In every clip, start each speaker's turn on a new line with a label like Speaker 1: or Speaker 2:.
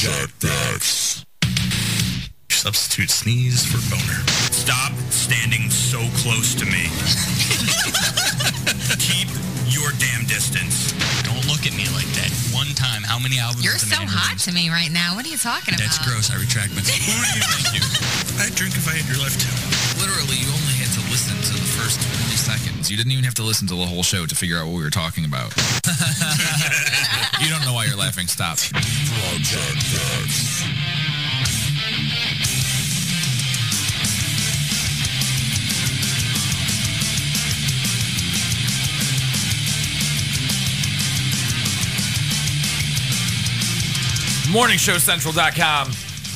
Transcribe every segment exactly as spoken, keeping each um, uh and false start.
Speaker 1: Project X. Substitute sneeze for boner.
Speaker 2: Stop standing so close to me. Keep your damn distance.
Speaker 3: Don't look at me like that. One time, how many albums?
Speaker 4: You're so hot to me right now. What are you talking
Speaker 3: That's
Speaker 4: about?
Speaker 3: gross. I retract myself. Thank you.
Speaker 1: I'd drink if I had your left toe.
Speaker 3: Literally, you only had to listen to the first twenty seconds. You didn't even have to listen to the whole show to figure out what we were talking about. You don't know why you're laughing. Stop.
Speaker 1: Project X.
Speaker 5: morning show central dot com.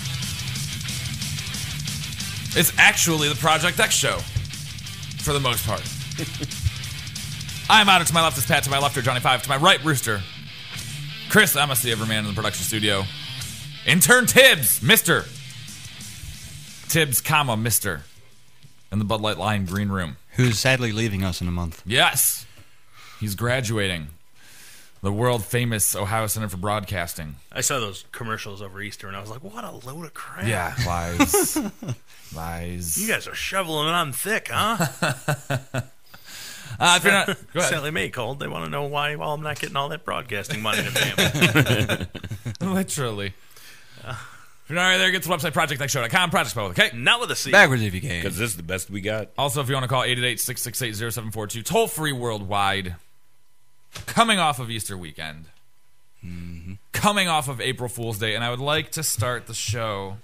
Speaker 5: It's actually the Project X show, for the most part. I'm out. To my left is Pat. To my left are Johnny Five. To my right, Rooster. Chris, I'm a the Everman in the production studio. Intern Tibbs, Mister Tibbs, comma, Mister in the Bud Light Line green room.
Speaker 6: Who's sadly leaving us in a month.
Speaker 5: Yes. He's graduating. The world-famous Ohio Center for Broadcasting.
Speaker 7: I saw those commercials over Easter, and I was like, what a load of crap.
Speaker 5: Yeah, lies. Lies.
Speaker 7: You guys are shoveling it on thick, huh?
Speaker 5: uh, if you're not, go ahead.
Speaker 7: Sally Mae called. They want to know why well, I'm not getting all that broadcasting money to family.
Speaker 5: Literally. Uh, if you're not right there, get to the website, project x show dot com. Project spelled with a K.
Speaker 7: Not with a C.
Speaker 6: Backwards if you can.
Speaker 8: Because this is the best we got.
Speaker 5: Also, if you want to call eight eight eight, six six eight, zero seven four two, toll-free worldwide. Coming off of Easter weekend. Mm-hmm. Coming off of April Fool's Day. And I would like to start the show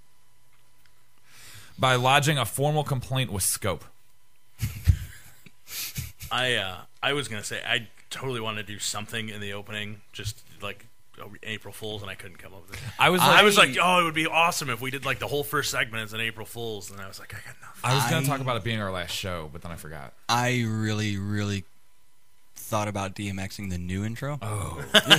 Speaker 5: by lodging a formal complaint with Scope.
Speaker 7: I uh, I was going to say, I totally wanted to do something in the opening, just like April Fool's, and I couldn't come up with it.
Speaker 5: I was
Speaker 7: uh,
Speaker 5: like,
Speaker 7: I was like, oh, it would be awesome if we did like the whole first segment as an April Fool's, and I was like, I got nothing.
Speaker 5: I was going
Speaker 6: I-
Speaker 5: to talk about it being our last show, but then I forgot.
Speaker 6: I really, really thought about DMXing the new intro.
Speaker 5: Oh.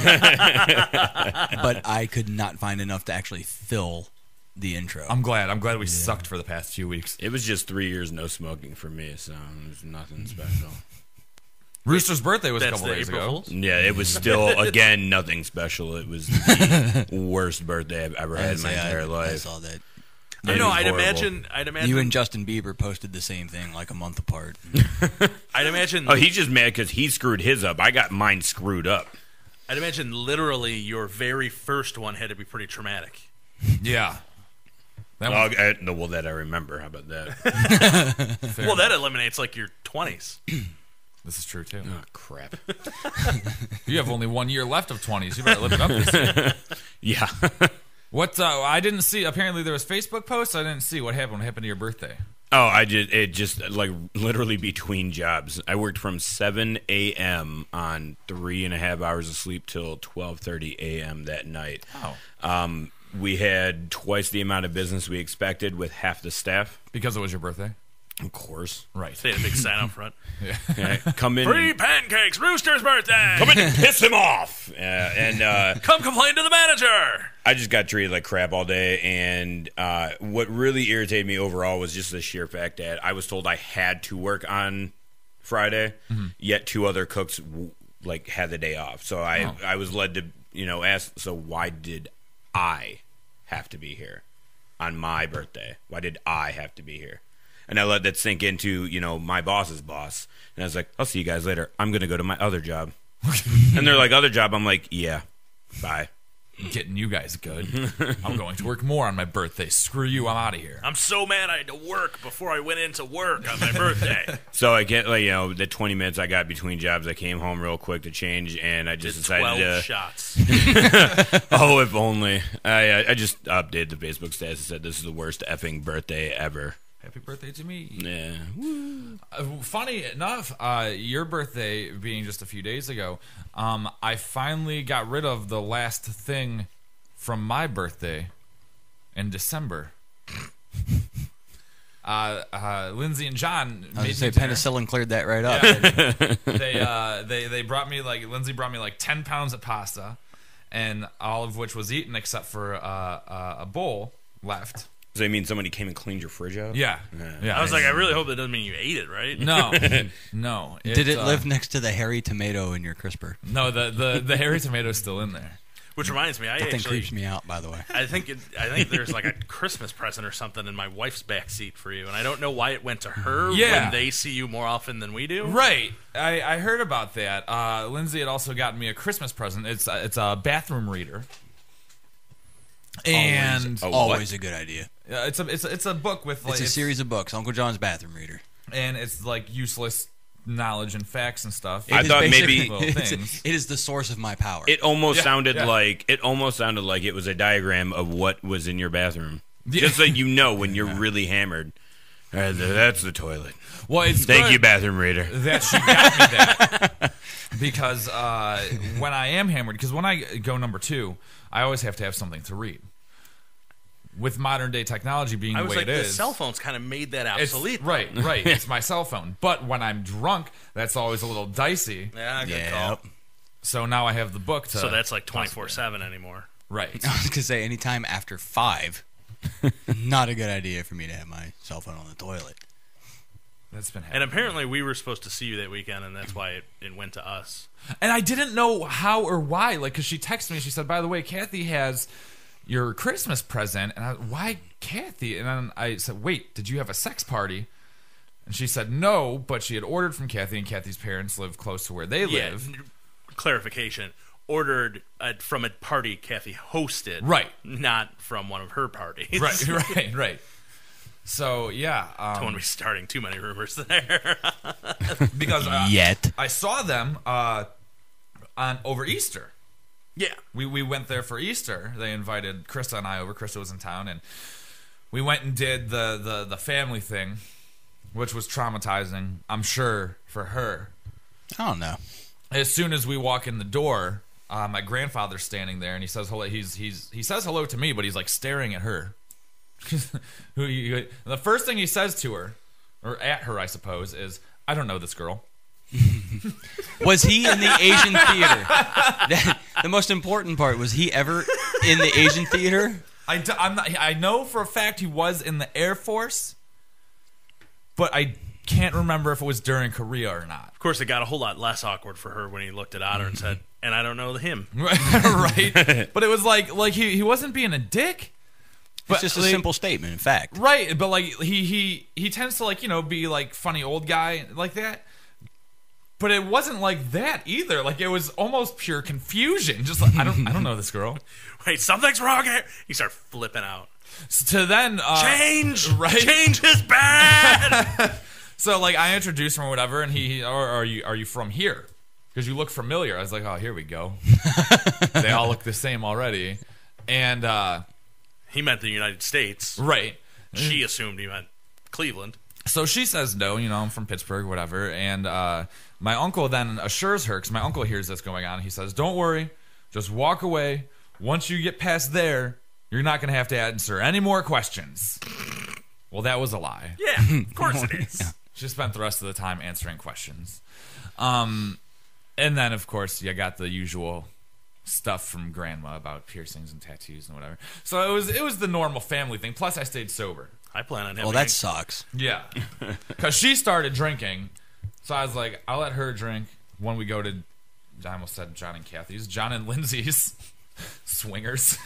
Speaker 6: But I could not find enough to actually fill the intro.
Speaker 5: I'm glad. I'm glad we yeah. sucked for the past few weeks.
Speaker 8: It was just three years no smoking for me, so it was nothing special.
Speaker 5: Rooster's birthday was
Speaker 7: That's
Speaker 5: a couple
Speaker 7: the
Speaker 5: days
Speaker 7: April
Speaker 5: ago.
Speaker 7: Fool's?
Speaker 8: Yeah, it was still, again, nothing special. It was the worst birthday I've ever had in my entire
Speaker 6: I,
Speaker 8: life.
Speaker 6: I saw that.
Speaker 7: I
Speaker 8: It
Speaker 7: know.
Speaker 8: was
Speaker 7: I'd
Speaker 8: horrible.
Speaker 7: imagine. I'd imagine.
Speaker 6: You and Justin Bieber posted the same thing like a month apart.
Speaker 7: I'd imagine.
Speaker 8: Oh, he's just mad because he screwed his up. I got mine screwed up.
Speaker 7: I'd imagine literally your very first one had to be pretty traumatic.
Speaker 5: Yeah. That
Speaker 8: Oh,
Speaker 5: was,
Speaker 8: I, no, well, that I remember. How about that?
Speaker 7: Well, that eliminates like your twenties.
Speaker 5: this is true, too.
Speaker 8: Oh, crap.
Speaker 5: You have only one year left of twenties. You better live it up this year.
Speaker 8: Yeah.
Speaker 5: What, uh, I didn't see, apparently there was Facebook posts. I didn't see what happened. What happened to your birthday?
Speaker 8: Oh, I just it just like literally between jobs. I worked from seven a.m. on three and a half hours of sleep till twelve thirty a.m. that night.
Speaker 5: Oh.
Speaker 8: Um, we had twice the amount of business we expected with half the staff.
Speaker 5: Because it was your birthday?
Speaker 8: Of course.
Speaker 5: Right.
Speaker 7: They had a big sign out front.
Speaker 8: Yeah, come in.
Speaker 7: Free
Speaker 8: and,
Speaker 7: pancakes, Rooster's birthday.
Speaker 8: come in and piss him off. Uh, and uh,
Speaker 7: Come complain to the manager.
Speaker 8: I just got treated like crap all day. And uh, what really irritated me overall was just the sheer fact that I was told I had to work on Friday, mm-hmm. yet two other cooks w- like had the day off. So I,
Speaker 5: Oh.
Speaker 8: I was led to you know ask. So why did I have to be here on my birthday? Why did I have to be here? And I let that sink into, you know, my boss's boss. And I was like, I'll see you guys later. I'm going to go to my other job. And they're like, other job? I'm like, yeah, bye.
Speaker 5: Getting you guys good. I'm going to work more on my birthday. Screw you, I'm out of here.
Speaker 7: I'm so mad I had to work before I went into work on my birthday.
Speaker 8: So I get, like, you know, the twenty minutes I got between jobs, I came home real quick to change, and I just
Speaker 7: Did
Speaker 8: decided
Speaker 7: twelve
Speaker 8: to.
Speaker 7: shots.
Speaker 8: Oh, if only. I, I just updated the Facebook status and said this is the worst effing birthday ever.
Speaker 5: Happy birthday to me.
Speaker 8: Yeah.
Speaker 5: Uh, funny enough, uh, your birthday being just a few days ago, um, I finally got rid of the last thing from my birthday in December. uh, uh, Lindsay and John
Speaker 6: I
Speaker 5: made
Speaker 6: was going
Speaker 5: me
Speaker 6: to say
Speaker 5: dinner.
Speaker 6: penicillin cleared that right up.
Speaker 5: Yeah, they uh, they they brought me like Lindsay brought me like ten pounds of pasta, and all of which was eaten except for uh, uh, a bowl left.
Speaker 8: Does that mean somebody came and cleaned your fridge out?
Speaker 5: Yeah, yeah.
Speaker 7: I was like, I really hope that doesn't mean you ate it, right?
Speaker 5: No, no.
Speaker 6: Did it
Speaker 5: uh,
Speaker 6: live next to the hairy tomato in your crisper?
Speaker 5: No, the the the hairy tomato's still in there.
Speaker 7: Which reminds me, I
Speaker 6: That thing
Speaker 7: actually,
Speaker 6: creeps me out, by the way.
Speaker 7: I think it, I think there's like a Christmas present or something in my wife's back seat for you, and I don't know why it went to her
Speaker 5: Yeah.
Speaker 7: when they see you more often than we do.
Speaker 5: Right. I, I heard about that. Uh, Lindsay had also gotten me a Christmas present. It's a, it's a bathroom reader. And
Speaker 8: Oh,
Speaker 6: Always
Speaker 8: what?
Speaker 6: a good idea.
Speaker 5: uh, it's a it's a, it's a book with like
Speaker 6: It's a series of books. Uncle John's bathroom reader.
Speaker 5: and it's like useless knowledge and facts and stuff.
Speaker 8: I
Speaker 6: It is
Speaker 8: thought
Speaker 6: basically-
Speaker 8: maybe-
Speaker 5: Little
Speaker 6: it's-
Speaker 5: things.
Speaker 6: it is the source of my power.
Speaker 8: It almost
Speaker 5: Yeah,
Speaker 8: sounded
Speaker 5: yeah.
Speaker 8: like it almost sounded like it was a diagram of what was in your bathroom,
Speaker 5: Yeah.
Speaker 8: just so you know when you're really hammered. Uh, th- that's the toilet.
Speaker 5: Well, it's
Speaker 8: Thank
Speaker 5: good
Speaker 8: you, bathroom reader.
Speaker 5: that she got me that because uh, when I am hammered, because when I go number two, I always have to have something to read. With modern day technology being
Speaker 7: I
Speaker 5: the
Speaker 7: was
Speaker 5: way
Speaker 7: like,
Speaker 5: it
Speaker 7: the
Speaker 5: is,
Speaker 7: cell phones kind of made that
Speaker 5: it's,
Speaker 7: obsolete.
Speaker 5: right, right. It's my cell phone. But when I'm drunk, that's always a little dicey.
Speaker 7: Yeah, good
Speaker 6: yeah.
Speaker 7: call.
Speaker 5: So now I have the book to.
Speaker 7: So that's like twenty-four seven anymore.
Speaker 5: right.
Speaker 6: I was gonna say anytime after five, not a good idea for me to have my cell phone on the toilet.
Speaker 5: That's been
Speaker 7: And
Speaker 5: happening.
Speaker 7: apparently we were supposed to see you that weekend, and that's why it, it went to us.
Speaker 5: And I didn't know how or why. Like, because she texted me, she said, "By the way, Kathy has your Christmas present." And I, why Kathy? And then I said, "Wait, did you have a sex party?" And she said, "No, but she had ordered from Kathy, and Kathy's parents live close to where they
Speaker 7: Yeah,
Speaker 5: live."
Speaker 7: n- clarification. Ordered uh, from a party Kathy hosted.
Speaker 5: Right.
Speaker 7: Not from one of her parties.
Speaker 5: Right, right, right. So yeah,
Speaker 7: Don't want
Speaker 5: um,
Speaker 7: to be starting too many rumors there.
Speaker 5: because uh,
Speaker 6: Yet.
Speaker 5: I saw them uh, on over Easter.
Speaker 7: yeah.
Speaker 5: We we went there for Easter. They invited Krista and I over. Krista was in town, and we went and did the the, the family thing, which was traumatizing, I'm sure, for her.
Speaker 6: I don't know.
Speaker 5: As soon as we walk in the door, uh, my grandfather's standing there, and he says hello. He's he's he says hello to me, but he's like staring at her. Who you, the first thing he says to her, or at her, I suppose, is, "I don't know this girl."
Speaker 6: Was he in the Asian theater? That- the most important part, was he ever in the Asian theater?
Speaker 5: I, d- I'm not, I know for a fact he was in the Air Force, but I can't remember if it was during Korea or not.
Speaker 7: Of course, it got a whole lot less awkward for her when he looked at Otter and said, "And I don't know him."
Speaker 5: Right? But it was like like he, he wasn't being a dick. But
Speaker 6: It's just a
Speaker 5: like,
Speaker 6: simple statement, in fact.
Speaker 5: Right, but like he he he tends to like, you know, be like funny old guy like that. But it wasn't like that either. Like it was almost pure confusion. Just like I don't I don't know this girl.
Speaker 7: Wait, something's wrong here. He started flipping out.
Speaker 5: So to then uh,
Speaker 7: Change!
Speaker 5: right?
Speaker 7: Change is bad!
Speaker 5: So like I introduced him or whatever, and he, he or are you are you from here? Because you look familiar. I was like, oh, here we go. They all look the same already, and uh,
Speaker 7: He meant the United States.
Speaker 5: right.
Speaker 7: She assumed he meant Cleveland.
Speaker 5: So she says no, you know, I'm from Pittsburgh, whatever. And uh, my uncle then assures her, because my uncle hears this going on. He says, "Don't worry, just walk away. Once you get past there, you're not going to have to answer any more questions." Well, that was a lie.
Speaker 7: Yeah, of course it is.
Speaker 5: She spent the rest of the time answering questions. Um, and then, of course, you got the usual stuff from grandma about piercings and tattoos and whatever. So it was it was the normal family thing. Plus, I stayed sober.
Speaker 7: I plan on having
Speaker 6: Well, that sucks.
Speaker 5: Yeah. Because she started drinking. So I was like, I'll let her drink when we go to, I almost said John and Kathy's, John and Lindsay's swingers.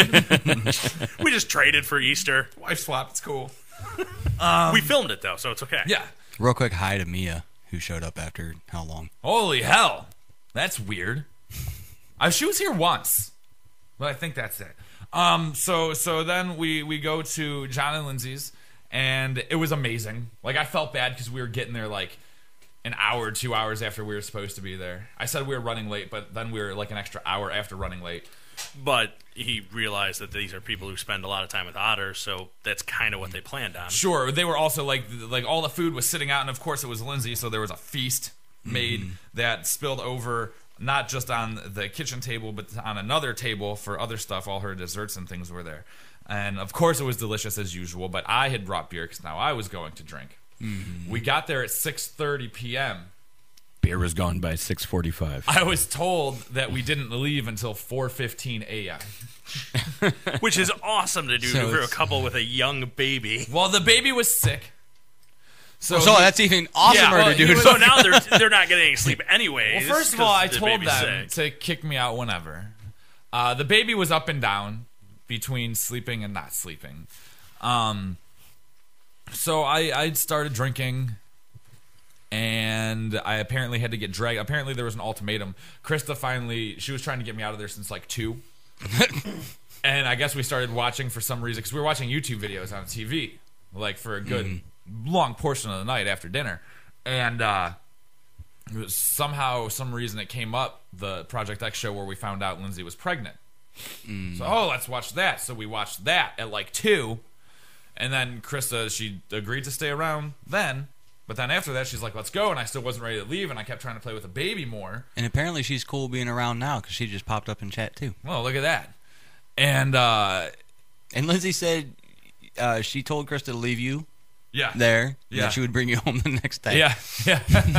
Speaker 7: We just traded for Easter.
Speaker 5: Wife swap, it's cool.
Speaker 7: We filmed it, though, so it's okay.
Speaker 5: Yeah.
Speaker 6: Real quick, hi to Mia, who showed up after how long?
Speaker 5: Holy hell. That's weird. Uh, she was here once. But I think that's it. Um, so so then we, we go to John and Lindsay's, and it was amazing. Like, I felt bad because we were getting there, like, an hour, two hours after we were supposed to be there. I said we were running late, but then we were, like, an extra hour after running late.
Speaker 7: But he realized that these are people who spend a lot of time with Otter, so that's kind of what they planned on.
Speaker 5: Sure, they were also, like, like all the food was sitting out, and of course it was Lindsay, so there was a feast made mm-hmm. that spilled over not just on the kitchen table, but on another table for other stuff. All her desserts and things were there. And, of course, it was delicious as usual, but I had brought beer because now I was going to drink. Mm-hmm. We got there at six thirty p.m.
Speaker 8: Beer was gone by six forty-five.
Speaker 5: I was told that we didn't leave until four fifteen a.m.
Speaker 7: Which is awesome to do
Speaker 6: So
Speaker 7: for a
Speaker 6: it's-
Speaker 7: couple with a young baby.
Speaker 5: Well, the baby was sick. So,
Speaker 6: So
Speaker 5: he-
Speaker 6: that's even awesomer
Speaker 5: Yeah, well,
Speaker 6: to do.
Speaker 5: he was-
Speaker 7: So now they're they're not getting any sleep anyway.
Speaker 5: Well, first of all, I told them to kick me out whenever. Uh, the baby was up and down between sleeping and not sleeping. Um, so I I started drinking, and I apparently had to get dragged. Apparently there was an ultimatum. Krista finally, she was trying to get me out of there since like two. And I guess we started watching for some reason, because we were watching YouTube videos on T V, like for a good mm-hmm. long portion of the night after dinner. And uh, it was somehow, some reason it came up, the Project X show where we found out Lindsay was pregnant. Mm. So, oh, let's watch that. So we watched that at like two. And then Krista, she agreed to stay around then. But then after that, she's like, let's go. And I still wasn't ready to leave. And I kept trying to play with the baby more.
Speaker 6: And apparently she's cool being around now because she just popped up in chat too.
Speaker 5: Well, look at that. And uh,
Speaker 6: and Lindsay said uh, she told Krista to leave you
Speaker 5: yeah.
Speaker 6: there.
Speaker 5: Yeah.
Speaker 6: That she would bring you home the next day.
Speaker 5: Yeah. Yeah.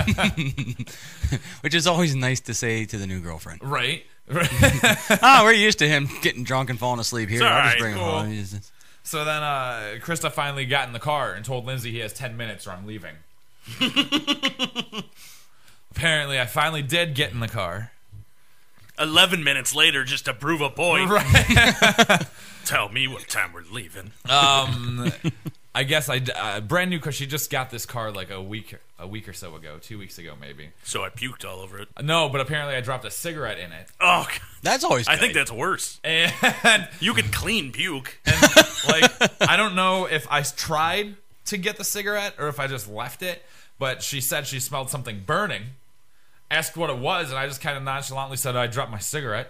Speaker 6: Which is always nice to say to the new girlfriend.
Speaker 5: Right. Right.
Speaker 6: Oh, we're used to him getting drunk and falling asleep here.
Speaker 5: It's
Speaker 6: I'll
Speaker 5: right,
Speaker 6: just bring
Speaker 5: cool.
Speaker 6: him home.
Speaker 5: So then uh, Krista finally got in the car and told Lindsay he has ten minutes or I'm leaving. Apparently, I finally did get in the car.
Speaker 7: Eleven minutes later, just to prove a point.
Speaker 5: Right.
Speaker 7: Tell me what time we're leaving.
Speaker 5: Um, I guess I uh, brand new because she just got this car like a week, a week or so ago, two weeks ago maybe.
Speaker 7: So I puked all over it.
Speaker 5: No, but apparently I dropped a cigarette in it.
Speaker 7: Oh, God.
Speaker 6: That's always.
Speaker 7: I
Speaker 6: good.
Speaker 7: think that's worse.
Speaker 5: And
Speaker 7: you can clean puke.
Speaker 5: And like, I don't know if I tried to get the cigarette or if I just left it, but she said she smelled something burning. Asked what it was, and I just kind of nonchalantly said I dropped my cigarette.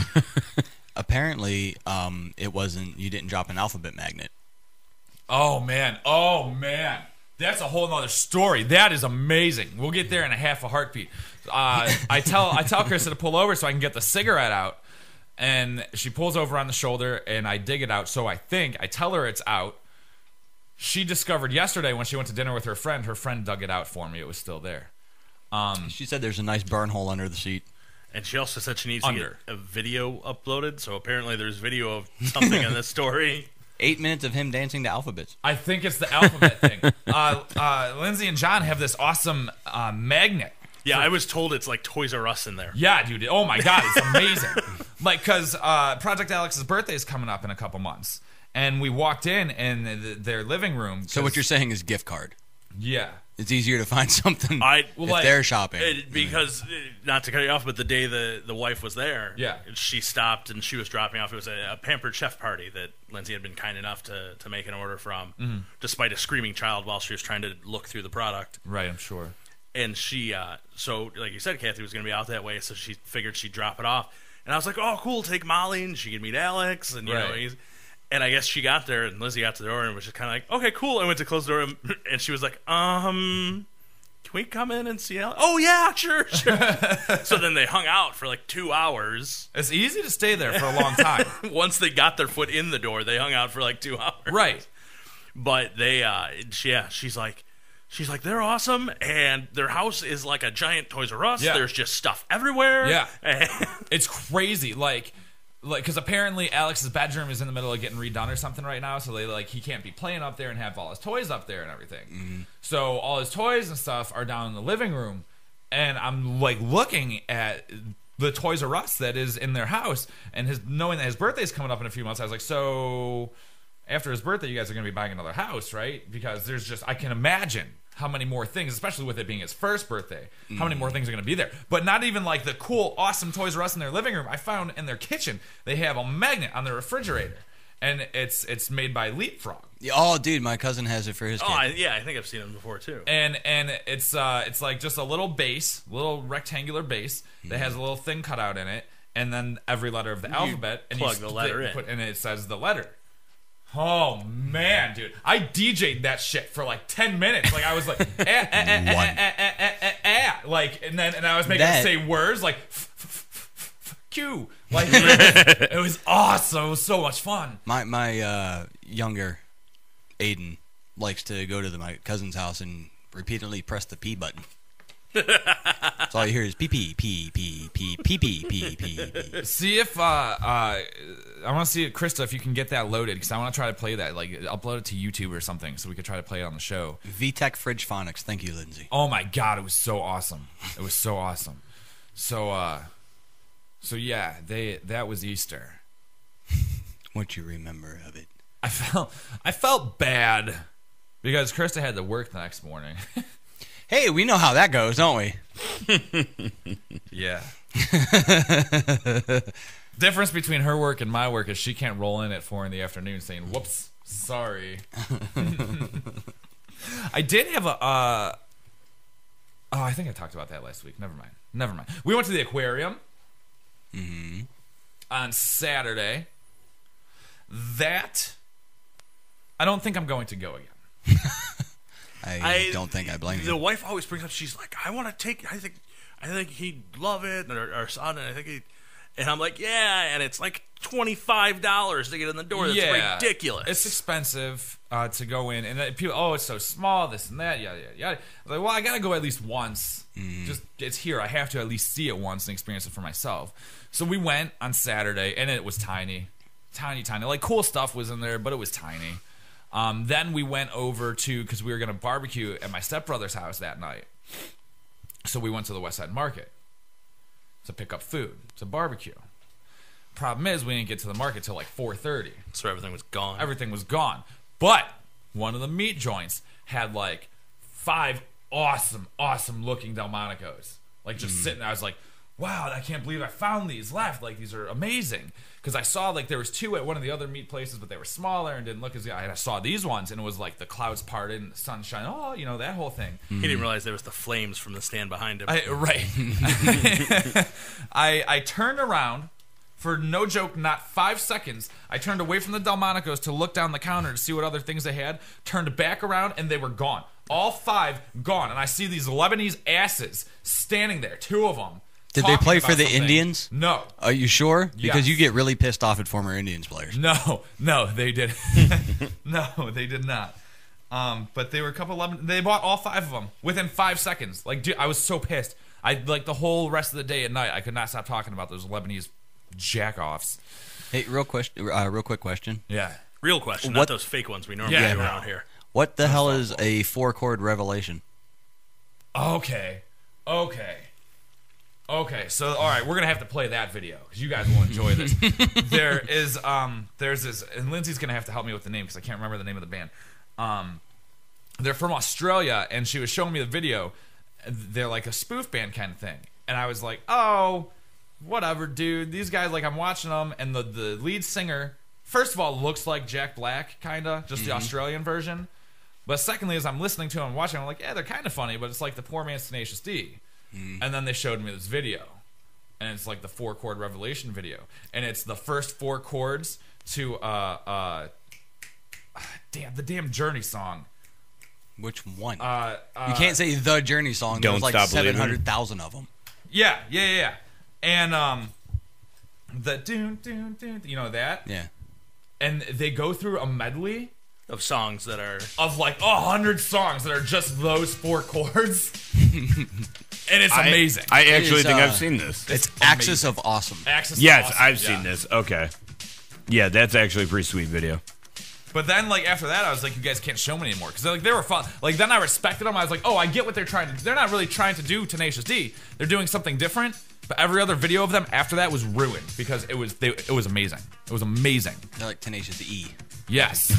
Speaker 6: Apparently, um, it wasn't. You didn't drop an alphabet magnet.
Speaker 5: Oh man! Oh man! That's a whole nother story. That is amazing. We'll get there in a half a heartbeat. Uh, I tell I tell Krista to pull over so I can get the cigarette out, and she pulls over on the shoulder, and I dig it out. So I think I tell her it's out. She discovered yesterday when she went to dinner with her friend. Her friend dug it out for me. It was still there. Um,
Speaker 6: she said there's a nice burn hole under the seat.
Speaker 7: And she also said she needs
Speaker 5: Under.
Speaker 7: to get a video uploaded, so apparently there's video of something in this story.
Speaker 6: Eight minutes of him dancing to alphabets.
Speaker 5: I think it's the alphabet thing. Uh, uh, Lindsay and John have this awesome uh, magnet.
Speaker 7: Yeah,
Speaker 5: for-
Speaker 7: I was told it's like Toys R Us in there.
Speaker 5: Yeah, dude. Oh, my God. It's amazing. Like, because uh, Project Alex's birthday is coming up in a couple months. And we walked in, and th- their living room.
Speaker 6: So what you're saying is gift card.
Speaker 5: Yeah.
Speaker 6: It's easier to find something
Speaker 7: I,
Speaker 6: if like, they're shopping.
Speaker 7: It, because, not to cut you off, but the day the, the wife was there,
Speaker 5: yeah.
Speaker 7: she stopped and she was dropping off. It was a, a Pampered Chef party that Lindsay had been kind enough to, to make an order from,
Speaker 5: mm-hmm.
Speaker 7: despite a screaming child while she was trying to look through the product.
Speaker 5: Right, I'm sure.
Speaker 7: And she, uh, so like you said, Kathy was going to be out that way, so she figured she'd drop it off. And I was like, oh, cool, take Molly, and she could meet Alex, and you
Speaker 5: right.
Speaker 7: know, he's... And I guess she got there, and Lizzie got to the door, and was just kind of like, okay, cool. I went to close the door, and she was like, um, can we come in and see Alex? Oh, yeah, sure, sure. So then they hung out for like two hours.
Speaker 5: It's easy to stay there for a long time.
Speaker 7: Once they got their foot in the door, they hung out for like two hours.
Speaker 5: Right.
Speaker 7: But they, uh, yeah, she's like, she's like, they're awesome, and their house is like a giant Toys R Us.
Speaker 5: Yeah.
Speaker 7: There's just stuff everywhere.
Speaker 5: Yeah.
Speaker 7: And
Speaker 5: it's crazy. Like, like, because apparently Alex's bedroom is in the middle of getting redone or something right now, so they like he can't be playing up there and have all his toys up there and everything. Mm-hmm. So all his toys and stuff are down in the living room, and I'm like looking at the Toys R Us that is in their house, and his knowing that his birthday's coming up in a few months, I was like, so after his birthday, you guys are going to be buying another house, right? Because there's just I can imagine how many more things, especially with it being his first birthday, mm. how many more things are going to be there. But not even like the cool, awesome Toys R Us in their living room. I found in their kitchen, they have a magnet on their refrigerator. And it's it's made by Leapfrog.
Speaker 6: Oh, dude, my cousin has it for his kid.
Speaker 7: oh, I, yeah, I think I've seen them before, too.
Speaker 5: And and it's uh it's like just a little base, little rectangular base that has a little thing cut out in it, and then every letter of the
Speaker 7: You
Speaker 5: alphabet. And
Speaker 7: plug
Speaker 5: you
Speaker 7: the letter
Speaker 5: put,
Speaker 7: in.
Speaker 5: and it says the letter. Oh man, dude! I D J'd that shit for like ten minutes. Like I was like, eh, eh, eh, eh, eh, eh, eh, eh, eh, like, and then and I was making
Speaker 6: That-
Speaker 5: it say words like f- f- f- f- Q. Like it was awesome. It was so much fun.
Speaker 6: My my uh, younger Aiden likes to go to the, my cousin's house and repeatedly press the P button. That's all you hear is P P P P P P P P P P.
Speaker 5: See if uh, uh, I want to see Krista if you can get that loaded because I want to try to play that. Like upload it to YouTube or something so we could try to play it on the show.
Speaker 6: VTech Fridge Phonics. Thank you, Lindsay.
Speaker 5: Oh my god, it was so awesome. It was so awesome. So uh, So yeah, they that was Easter.
Speaker 6: What you remember of it?
Speaker 5: I felt I felt bad because Krista had to work the next morning.
Speaker 6: Hey, we know how that goes, don't we?
Speaker 5: Yeah. Difference between her work and my work is she can't roll in at four in the afternoon saying, "Whoops, sorry." I did have a. Uh, oh, I think I talked about that last week. Never mind. Never mind. We went to the aquarium
Speaker 6: Mm-hmm.
Speaker 5: on Saturday. That I don't think I'm going to go again.
Speaker 6: I,
Speaker 7: I
Speaker 6: don't think I blame
Speaker 7: The
Speaker 6: you.
Speaker 7: wife always brings up. She's like, I want to take. I think. I think he'd love it, and our, our son. And I think he. And I'm like, yeah, and it's like twenty-five dollars to get in the door. That's
Speaker 5: Yeah,
Speaker 7: ridiculous.
Speaker 5: It's expensive uh, to go in, and then people, oh, it's so small, this and that, yada yada yada. I'm like, well, I gotta go at least once.
Speaker 6: Mm.
Speaker 5: Just it's here. I have to at least see it once and experience it for myself. So we went on Saturday, and it was tiny, tiny, tiny. Like cool stuff was in there, but it was tiny. Um, then we went over to because we were gonna barbecue at my stepbrother's house that night. So we went to the West Side Market to pick up food, to barbecue. Problem is, we didn't get to the market till like four thirty.
Speaker 7: so everything was gone.
Speaker 5: Everything was gone. But one of the meat joints had like five awesome, awesome looking Delmonicos. Like just sitting there. I was like, wow, I can't believe I found these left. Like these are amazing. Because I saw like there was two at one of the other meat places, but they were smaller and didn't look as good. I saw these ones and it was like the clouds parted and the sunshine. Oh, you know, that whole thing.
Speaker 7: He didn't realize there was the flames from the stand behind him.
Speaker 5: I, right. I I turned around for no joke, not five seconds. I turned away from the Delmonicos to look down the counter to see what other things they had. Turned back around and they were gone. All five gone. And I see these Lebanese asses standing there, two of them.
Speaker 6: Did they
Speaker 5: talking
Speaker 6: play for
Speaker 5: about
Speaker 6: the
Speaker 5: something.
Speaker 6: Indians?
Speaker 5: No.
Speaker 6: Are you sure? Because
Speaker 5: Yes.
Speaker 6: you get really pissed off at former Indians players.
Speaker 5: No, no, they did. No, they did not. Um, but they were a couple of Lebanon. They bought all five of them within five seconds. Like, dude, I was so pissed. I like the whole rest of the day at night. I could not stop talking about those Lebanese jackoffs.
Speaker 6: Hey, real question. Uh, real quick question.
Speaker 5: Yeah.
Speaker 7: Real question,
Speaker 6: What-
Speaker 7: not those fake ones we normally
Speaker 5: Yeah,
Speaker 7: do
Speaker 5: no.
Speaker 7: around here.
Speaker 6: What the hell is a four chord revelation?
Speaker 5: Okay. Okay. Okay. So, all right, we're gonna have to play that video because you guys will enjoy this. There is, um, there's this, and Lindsay's gonna have to help me with the name because I can't remember the name of the band. Um, they're from Australia, and she was showing me the video. They're like a spoof band kind of thing, and I was like, oh, whatever, dude. These guys, like, I'm watching them, and the the lead singer, first of all, looks like Jack Black, kinda, just the Australian version. But secondly, as I'm listening to him and watching, I'm like, yeah, they're kind of funny, but it's like the poor man's Tenacious D. Mm. And then they showed me this video, and it's like the four chord Revelation video, and it's the first four chords to uh uh, damn the damn Journey song.
Speaker 6: Which one?
Speaker 5: Uh, uh
Speaker 6: you can't say the Journey song.
Speaker 8: Don't
Speaker 6: There's like
Speaker 8: Stop Believing.
Speaker 6: seven hundred thousand of them.
Speaker 5: Yeah, yeah, yeah, yeah. And um, the doon doon doon, you know that,
Speaker 6: Yeah.
Speaker 5: and they go through a medley
Speaker 7: Of songs that are
Speaker 5: of like a hundred songs that are just those four chords, and it's amazing.
Speaker 8: I, I actually
Speaker 6: is,
Speaker 8: think
Speaker 6: uh,
Speaker 8: I've seen this.
Speaker 6: It's Axis of Awesome.
Speaker 5: Access to
Speaker 8: Yes,
Speaker 5: Awesome,
Speaker 8: I've
Speaker 5: yeah.
Speaker 8: seen this. Okay. Yeah, that's actually a pretty sweet video.
Speaker 5: But then, like after that, I was like, you guys can't show me anymore because like they were fun. Like then I respected them. I was like, oh, I get what they're trying to do. They're not really trying to do Tenacious D. They're doing something different. But every other video of them after that was ruined because it was they, it was amazing. It was amazing.
Speaker 6: They're like Tenacious E.
Speaker 5: Yes.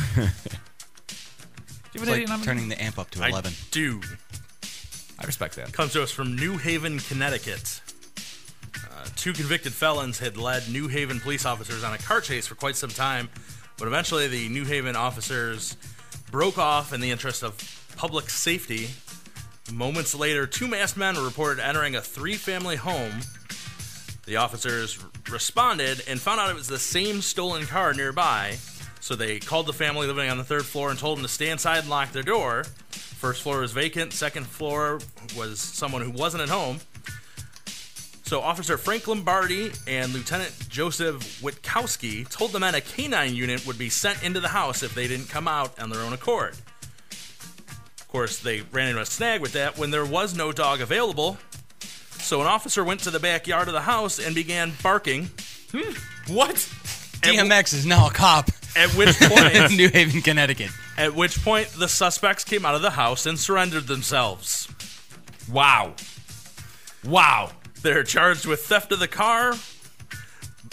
Speaker 6: It's like turning the amp up to
Speaker 7: I
Speaker 6: eleven.
Speaker 7: do.
Speaker 5: I respect that.
Speaker 7: Comes to us from New Haven, Connecticut. Uh, two convicted felons had led New Haven police officers on a car chase for quite some time, but eventually the New Haven officers broke off in the interest of public safety. Moments later, two masked men were reported entering a three-family home. The officers responded and found out it was the same stolen car nearby, so they called the family living on the third floor and told them to stay inside and lock their door. First floor was vacant. Second floor was someone who wasn't at home. So Officer Frank Lombardi and Lieutenant Joseph Witkowski told the men a canine unit would be sent into the house if they didn't come out on their own accord. Of course, they ran into a snag with that when there was no dog available. So an officer went to the backyard of the house and began barking.
Speaker 5: What?
Speaker 6: D M X is now a cop
Speaker 7: At which
Speaker 6: in
Speaker 7: point,
Speaker 6: New Haven, Connecticut.
Speaker 7: at which point, the suspects came out of the house and surrendered themselves.
Speaker 5: Wow. Wow.
Speaker 7: They're charged with theft of the car,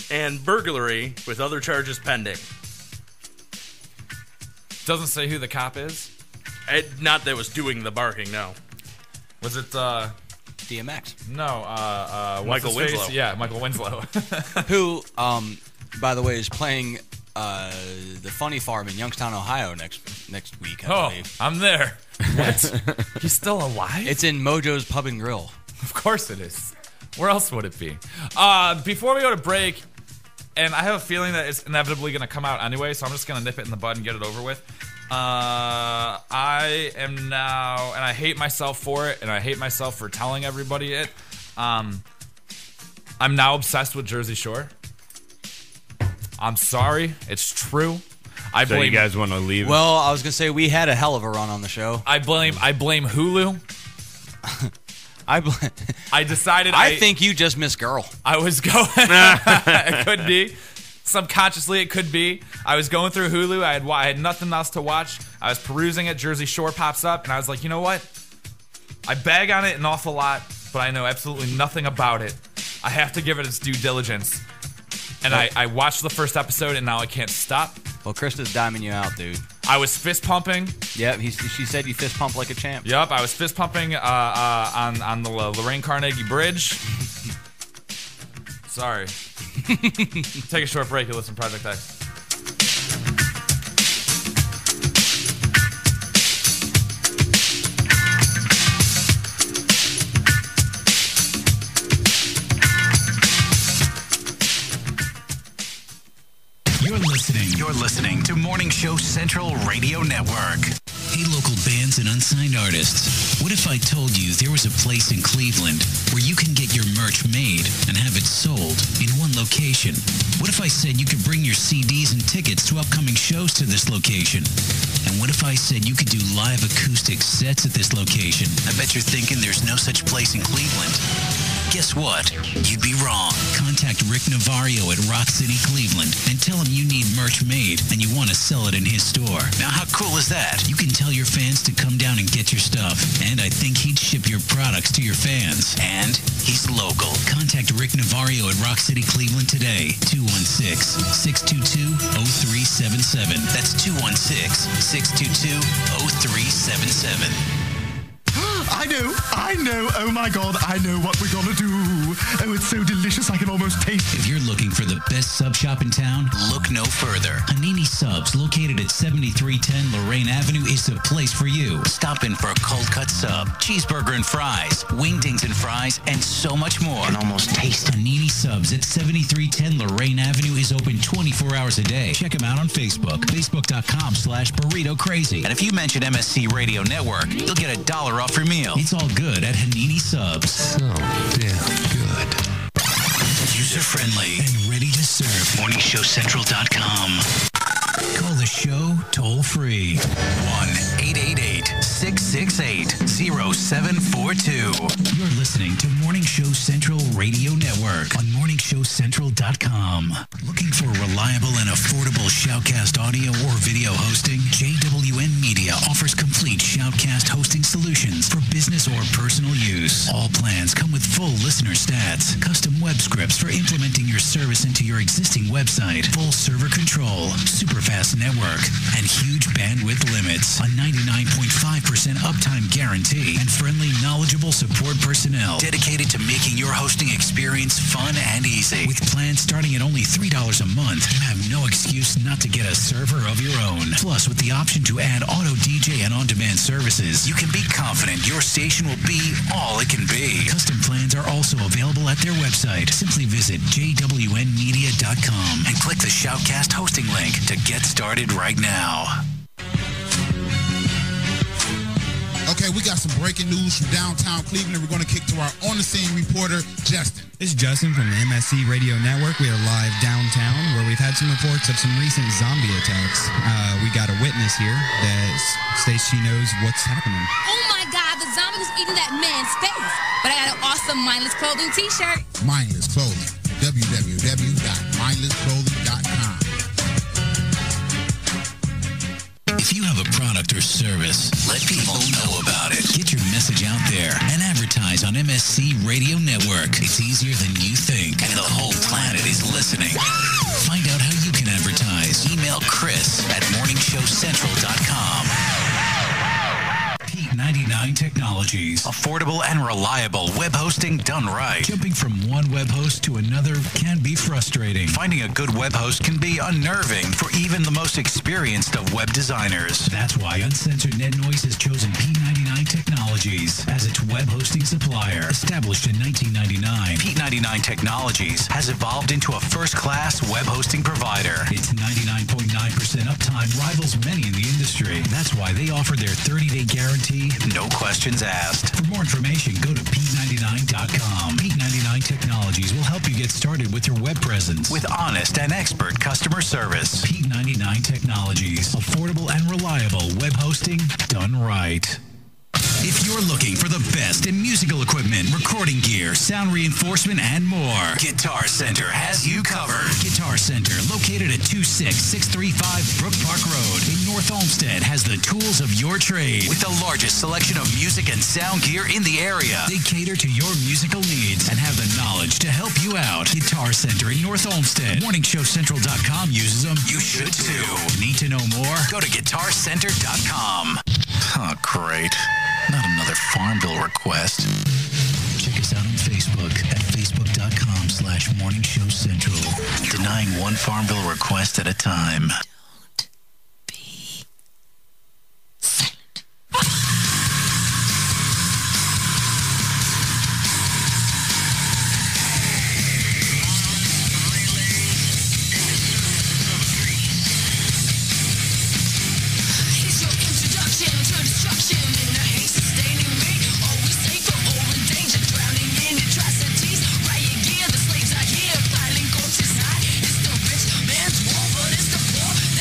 Speaker 7: and burglary with other charges pending.
Speaker 5: Doesn't say who the cop is.
Speaker 7: It, not that was doing the barking, no.
Speaker 5: Was it, uh...
Speaker 6: D M X.
Speaker 5: No, uh... uh what's
Speaker 7: Michael
Speaker 5: his face?
Speaker 7: Winslow.
Speaker 5: Yeah, Michael Winslow.
Speaker 6: Who, um, by the way, is playing uh, the Funny Farm in Youngstown, Ohio next next week, I
Speaker 5: Oh,
Speaker 6: believe.
Speaker 5: I'm there. What? He's still alive?
Speaker 6: It's in Mojo's Pub and Grill.
Speaker 5: Of course it is. Where else would it be? Uh, before we go to break, and I have a feeling that it's inevitably going to come out anyway, so I'm just going to nip it in the bud and get it over with. Uh, I am now, and I hate myself for it, and I hate myself for telling everybody it. Um, I'm now obsessed with Jersey Shore. I'm sorry. It's true. I
Speaker 8: So
Speaker 5: blame
Speaker 8: you guys want to leave?
Speaker 6: Well, I was going to say we had a hell of a run on the show.
Speaker 5: I blame I blame Hulu.
Speaker 6: I bl-
Speaker 5: I decided
Speaker 6: I
Speaker 5: I
Speaker 6: think you just miss Girl.
Speaker 5: I was going. It could be. Subconsciously, it could be. I was going through Hulu. I had I had nothing else to watch. I was perusing it. Jersey Shore pops up, and I was like, you know what? I bag on it an awful lot, but I know absolutely nothing about it. I have to give it its due diligence. And I, I watched the first episode, and now I can't stop.
Speaker 6: Well, Krista's diming you out, dude.
Speaker 5: I was fist pumping.
Speaker 6: Yep, he, she said you fist pump like a champ.
Speaker 5: Yup, I was fist pumping uh, uh, on on the Lorraine Carnegie Bridge. Sorry. Take a short break. You listen to Project X.
Speaker 9: You're listening. You're listening to Morning Show Central Radio Network. Hey, local bands and unsigned artists. What if I told you there was a place in Cleveland where you can get your merch made and have it sold in one location? What if I said you could bring your C Ds and tickets to upcoming shows to this location? And what if I said you could do live acoustic sets at this location? I bet you're thinking there's no such place in Cleveland. Guess what? You'd be wrong. Contact Rick Navario at Rock City Cleveland and tell him you need merch made and you want to sell it in his store. Now, how cool is that? You can tell your fans to come down and get your stuff, and I think he'd ship your products to your fans. And he's local. Contact Rick Navario at Rock City Cleveland today. two one six, six two two, zero three seven seven. That's two one six, six two two, zero three seven seven.
Speaker 10: I know, I know, oh my god, I know what we're gonna do. Oh, it's so delicious, I can almost taste it.
Speaker 9: If you're looking for the best sub shop in town, look no further. Hanini Subs, located at seventy-three ten Lorraine Avenue, is the place for you. Stop in for a cold cut sub, cheeseburger and fries, wingdings and fries, and so much more. I can almost taste it. Hanini Subs at seventy-three ten Lorraine Avenue is open twenty-four hours a day. Check them out on Facebook, facebook.com slash burrito crazy. And if you mention M S C Radio Network, you'll get a dollar off your meal. It's all good at Hanini Subs.
Speaker 10: So damn good.
Speaker 9: User friendly and ready to serve. morning show central dot com. Call the show toll free. one eight eight eight, six six eight, zero seven four two. You're listening to Morning Show Central Radio Network on morning show central dot com. Looking for reliable and affordable Shoutcast audio or video hosting? J W N Media offers complete Shoutcast hosting solutions for business or personal use. All plans come with full listener stats, custom web scripts for implementing your service into your existing website, full server control, super fast network, and huge bandwidth limits. A ninety-nine point five percent uptime guarantee and friendly, knowledgeable support personnel dedicated to making your hosting experience fun and easy. With plans starting at only three dollars a month, you have no excuse not to get a server of your own. Plus, with the option to add auto D J and on-demand services, you can be confident your station will be all it can be. Custom plans are also available at their website. Simply visit j w n media dot com and click the Shoutcast hosting link to get started right now.
Speaker 11: Okay, we got some breaking news from downtown Cleveland. We're going to kick to our on-the-scene reporter, Justin.
Speaker 12: This is Justin from the M S C Radio Network. We are live downtown where we've had some reports of some recent zombie attacks. Uh, we got a witness here that states she knows what's happening.
Speaker 13: Oh my God, the zombie was eating that man's face. But I got an awesome Mindless Clothing t-shirt.
Speaker 11: Mindless Clothing. w w w dot mindless clothing dot com.
Speaker 9: If you have a product or service, let people know about it. Get your message out there and advertise on M S C Radio Network. It's easier than you think, and the whole planet is listening. listening. Find out how you can advertise. Email Chris at morning show central dot com. P ninety-nine Technologies. Affordable and reliable web hosting done right. Jumping from one web host to another can be frustrating. Finding a good web host can be unnerving for even the most experienced of web designers. That's why Uncensored Net Noise has chosen P ninety-nine Technologies as its web hosting supplier. Established in nineteen ninety-nine, P ninety-nine Technologies has evolved into a first-class web hosting provider. Its ninety-nine point nine percent uptime rivals many in the industry. That's why they offer their thirty-day guarantee, no questions asked. For more information, go to P ninety-nine dot com. P ninety-nine Technologies will help you get started with your web presence with honest and expert customer service. P ninety-nine Technologies. Affordable and reliable web hosting done right. If you're looking for the best in musical equipment, recording gear, sound reinforcement, and more, Guitar Center has you covered. Guitar Center, located at two six six three five Brook Park Road in North Olmsted, has the tools of your trade with the largest selection of music and sound gear in the area. They cater to your musical needs and have the knowledge to help you out. Guitar Center in North Olmsted. morning show central dot com uses them. You should too. Need to know more? Go to guitar center dot com. Oh, great. Not another Farmville request. Check us out on Facebook at facebook dot com slash morning show central. Denying one Farmville request at a time.
Speaker 4: Don't be silent.
Speaker 14: Here's your introduction to destruction. In the haste sustaining me, always safer or in danger, drowning in atrocities. Riot gear, the slaves are here, piling corpses high. It's the rich man's war, but it's the poor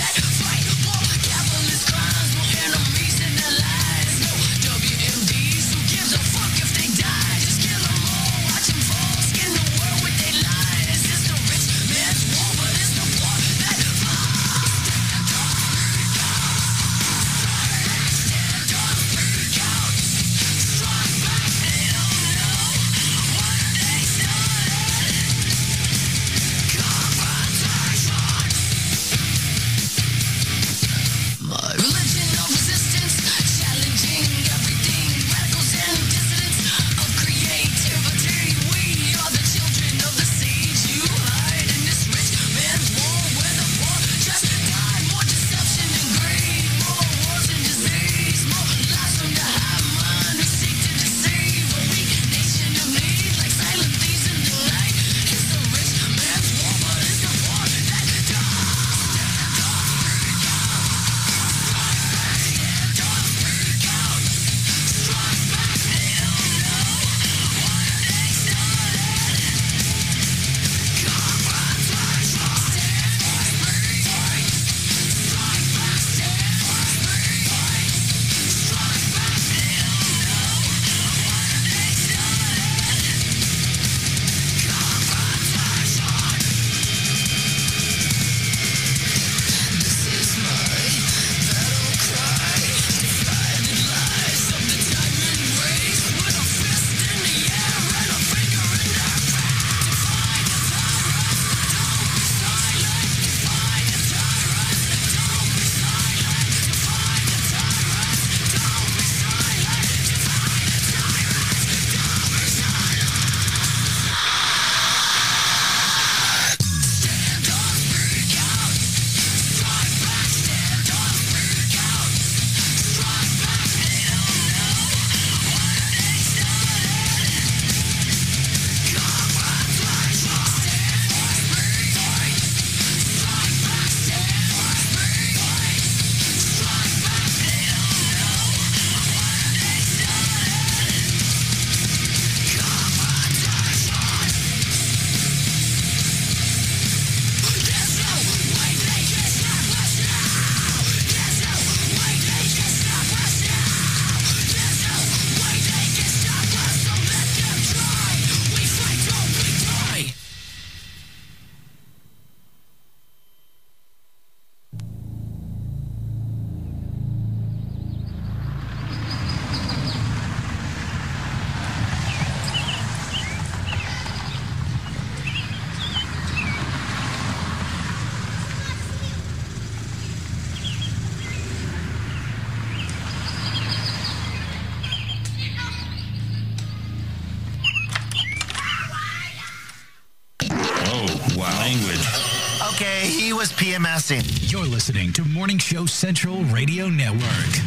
Speaker 9: language.
Speaker 15: Okay, he was PMSing.
Speaker 9: You're listening to Morning Show Central Radio Network.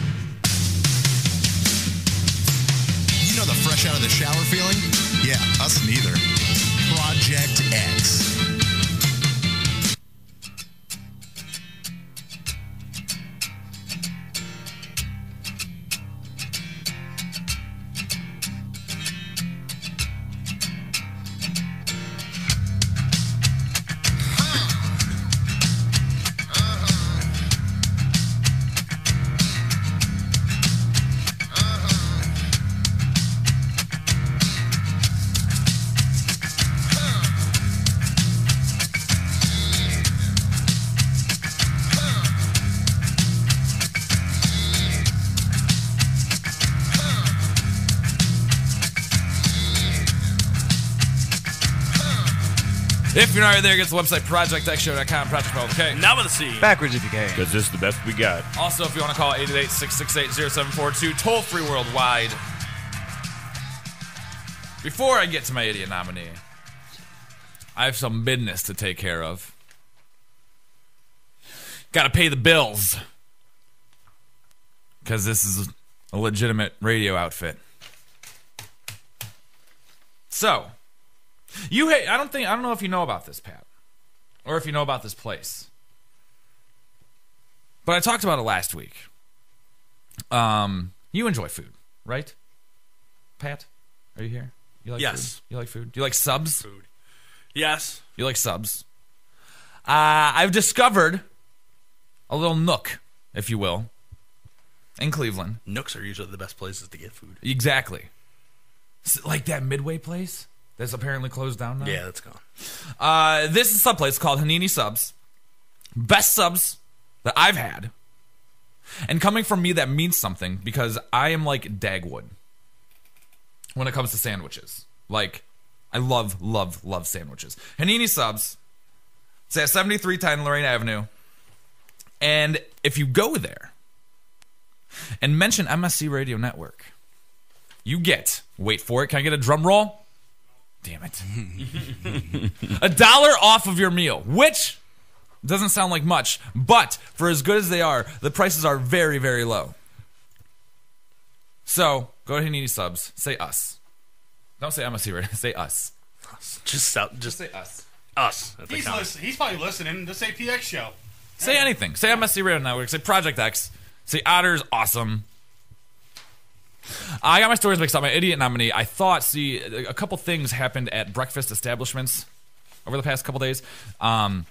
Speaker 10: You know the fresh out of the shower feeling? Yeah, us neither. Project X.
Speaker 5: If you're not already there, get to the website, project x show dot com, Project twelve K.
Speaker 7: Now with a C.
Speaker 6: Backwards if you can.
Speaker 8: Because this is the best we got.
Speaker 5: Also, if you want to call eight eight eight, six six eight, zero seven four two, toll free worldwide. Before I get to my idiot nominee, I have some business to take care of. Gotta pay the bills. Because this is a legitimate radio outfit. So, you hate, I don't think, I don't know if you know about this, Pat. Or if you know about this place. But I talked about it last week. Um, you enjoy food, right? Pat, are you here? You like
Speaker 7: Yes.
Speaker 5: food? You like food? Do you like subs?
Speaker 7: Food. Yes.
Speaker 5: You like subs? Uh, I've discovered a little nook, if you will, in Cleveland.
Speaker 7: Nooks are usually the best places to get food.
Speaker 5: Exactly. S- Like that Midway place that's apparently closed down now?
Speaker 7: Yeah, that's gone.
Speaker 5: Uh, this is some place called Hanini Subs. Best subs that I've had. And coming from me, that means something because I am like Dagwood when it comes to sandwiches. Like, I love, love, love sandwiches. Hanini Subs. It's at seventy-three ten Lorraine Avenue. And if you go there and mention M S C Radio Network, you get, wait for it, can I get a drum roll? Damn it. A dollar off of your meal, which doesn't sound like much, but for as good as they are, the prices are very, very low. So, go to Hanini Subs, say us. Don't say M S C Radio, say us.
Speaker 7: Just, out, just
Speaker 5: say us.
Speaker 7: Us. at the
Speaker 16: He's,
Speaker 7: comment.
Speaker 16: listen, he's probably listening. Just say P X Show.
Speaker 5: Say anything. Say M S C Radio Network. Say Project X. Say Otter's awesome. I got my stories mixed up. My idiot nominee. I thought, see, a couple things happened at breakfast establishments over the past couple days. Um,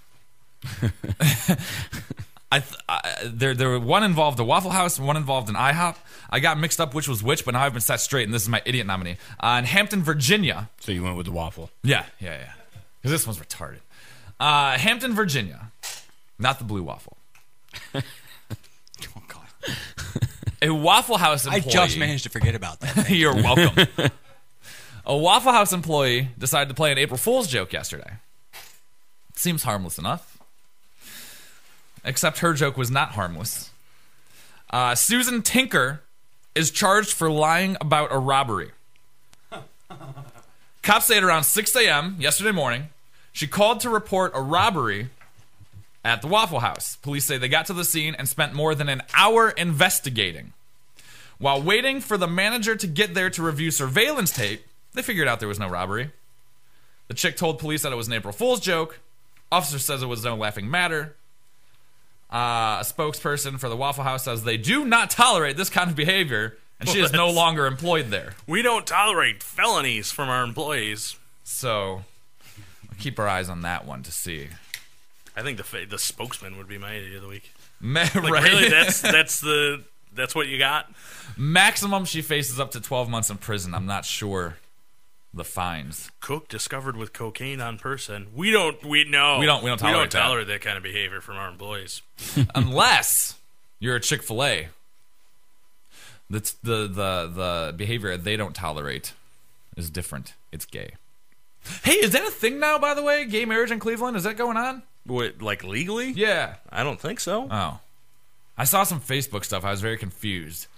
Speaker 5: I, th- I there there were one involved a Waffle House and one involved an IHOP. I got mixed up which was which, but now I've been set straight, and this is my idiot nominee. Uh, in Hampton, Virginia.
Speaker 8: So you went with the waffle.
Speaker 5: Yeah, yeah, yeah. Because this one's retarded. Uh, Hampton, Virginia. Not the blue waffle.
Speaker 6: Oh, God.
Speaker 5: A Waffle House employee.
Speaker 6: I just managed to forget about that.
Speaker 5: You're welcome. A Waffle House employee decided to play an April Fool's joke yesterday. Seems harmless enough. Except her joke was not harmless. Uh, Susan Tinker is charged for lying about a robbery. Cops say at around six a.m. yesterday morning, she called to report a robbery at the Waffle House. Police say they got to the scene and spent more than an hour investigating. While waiting for the manager to get there to review surveillance tape, they figured out there was no robbery. The chick told police that it was an April Fool's joke. Officer says it was no laughing matter. Uh, a spokesperson for the Waffle House says they do not tolerate this kind of behavior, and she is no longer employed there.
Speaker 7: We don't tolerate felonies from our employees.
Speaker 5: So, we'll keep our eyes on that one to see.
Speaker 7: I think the fa- the spokesman would be my idiot of the week.
Speaker 5: Ma-
Speaker 7: like,
Speaker 5: right?
Speaker 7: Really, that's that's the that's what you got.
Speaker 5: Maximum, she faces up to twelve months in prison. I'm not sure the fines.
Speaker 7: Cook discovered with cocaine on person. We don't. We no.
Speaker 5: We don't- we don't tolerate
Speaker 7: we don't
Speaker 5: that.
Speaker 7: tolerate that kind of behavior from our employees.
Speaker 5: Unless you're a Chick-fil-A. That's the the the behavior they don't tolerate is different. It's gay. Hey, is that a thing now? By the way, gay marriage in Cleveland, is that going on?
Speaker 7: What, like legally?
Speaker 5: Yeah.
Speaker 7: I don't think so.
Speaker 5: Oh, I saw some Facebook stuff. I was very confused.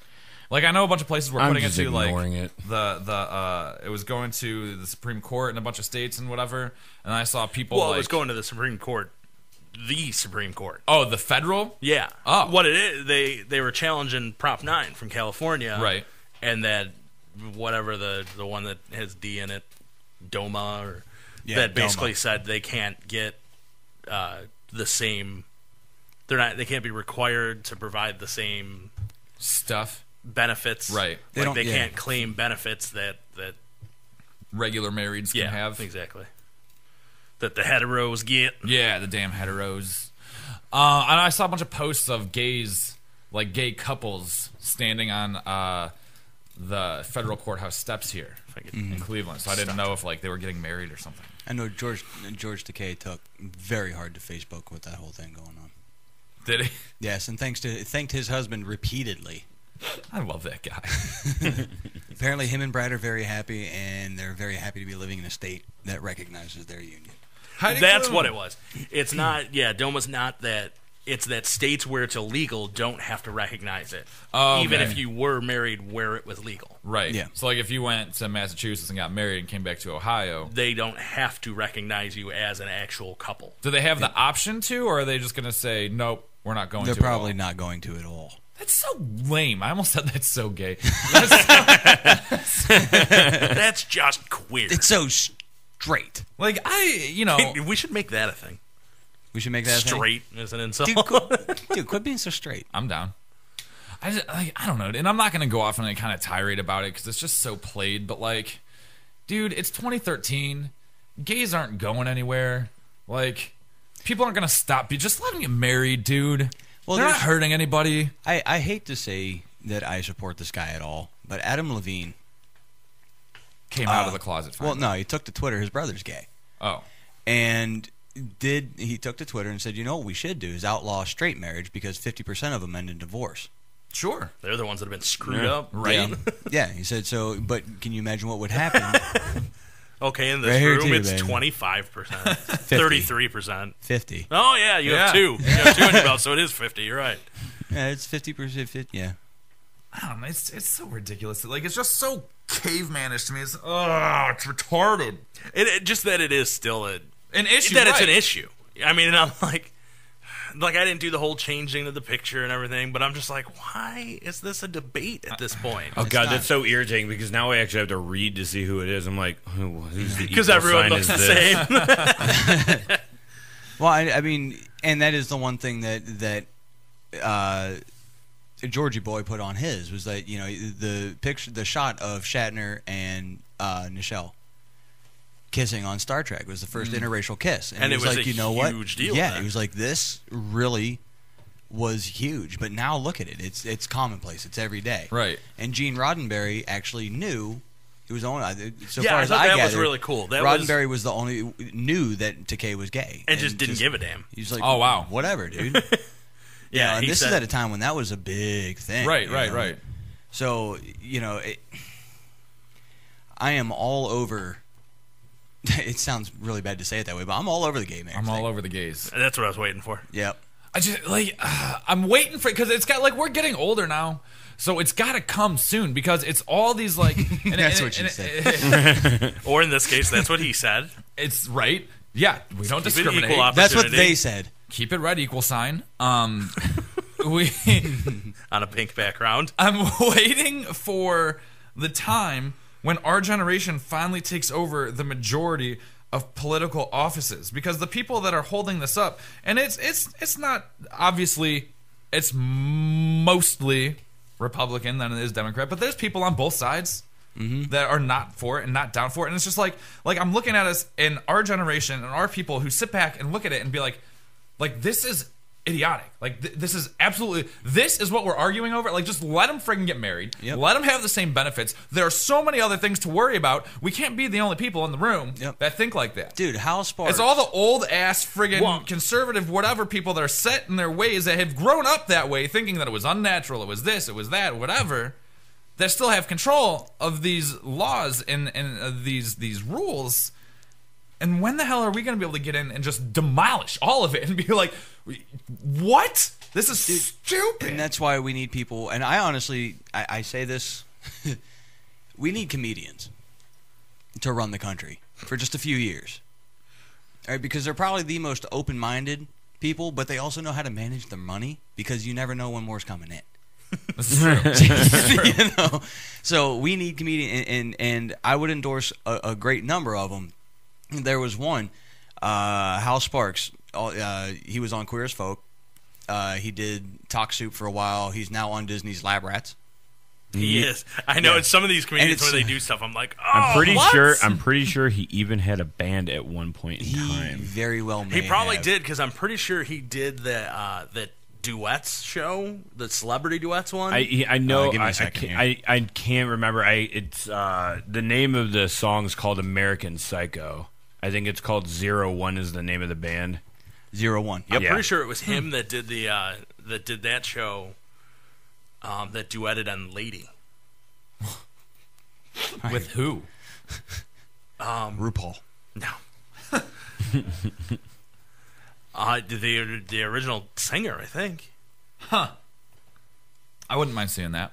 Speaker 5: Like I know a bunch of places were
Speaker 8: I'm
Speaker 5: putting it
Speaker 8: just
Speaker 5: to like
Speaker 8: ignoring it.
Speaker 5: the the uh, it was going to the Supreme Court in a bunch of states and whatever. And I saw people.
Speaker 7: Well,
Speaker 5: like,
Speaker 7: it was going to the Supreme Court, the Supreme Court.
Speaker 5: Oh, the federal.
Speaker 7: Yeah.
Speaker 5: Oh,
Speaker 7: what it is? They they were challenging Prop nine from California,
Speaker 5: right?
Speaker 7: And that whatever the the one that has D in it, DOMA, or
Speaker 6: Yeah,
Speaker 7: that basically
Speaker 6: DOMA.
Speaker 7: said they can't get uh, the same. They're not. They can't be required to provide the same
Speaker 5: stuff,
Speaker 7: benefits.
Speaker 5: Right.
Speaker 7: They,
Speaker 5: They
Speaker 7: like
Speaker 5: don't-
Speaker 7: they
Speaker 5: yeah.
Speaker 7: can't claim benefits that that
Speaker 5: regular marrieds can
Speaker 7: yeah,
Speaker 5: have.
Speaker 7: exactly. That the heteros get.
Speaker 5: Yeah, the damn heteros. Uh, and I saw a bunch of posts of gays, like gay couples, standing on uh, the federal courthouse steps here in
Speaker 6: Mhm.
Speaker 5: Cleveland. So I didn't know if like they were getting married or something.
Speaker 6: I know George George Takei took very hard to Facebook with that whole thing going on.
Speaker 5: Did he?
Speaker 6: Yes, and thanks to thanked his husband repeatedly.
Speaker 5: I love that guy.
Speaker 6: Apparently, him and Brad are very happy, and they're very happy to be living in a state that recognizes their union.
Speaker 7: That's what it was. It's not. Yeah, DOMA's not that. It's that states where it's illegal don't have to recognize it,
Speaker 5: Oh,
Speaker 7: even
Speaker 5: okay.
Speaker 7: if you were married where it was legal.
Speaker 5: Right.
Speaker 6: Yeah.
Speaker 5: So like if you went to Massachusetts and got married and came back to Ohio,
Speaker 7: They don't have to recognize you as an actual couple.
Speaker 5: do they have the option to, or are they just going to say nope, we're not going
Speaker 6: They're
Speaker 5: to? at all?
Speaker 6: probably not going to at all.
Speaker 5: That's so lame. I almost said that's so gay.
Speaker 7: That's just queer.
Speaker 6: It's so straight.
Speaker 5: Like I, you know,
Speaker 7: we should make that a thing.
Speaker 6: We should make that a thing?
Speaker 7: straight as an insult.
Speaker 6: Dude, quit, dude, quit being so straight.
Speaker 5: I'm down. I just, like, I don't know, and I'm not gonna go off on any kind of tirade about it because it's just so played. But like, dude, it's twenty thirteen. Gays aren't going anywhere. Like, people aren't gonna stop. You just let them get married, dude.
Speaker 6: Well,
Speaker 5: They're not
Speaker 6: there's-
Speaker 5: hurting anybody.
Speaker 6: I, I hate to say that I support this guy at all, but Adam Levine
Speaker 5: Came out of the closet.
Speaker 6: Well,
Speaker 5: finally.
Speaker 6: no, he took to Twitter. His brother's gay.
Speaker 5: Oh.
Speaker 6: And did he took to Twitter and said, you know what we should do is outlaw straight marriage because fifty percent of them end in divorce.
Speaker 5: Sure.
Speaker 7: They're the ones that have been screwed
Speaker 6: Yeah.
Speaker 7: up.
Speaker 6: Right. Yeah. Yeah, he said so. But can you imagine what would happen?
Speaker 7: Okay, in this
Speaker 6: Right here
Speaker 7: room
Speaker 6: too,
Speaker 7: it's
Speaker 6: baby.
Speaker 7: twenty-five percent. thirty-three percent.
Speaker 6: fifty.
Speaker 7: Oh, yeah, you have
Speaker 5: Yeah.
Speaker 7: two. You have two in your belt, so it is fifty. You're right.
Speaker 6: Yeah, it's fifty percent. Yeah.
Speaker 5: I don't know. It's it's so ridiculous. Like it's just so cavemanish to me. It's oh, it's retarded.
Speaker 7: It, it just that it is still a
Speaker 5: An issue,
Speaker 7: That it's
Speaker 5: right.
Speaker 7: an issue. I mean, and I'm like, like I didn't do the whole changing of the picture and everything, but I'm just like, why is this a debate at this point?
Speaker 8: Oh god, that's so irritating because now I actually have to read to see who it is. I'm like, who, who's the
Speaker 7: because
Speaker 8: equal
Speaker 7: everyone
Speaker 8: sign
Speaker 7: looks
Speaker 8: is
Speaker 7: the
Speaker 8: this?
Speaker 7: same.
Speaker 6: Well, I, I mean, and that is the one thing that that uh, Georgie Boy put on his was that you know the picture, the shot of Shatner and uh, Nichelle kissing on Star Trek was the first
Speaker 7: Mm.
Speaker 6: interracial kiss,
Speaker 7: And
Speaker 6: he
Speaker 7: it was
Speaker 6: like,
Speaker 7: a
Speaker 6: you know
Speaker 7: huge
Speaker 6: what?
Speaker 7: deal
Speaker 6: Yeah,
Speaker 7: then.
Speaker 6: he was like, this really was huge, but now look at it. It's it's commonplace. It's every day.
Speaker 5: Right.
Speaker 6: And Gene Roddenberry actually knew. It was only so
Speaker 7: Yeah,
Speaker 6: far
Speaker 7: I
Speaker 6: as
Speaker 7: thought
Speaker 6: I
Speaker 7: that was
Speaker 6: gathered,
Speaker 7: really cool. That was-
Speaker 6: Roddenberry was, the only knew that Takei was gay
Speaker 7: And just didn't give a damn.
Speaker 6: He's like,
Speaker 5: Oh, wow.
Speaker 6: whatever, dude.
Speaker 7: Yeah,
Speaker 6: You know, and
Speaker 7: he
Speaker 6: this
Speaker 7: said-
Speaker 6: is at a time when that was a big thing.
Speaker 5: Right,
Speaker 6: you
Speaker 5: right,
Speaker 6: know?
Speaker 5: right.
Speaker 6: So you know, it, I am all over. It sounds really bad to say it that way, but I'm all over the gay marriage.
Speaker 5: I'm all
Speaker 6: thing.
Speaker 5: over the gays.
Speaker 7: That's what I was waiting for.
Speaker 6: Yep.
Speaker 5: I just like uh, I'm waiting for because it's got like we're getting older now, so it's got to come soon because it's all these like. And,
Speaker 6: That's
Speaker 5: and-
Speaker 6: what you
Speaker 5: and-
Speaker 6: said.
Speaker 7: Or in this case, that's what he said.
Speaker 5: It's right. Yeah, we don't
Speaker 7: Keep it
Speaker 5: discriminate.
Speaker 7: equal
Speaker 6: That's what
Speaker 7: opportunity
Speaker 6: they said.
Speaker 5: Keep it red, equal sign. Um, we.
Speaker 7: on a pink background.
Speaker 5: I'm waiting for the time when our generation finally takes over the majority of political offices because the people that are holding this up, and it's it's it's not obviously it's mostly Republican than it is Democrat, but there's people on both sides
Speaker 6: Mm-hmm.
Speaker 5: that are not for it and not down for it, and it's just like like I'm looking at us in our generation and our people who sit back and look at it and be like, like this is idiotic. Like th- this is absolutely this is what we're arguing over. Like just let them friggin' get married.
Speaker 6: Yep.
Speaker 5: Let them have the same benefits. There are so many other things to worry about. We can't be the only people in the room
Speaker 6: Yep.
Speaker 5: that think like that.
Speaker 6: Dude, Hal Sparks.
Speaker 5: It's all the old ass friggin'
Speaker 7: Well-
Speaker 5: conservative whatever people that are set in their ways that have grown up that way, thinking that it was unnatural, it was this, it was that, whatever. That still have control of these laws and and uh, these these rules. And when the hell are we going to be able to get in and just demolish all of it and be like, what? This is
Speaker 6: Dude,
Speaker 5: stupid.
Speaker 6: And that's why we need people. And I honestly, I, I say this, we need comedians to run the country for just a few years. All right, because they're probably the most open-minded people, but they also know how to manage their money because you never know when more's coming in.
Speaker 5: This is true.
Speaker 6: You know? So we need comedians, and, and, and I would endorse a, a great number of them. There was one, uh, Hal Sparks. Uh, he was on Queer as Folk. Uh, he did Talk Soup for a while. He's now on Disney's Lab Rats.
Speaker 7: He is. I know.
Speaker 6: Yeah.
Speaker 7: In some of these comedians
Speaker 6: And
Speaker 7: where
Speaker 6: it's-
Speaker 7: they do stuff, I'm like, oh,
Speaker 8: I'm pretty
Speaker 7: what?
Speaker 8: sure. I'm pretty sure he even had a band at one point in
Speaker 6: He
Speaker 8: time.
Speaker 6: very well may
Speaker 7: He probably
Speaker 6: have.
Speaker 7: did because I'm pretty sure he did the uh, the duets show, the celebrity duets one.
Speaker 8: I he- I know.
Speaker 6: Uh, give me a
Speaker 8: I, I,
Speaker 6: second
Speaker 8: can't, I I can't remember. I it's uh, the name of the song is called American Psycho. I think it's called Zero One is the name of the band.
Speaker 6: Zero One.
Speaker 7: I'm
Speaker 8: Yeah.
Speaker 7: pretty sure it was him that did the uh, that did that show. Um, that duetted on Lady.
Speaker 5: With who?
Speaker 7: Um,
Speaker 6: RuPaul.
Speaker 7: No. uh, the the original singer, I think.
Speaker 5: Huh. I wouldn't mind seeing that.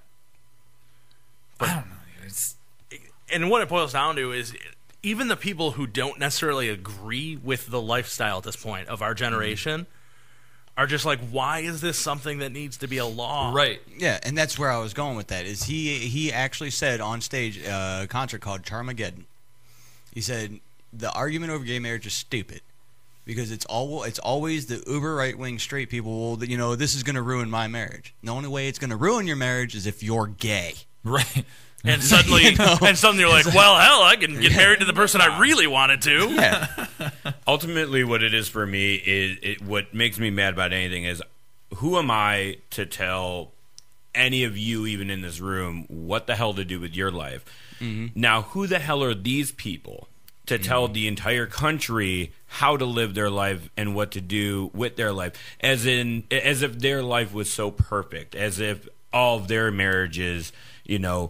Speaker 5: But I don't know. It's
Speaker 7: And what it boils down to is even the people who don't necessarily agree with the lifestyle at this point of our generation are just like, why is this something that needs to be a law?
Speaker 5: right.
Speaker 6: Yeah, and that's where I was going with that. Is he he actually said on stage uh, a concert called Charmageddon. He said the argument over gay marriage is stupid because it's all it's always the uber right wing straight people. Well, you know, this is going to ruin my marriage. The only way it's going to ruin your marriage is if you're gay.
Speaker 5: Right.
Speaker 7: And suddenly,
Speaker 6: You know?
Speaker 7: and suddenly you're like, well, hell, I can get married to the person I really wanted to.
Speaker 6: Yeah.
Speaker 8: Ultimately, what it is for me is it, what makes me mad about anything is who am I to tell any of you, even in this room, what the hell to do with your life?
Speaker 6: Mm-hmm.
Speaker 8: Now, who the hell are these people to tell the entire country how to live their life and what to do with their life? As in, as if their life was so perfect, as if all of their marriages, you know,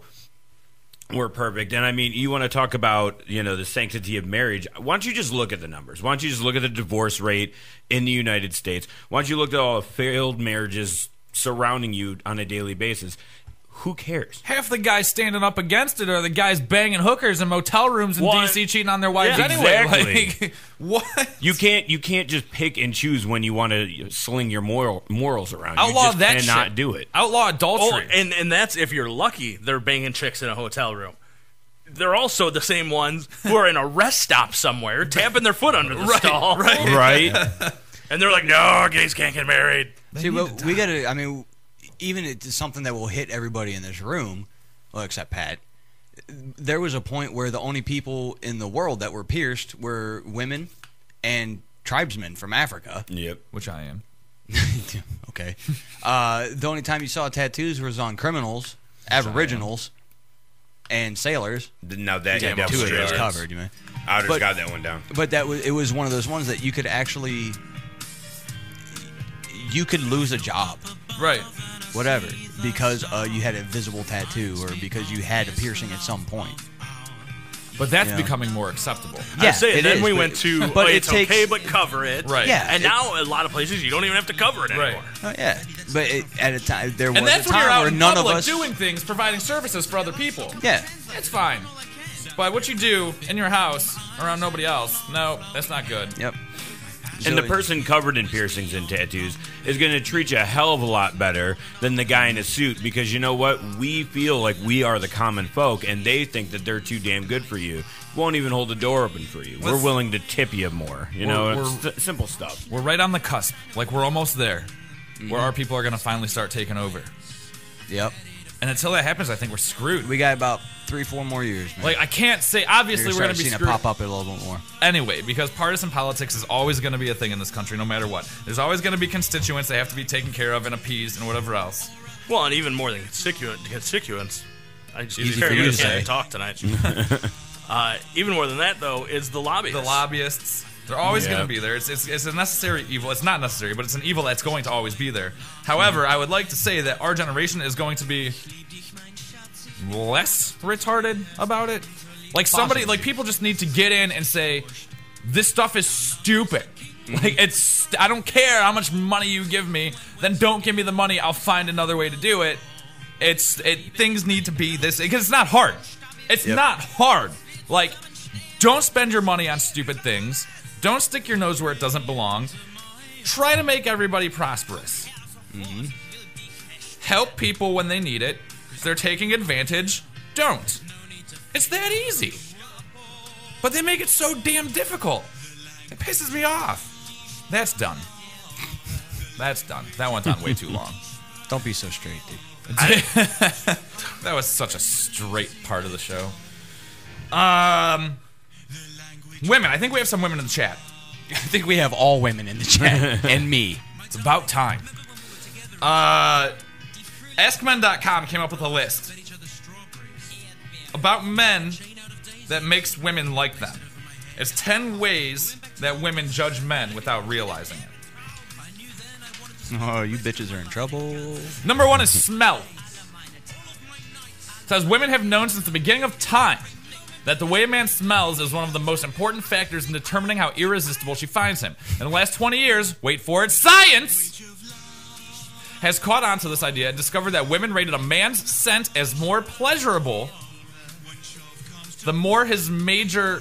Speaker 8: were perfect. And I mean, you want to talk about, you know, the sanctity of marriage. Why don't you just look at the numbers? Why don't you just look at the divorce rate in the United States? Why don't you look at all the failed marriages surrounding you on a daily basis? Who cares?
Speaker 5: Half the guys standing up against it are the guys banging hookers in motel rooms in
Speaker 8: What?
Speaker 5: D C cheating on their wives
Speaker 8: Yeah,
Speaker 5: anyway.
Speaker 8: exactly.
Speaker 5: Like, what?
Speaker 8: You can't you can't just pick and choose when you want to sling your moral morals around.
Speaker 5: Outlaw
Speaker 8: you just
Speaker 5: that
Speaker 8: cannot
Speaker 5: shit.
Speaker 8: do it.
Speaker 5: Outlaw
Speaker 7: Oh,
Speaker 5: adultery.
Speaker 7: and, and that's if you're lucky, they're banging chicks in a hotel room. They're also the same ones who are in a rest stop somewhere, tapping their foot under the
Speaker 5: Right,
Speaker 7: stall.
Speaker 5: right.
Speaker 8: Right?
Speaker 7: And they're like, no, gays can't get married.
Speaker 6: See, but we got to, I mean, even it's something that will hit everybody in this room, well, except Pat. There was a point where the only people in the world that were pierced were women and tribesmen from Africa.
Speaker 8: Yep.
Speaker 5: Which I am.
Speaker 6: Okay. Uh, the only time you saw tattoos was on criminals, aboriginals, and sailors.
Speaker 8: Now that
Speaker 6: Yeah,
Speaker 8: yeah,
Speaker 6: two of those
Speaker 8: is
Speaker 6: covered, you know.
Speaker 8: I just
Speaker 6: But-
Speaker 8: got that one down.
Speaker 6: But that was it was one of those ones that you could actually you could lose a job,
Speaker 5: Right.
Speaker 6: whatever, because uh, you had a visible tattoo or because you had a piercing at some point.
Speaker 5: But that's
Speaker 6: Yeah.
Speaker 5: becoming more acceptable.
Speaker 6: Yeah,
Speaker 7: I say,
Speaker 6: it
Speaker 7: then
Speaker 6: is,
Speaker 7: we
Speaker 6: but-
Speaker 7: went to,
Speaker 6: but
Speaker 7: oh,
Speaker 6: it
Speaker 7: it's
Speaker 6: takes-
Speaker 7: okay, but cover it.
Speaker 5: Right.
Speaker 6: Yeah,
Speaker 7: And
Speaker 6: it-
Speaker 7: now, a lot of places, you don't even have to cover it
Speaker 5: Right.
Speaker 7: anymore.
Speaker 6: Oh yeah, but it, at a time there was
Speaker 5: And that's
Speaker 6: a
Speaker 5: when you're
Speaker 6: time
Speaker 5: out
Speaker 6: where
Speaker 5: in
Speaker 6: none
Speaker 5: public
Speaker 6: of us
Speaker 5: doing things, providing services for other people.
Speaker 6: Yeah,
Speaker 5: It's fine. But what you do in your house around nobody else, no, that's not good.
Speaker 6: yep.
Speaker 8: And
Speaker 6: So-
Speaker 8: the person covered in piercings and tattoos is going to treat you a hell of a lot better than the guy in a suit because you know what? We feel like we are the common folk and they think that they're too damn good for you. Won't even hold the door open for you. We're
Speaker 5: Let's-
Speaker 8: willing to tip you more. You know,
Speaker 5: We're-
Speaker 8: it's s- simple stuff.
Speaker 5: We're right on the cusp. Like, we're almost there. Where our people are going to finally start taking over.
Speaker 6: Yep.
Speaker 5: And until that happens, I think we're screwed.
Speaker 6: We got about three, four more years. Man.
Speaker 5: Like, I can't say, obviously,
Speaker 6: You're
Speaker 5: we're going to be
Speaker 6: seeing
Speaker 5: screwed.
Speaker 6: it pop up a little bit more.
Speaker 5: Anyway, because partisan politics is always going to be a thing in this country, no matter what. There's always going to be constituents that have to be taken care of and appeased and whatever else.
Speaker 7: Well, and even more than constituent, constituents. I just
Speaker 6: Easy
Speaker 7: carry
Speaker 6: for you
Speaker 7: my
Speaker 6: to
Speaker 7: can't
Speaker 6: say.
Speaker 7: talk tonight. uh, even more than that, though, is the lobbyists.
Speaker 5: The lobbyists, they're always
Speaker 8: Yeah.
Speaker 5: going to be there. It's, it's, it's a necessary evil. It's not necessary, but it's an evil that's going to always be there. However, I would like to say that our generation is going to be less retarded about it. Like somebody,
Speaker 6: Possibly.
Speaker 5: like people just need to get in and say, this stuff is stupid. Like, it's, I don't care how much money you give me, then don't give me the money, I'll find another way to do it. It's, it, things need to be this, because it's not hard. It's
Speaker 8: Yep.
Speaker 5: not hard. Like, don't spend your money on stupid things. Don't stick your nose where it doesn't belong. Try to make everybody prosperous.
Speaker 6: Mm-hmm.
Speaker 5: Help people when they need it. If they're taking advantage, don't. It's that easy. But they make it so damn difficult. It pisses me off. That's done. That's done. That went on way too long.
Speaker 6: Don't be so straight, dude.
Speaker 5: That was such a straight part of the show. Um, women. I think we have some women in the chat.
Speaker 6: I think we have all women in the chat. And me.
Speaker 5: It's about time. Uh, ask men dot com came up with a list about men that makes women like them. It's ten ways that women judge men without realizing it.
Speaker 6: Oh, you bitches are in trouble.
Speaker 5: Number one is smell. It says women have known since the beginning of time that the way a man smells is one of the most important factors in determining how irresistible she finds him. In the last twenty years, wait for it, science has caught on to this idea and discovered that women rated a man's scent as more pleasurable the more his major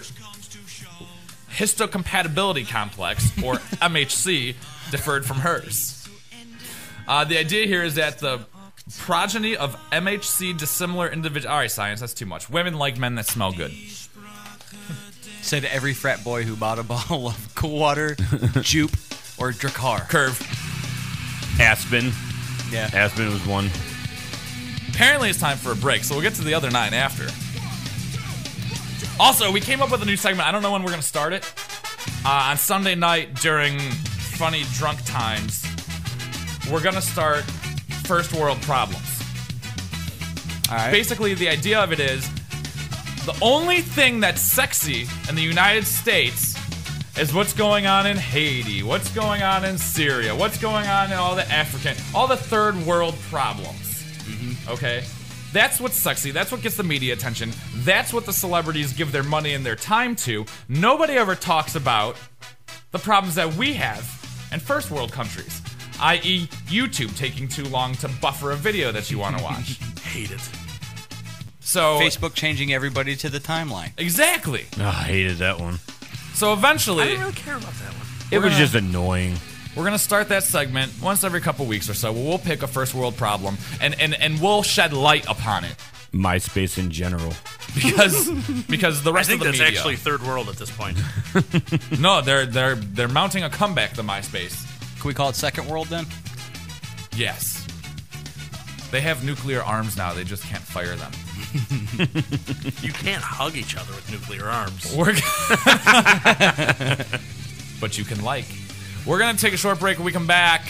Speaker 5: histocompatibility complex, or M H C, differed from hers. Uh, the idea here is that the progeny of M H C dissimilar individuals. All right, science, that's too much. Women like men that smell good.
Speaker 6: Said every frat boy who bought a bottle of Cool Water, Jupe, or Drakkar.
Speaker 5: Curve.
Speaker 8: Aspen.
Speaker 6: Yeah.
Speaker 8: Aspen was one.
Speaker 5: Apparently it's time for a break, so we'll get to the other nine after. Also, we came up with a new segment. I don't know when we're going to start it. Uh, on Sunday night during funny drunk times, we're going to start First World Problems.
Speaker 6: All right.
Speaker 5: Basically, the idea of it is the only thing that's sexy in the United States is what's going on in Haiti, what's going on in Syria, what's going on in all the African, all the third world problems. Mm-hmm. Okay? That's what's sexy. That's what gets the media attention. That's what the celebrities give their money and their time to. Nobody ever talks about the problems that we have in first world countries, that is YouTube taking too long to buffer a video that you want to watch.
Speaker 7: Hate it.
Speaker 5: So
Speaker 6: Facebook changing everybody to the timeline.
Speaker 5: Exactly.
Speaker 8: Oh, I hated that one.
Speaker 5: So eventually,
Speaker 7: I didn't really care about that one.
Speaker 8: It was
Speaker 5: gonna-
Speaker 8: just annoying.
Speaker 5: We're going to start that segment once every couple weeks or so. We'll pick a first world problem and, and, and we'll shed light upon it.
Speaker 8: MySpace in general.
Speaker 5: Because because the
Speaker 7: I
Speaker 5: rest
Speaker 7: think
Speaker 5: of the
Speaker 7: that's
Speaker 5: media.
Speaker 7: actually third world at this point.
Speaker 5: No, they're they're they're mounting a comeback to MySpace.
Speaker 6: Can we call it second world then?
Speaker 5: Yes. They have nuclear arms now. They just can't fire them.
Speaker 7: You can't hug each other with nuclear arms.
Speaker 5: We're but you can like. We're going to take a short break. When we come back,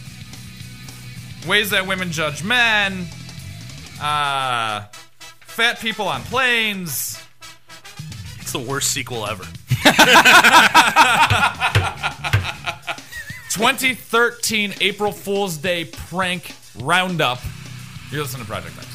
Speaker 5: ways that women judge men, uh, fat people on planes.
Speaker 7: It's the worst sequel ever.
Speaker 5: twenty thirteen April Fool's Day prank roundup. You're listening to Project X.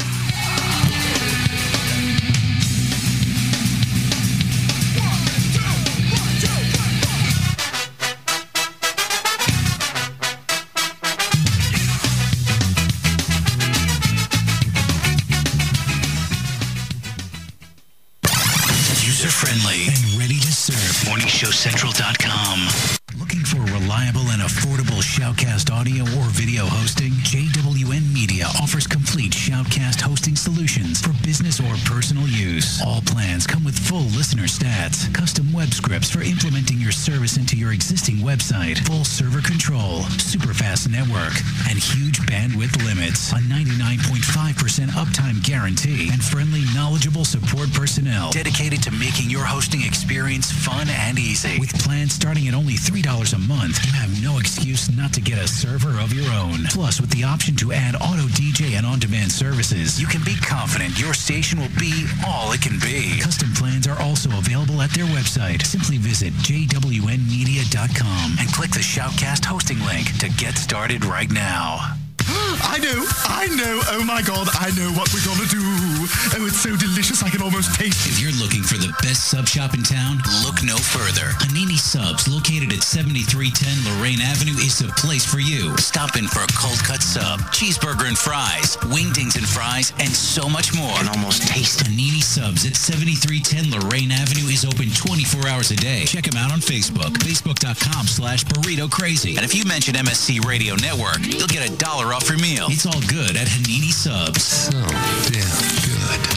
Speaker 9: User-friendly and ready to serve. morning show central dot com. Looking for reliable and affordable Shoutcast audio or video hosting? J W N Media offers complete Shoutcast hosting solutions for business or personal use. All plans come with full listener stats, custom web scripts for implementing your service into your existing website, full server control, super fast network, and huge bandwidth limits. A ninety-nine point five percent uptime guarantee and friendly, knowledgeable support personnel dedicated to making your hosting experience fun and easy. With plans starting at only three dollars a month, you have no excuse not to get a server of your own. Plus, with the option to add auto D J and on-demand services, you can be confident your station will be all it can be. Custom plans are also available at their website. Simply visit j w n media dot com and click the Shoutcast hosting link to get started right now.
Speaker 10: I know, I know, oh my god, I know what we're gonna do. Oh, it's so delicious I can almost taste it.
Speaker 9: If you're looking for the best sub shop in town, look no further. Hanini Subs, located at seventy-three ten Lorraine Avenue, is the place for you. Stop in for a cold cut sub, cheeseburger and fries, wingdings and fries, and so much more. And almost taste Hanini Subs at seventy-three ten Lorraine Avenue is open twenty-four hours a day. Check them out on Facebook, facebook.com slash burrito crazy. And if you mention M S C Radio Network, you'll get a dollar off your meal. It's all good at Hanini Subs. So damn good.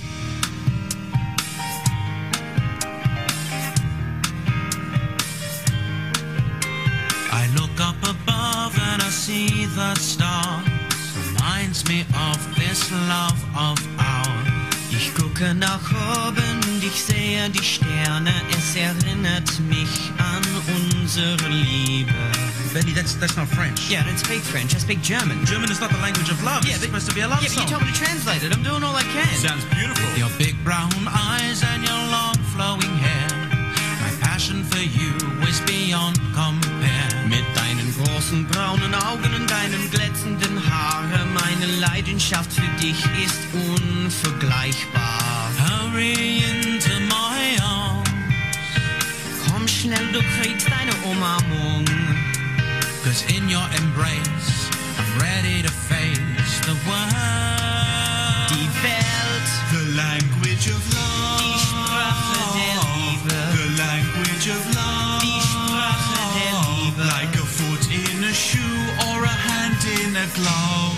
Speaker 17: I look up above and I see the stars. Reminds me of this love of ours. Ich gucke nach oben und ich sehe die Sterne. Es erinnert mich an unsere Liebe.
Speaker 16: Benny, that's that's not French.
Speaker 17: Yeah, I don't speak French. I speak German.
Speaker 16: German is not the language of love.
Speaker 17: Yeah,
Speaker 16: It's
Speaker 17: but,
Speaker 16: supposed to be a love
Speaker 17: yeah,
Speaker 16: song.
Speaker 17: but you told me to translate it. I'm doing all I can.
Speaker 16: Sounds beautiful.
Speaker 17: Your big brown eyes and your long flowing hair. My passion for you is beyond compare. Mit deinen großen braunen Augen und deinen glänzenden Haaren. Meine Leidenschaft für dich ist unvergleichbar. Hurry into my arms. Komm schnell, du kriegst deine Umarmung. Cause in your embrace, I'm ready to face the world. Die Welt.
Speaker 16: The language of love.
Speaker 17: Die Sprache der Liebe.
Speaker 16: The language of love.
Speaker 17: Die Sprache der Liebe.
Speaker 16: Like a foot in a shoe or a hand in a glove.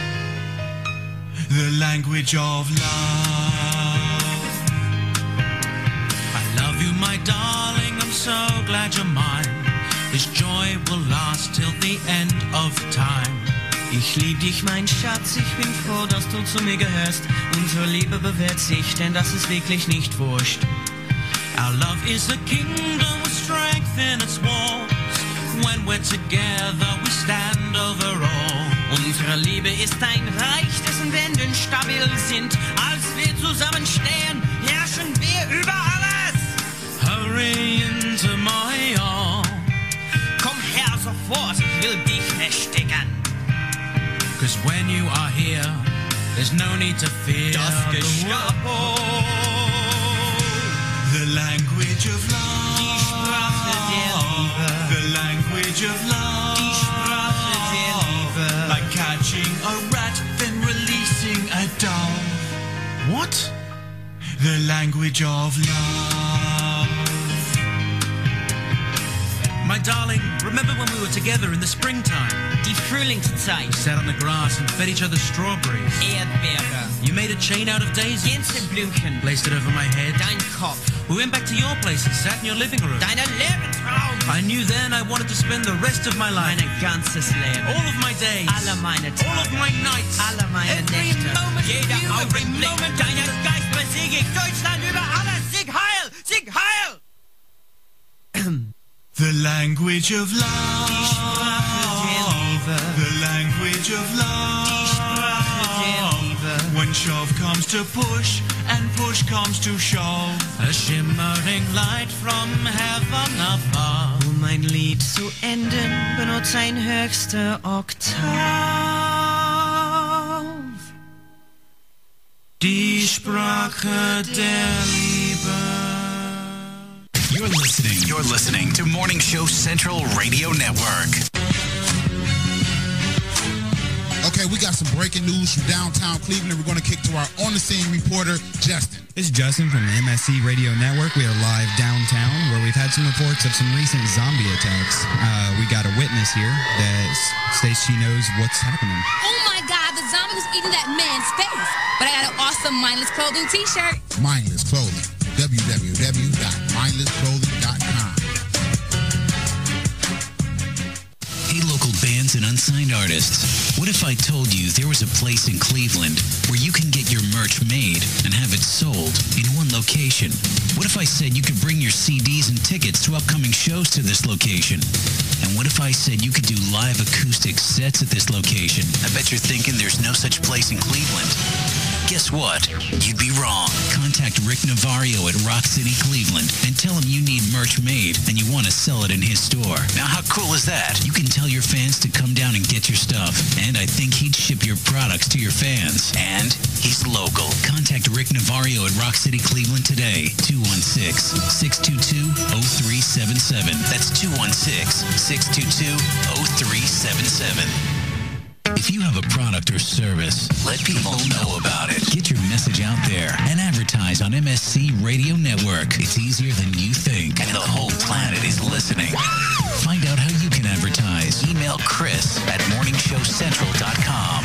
Speaker 16: The language of love.
Speaker 17: I love you, my darling. I'm so glad you're mine. This joy will last till the end of time. Ich lieb dich, mein Schatz, ich bin froh, dass du zu mir gehörst. Unsere Liebe bewährt sich, denn das ist wirklich nicht wurscht. Our love is a kingdom with strength in its walls. When we're together, we stand over all. Unsere Liebe ist ein Reich, dessen Wände stabil sind. Als wir zusammenstehen, herrschen wir über alles. Hurry into my arms. Komm her sofort, ich will dich festigen. Cause when you are here, there's no need to fear das Gestapo.
Speaker 16: The language of love.
Speaker 17: Die Sprache der Liebe.
Speaker 16: The language of love.
Speaker 17: Die Sprache der Liebe.
Speaker 16: Like catching a rat, then releasing a dove.
Speaker 17: What?
Speaker 16: The language of love.
Speaker 17: My darling, remember when we were together in the springtime? Die Frühlingszeit.
Speaker 16: We sat on the grass and fed each other strawberries.
Speaker 17: Erdbeere.
Speaker 16: You made a chain out of daisies.
Speaker 17: Gänseblümchen.
Speaker 16: Placed it over my head.
Speaker 17: Dein Kopf.
Speaker 16: We went back to your place and sat in your living room.
Speaker 17: Deine Lebensraum.
Speaker 16: I knew then I wanted to spend the rest of my life.
Speaker 17: Mein ganzes Leben.
Speaker 16: All of my days.
Speaker 17: Alle meine Tage.
Speaker 16: All of my nights.
Speaker 17: Alle meine
Speaker 16: Every
Speaker 17: Nächte.
Speaker 16: moment.
Speaker 17: Jeder
Speaker 16: you, every
Speaker 17: Augenblick.
Speaker 16: moment.
Speaker 17: Deinen Geist besiege ich. Deutschland über alles. Sieg heil. Sieg heil.
Speaker 16: The language of love.
Speaker 17: Die Sprache der Liebe.
Speaker 16: The language of love.
Speaker 17: Die Sprache der Liebe.
Speaker 16: When shove comes to push and push comes to shove.
Speaker 17: A shimmering light from heaven above. Um mein Lied zu enden, benutze ein höchste Oktav. Die Sprache der Liebe.
Speaker 9: You're listening. You're listening to Morning Show Central Radio Network.
Speaker 11: Okay, we got some breaking news from downtown Cleveland. We're going to kick to our on-the-scene reporter, Justin.
Speaker 12: This is Justin from the M S C Radio Network. We are live downtown where we've had some reports of some recent zombie attacks. Uh, we got a witness here that s- states she knows what's happening.
Speaker 13: Oh my God, the zombie was eating that man's face. But I got an awesome Mindless Clothing t-shirt.
Speaker 11: Mindless Clothing. w w w dot mindless clothing dot com.
Speaker 9: Hey, local bands and unsigned artists. What if I told you there was a place in Cleveland where you can get your merch made and have it sold in one location? What if I said you could bring your C Ds and tickets to upcoming shows to this location? And what if I said you could do live acoustic sets at this location? I bet you're thinking there's no such place in Cleveland. Guess what? You'd be wrong. Contact Rick Navario at Rock City, Cleveland, and tell him you need merch made and you want to sell it in his store. Now, how cool is that? You can tell your fans to come down and get your stuff, and I think he'd ship your products to your fans. And he's local. Contact Rick Navario at Rock City, Cleveland today. two one six, six two two, zero three seven seven. That's two one six, six two two, zero three seven seven. If you have a product or service, let people know about it. Get your message out there and advertise on M S C Radio Network. It's easier than you think, and the whole planet is listening. Find out how you can advertise. Email Chris at morning show central dot com.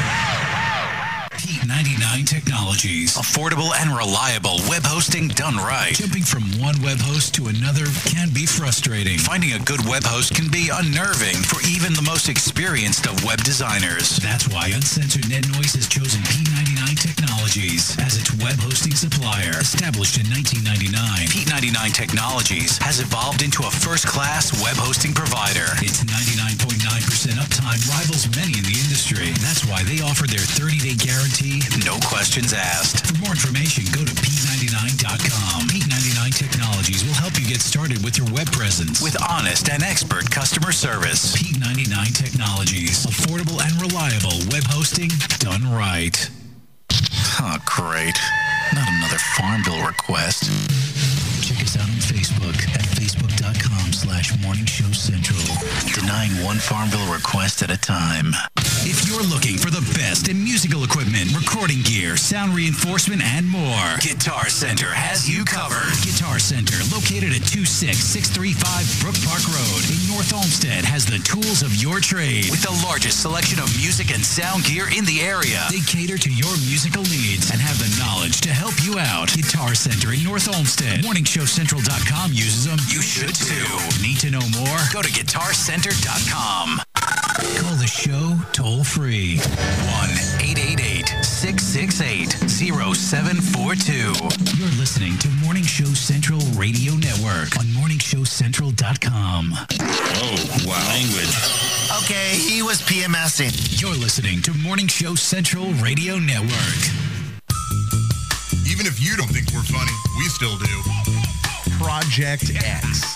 Speaker 9: Pete ninety-nine Technologies. Affordable and reliable web hosting done right. Jumping from one web host to another can be frustrating. Finding a good web host can be unnerving for even the most experienced of web designers. That's why Uncensored Net Noise has chosen Pete ninety-nine Technologies as its web hosting supplier. Established in nineteen ninety-nine, Pete ninety-nine Technologies has evolved into a first-class web hosting provider. Its ninety-nine point nine percent uptime rivals many in the industry. That's why they offer their thirty-day guarantee, no questions asked. For more information, go to Pete ninety-nine dot com. Pete ninety-nine Technologies will help you get started with your web presence with honest and expert customer service. Pete ninety-nine Technologies. Affordable and reliable web hosting done right. Oh, great. Not another Farmville request. Check us out on Facebook at facebook.com slash morning show central. Denying one Farmville request at a time. If you're looking for the best in musical equipment, recording gear, sound reinforcement, and more, Guitar Center has you covered. Guitar Center, located at two six six three five Brook Park Road in North Olmsted, has the tools of your trade with the largest selection of music and sound gear in the area. They cater to your musical needs and have the knowledge to help you out. Guitar Center in North Olmsted. morning show central dot com uses them. You should too. Need to know more? Go to guitar center dot com. Call the show toll free. one eight eight eight, six six eight, zero seven four two. You're listening to Morning Show Central Radio Network on morning show central dot com.
Speaker 8: Oh, wow. Language.
Speaker 15: Okay, he was PMSing.
Speaker 9: You're listening to Morning Show Central Radio Network.
Speaker 11: Even if you don't think we're funny, we still do.
Speaker 10: Project X.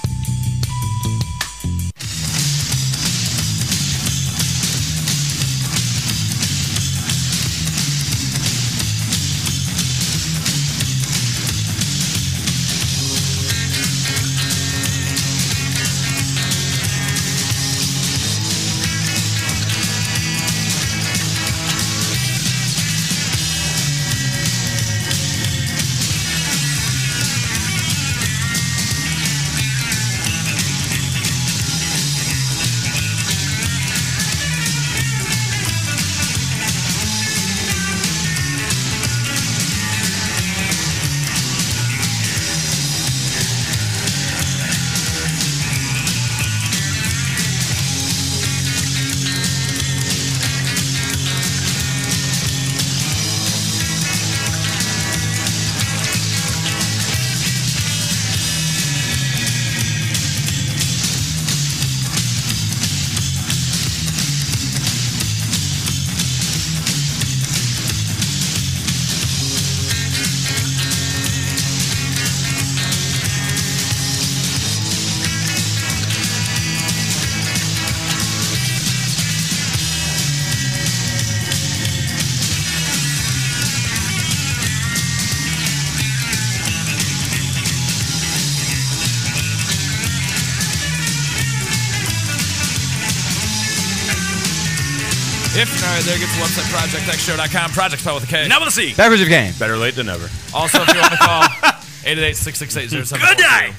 Speaker 5: If you're not right there, get to the website, project x show dot com. Project spelled with a K.
Speaker 7: Now with a C.
Speaker 6: Backwards of game.
Speaker 8: Better late than never.
Speaker 5: Also, if you want to call, eight eight eight, six six eight, zero seven four two.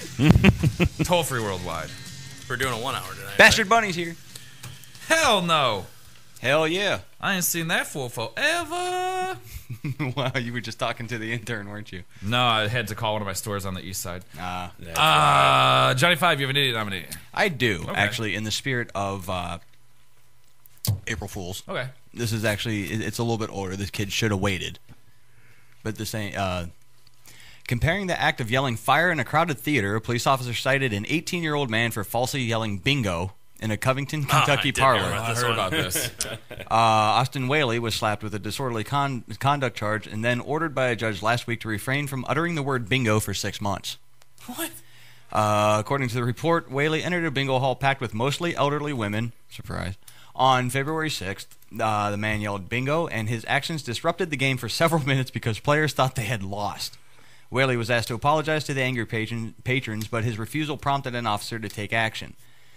Speaker 7: Good day!
Speaker 5: Toll free worldwide.
Speaker 7: We're doing a one hour tonight.
Speaker 6: Bastard Bunny's here.
Speaker 5: Hell no.
Speaker 6: Hell yeah.
Speaker 5: I ain't seen that fool forever.
Speaker 6: Wow, you were just talking to the intern, weren't you?
Speaker 5: No, I had to call one of my stores on the east side.
Speaker 6: Ah.
Speaker 5: Uh, Johnny Five, you have an idiot nominee.
Speaker 6: I do,
Speaker 5: Okay.
Speaker 6: actually, in the spirit of uh, April Fools.
Speaker 5: Okay.
Speaker 6: This is actually, it- it's a little bit older. This kid should have waited. But this ain't, uh, comparing the act of yelling fire in a crowded theater, a police officer cited an eighteen-year-old man for falsely yelling bingo in a Covington,
Speaker 7: Ah,
Speaker 6: Kentucky
Speaker 7: I did hear
Speaker 6: parlor.
Speaker 7: about this
Speaker 5: I heard
Speaker 7: one.
Speaker 5: about this.
Speaker 6: Uh, Austin Whaley was slapped with a disorderly con- conduct charge and then ordered by a judge last week to refrain from uttering the word bingo for six months.
Speaker 5: What?
Speaker 6: Uh, according to the report, Whaley entered a bingo hall packed with mostly elderly women. Surprise. On February sixth, uh, the man yelled bingo, and his actions disrupted the game for several minutes because players thought they had lost. Whaley was asked to apologize to the angry patron- patrons, but his refusal prompted an officer to take action.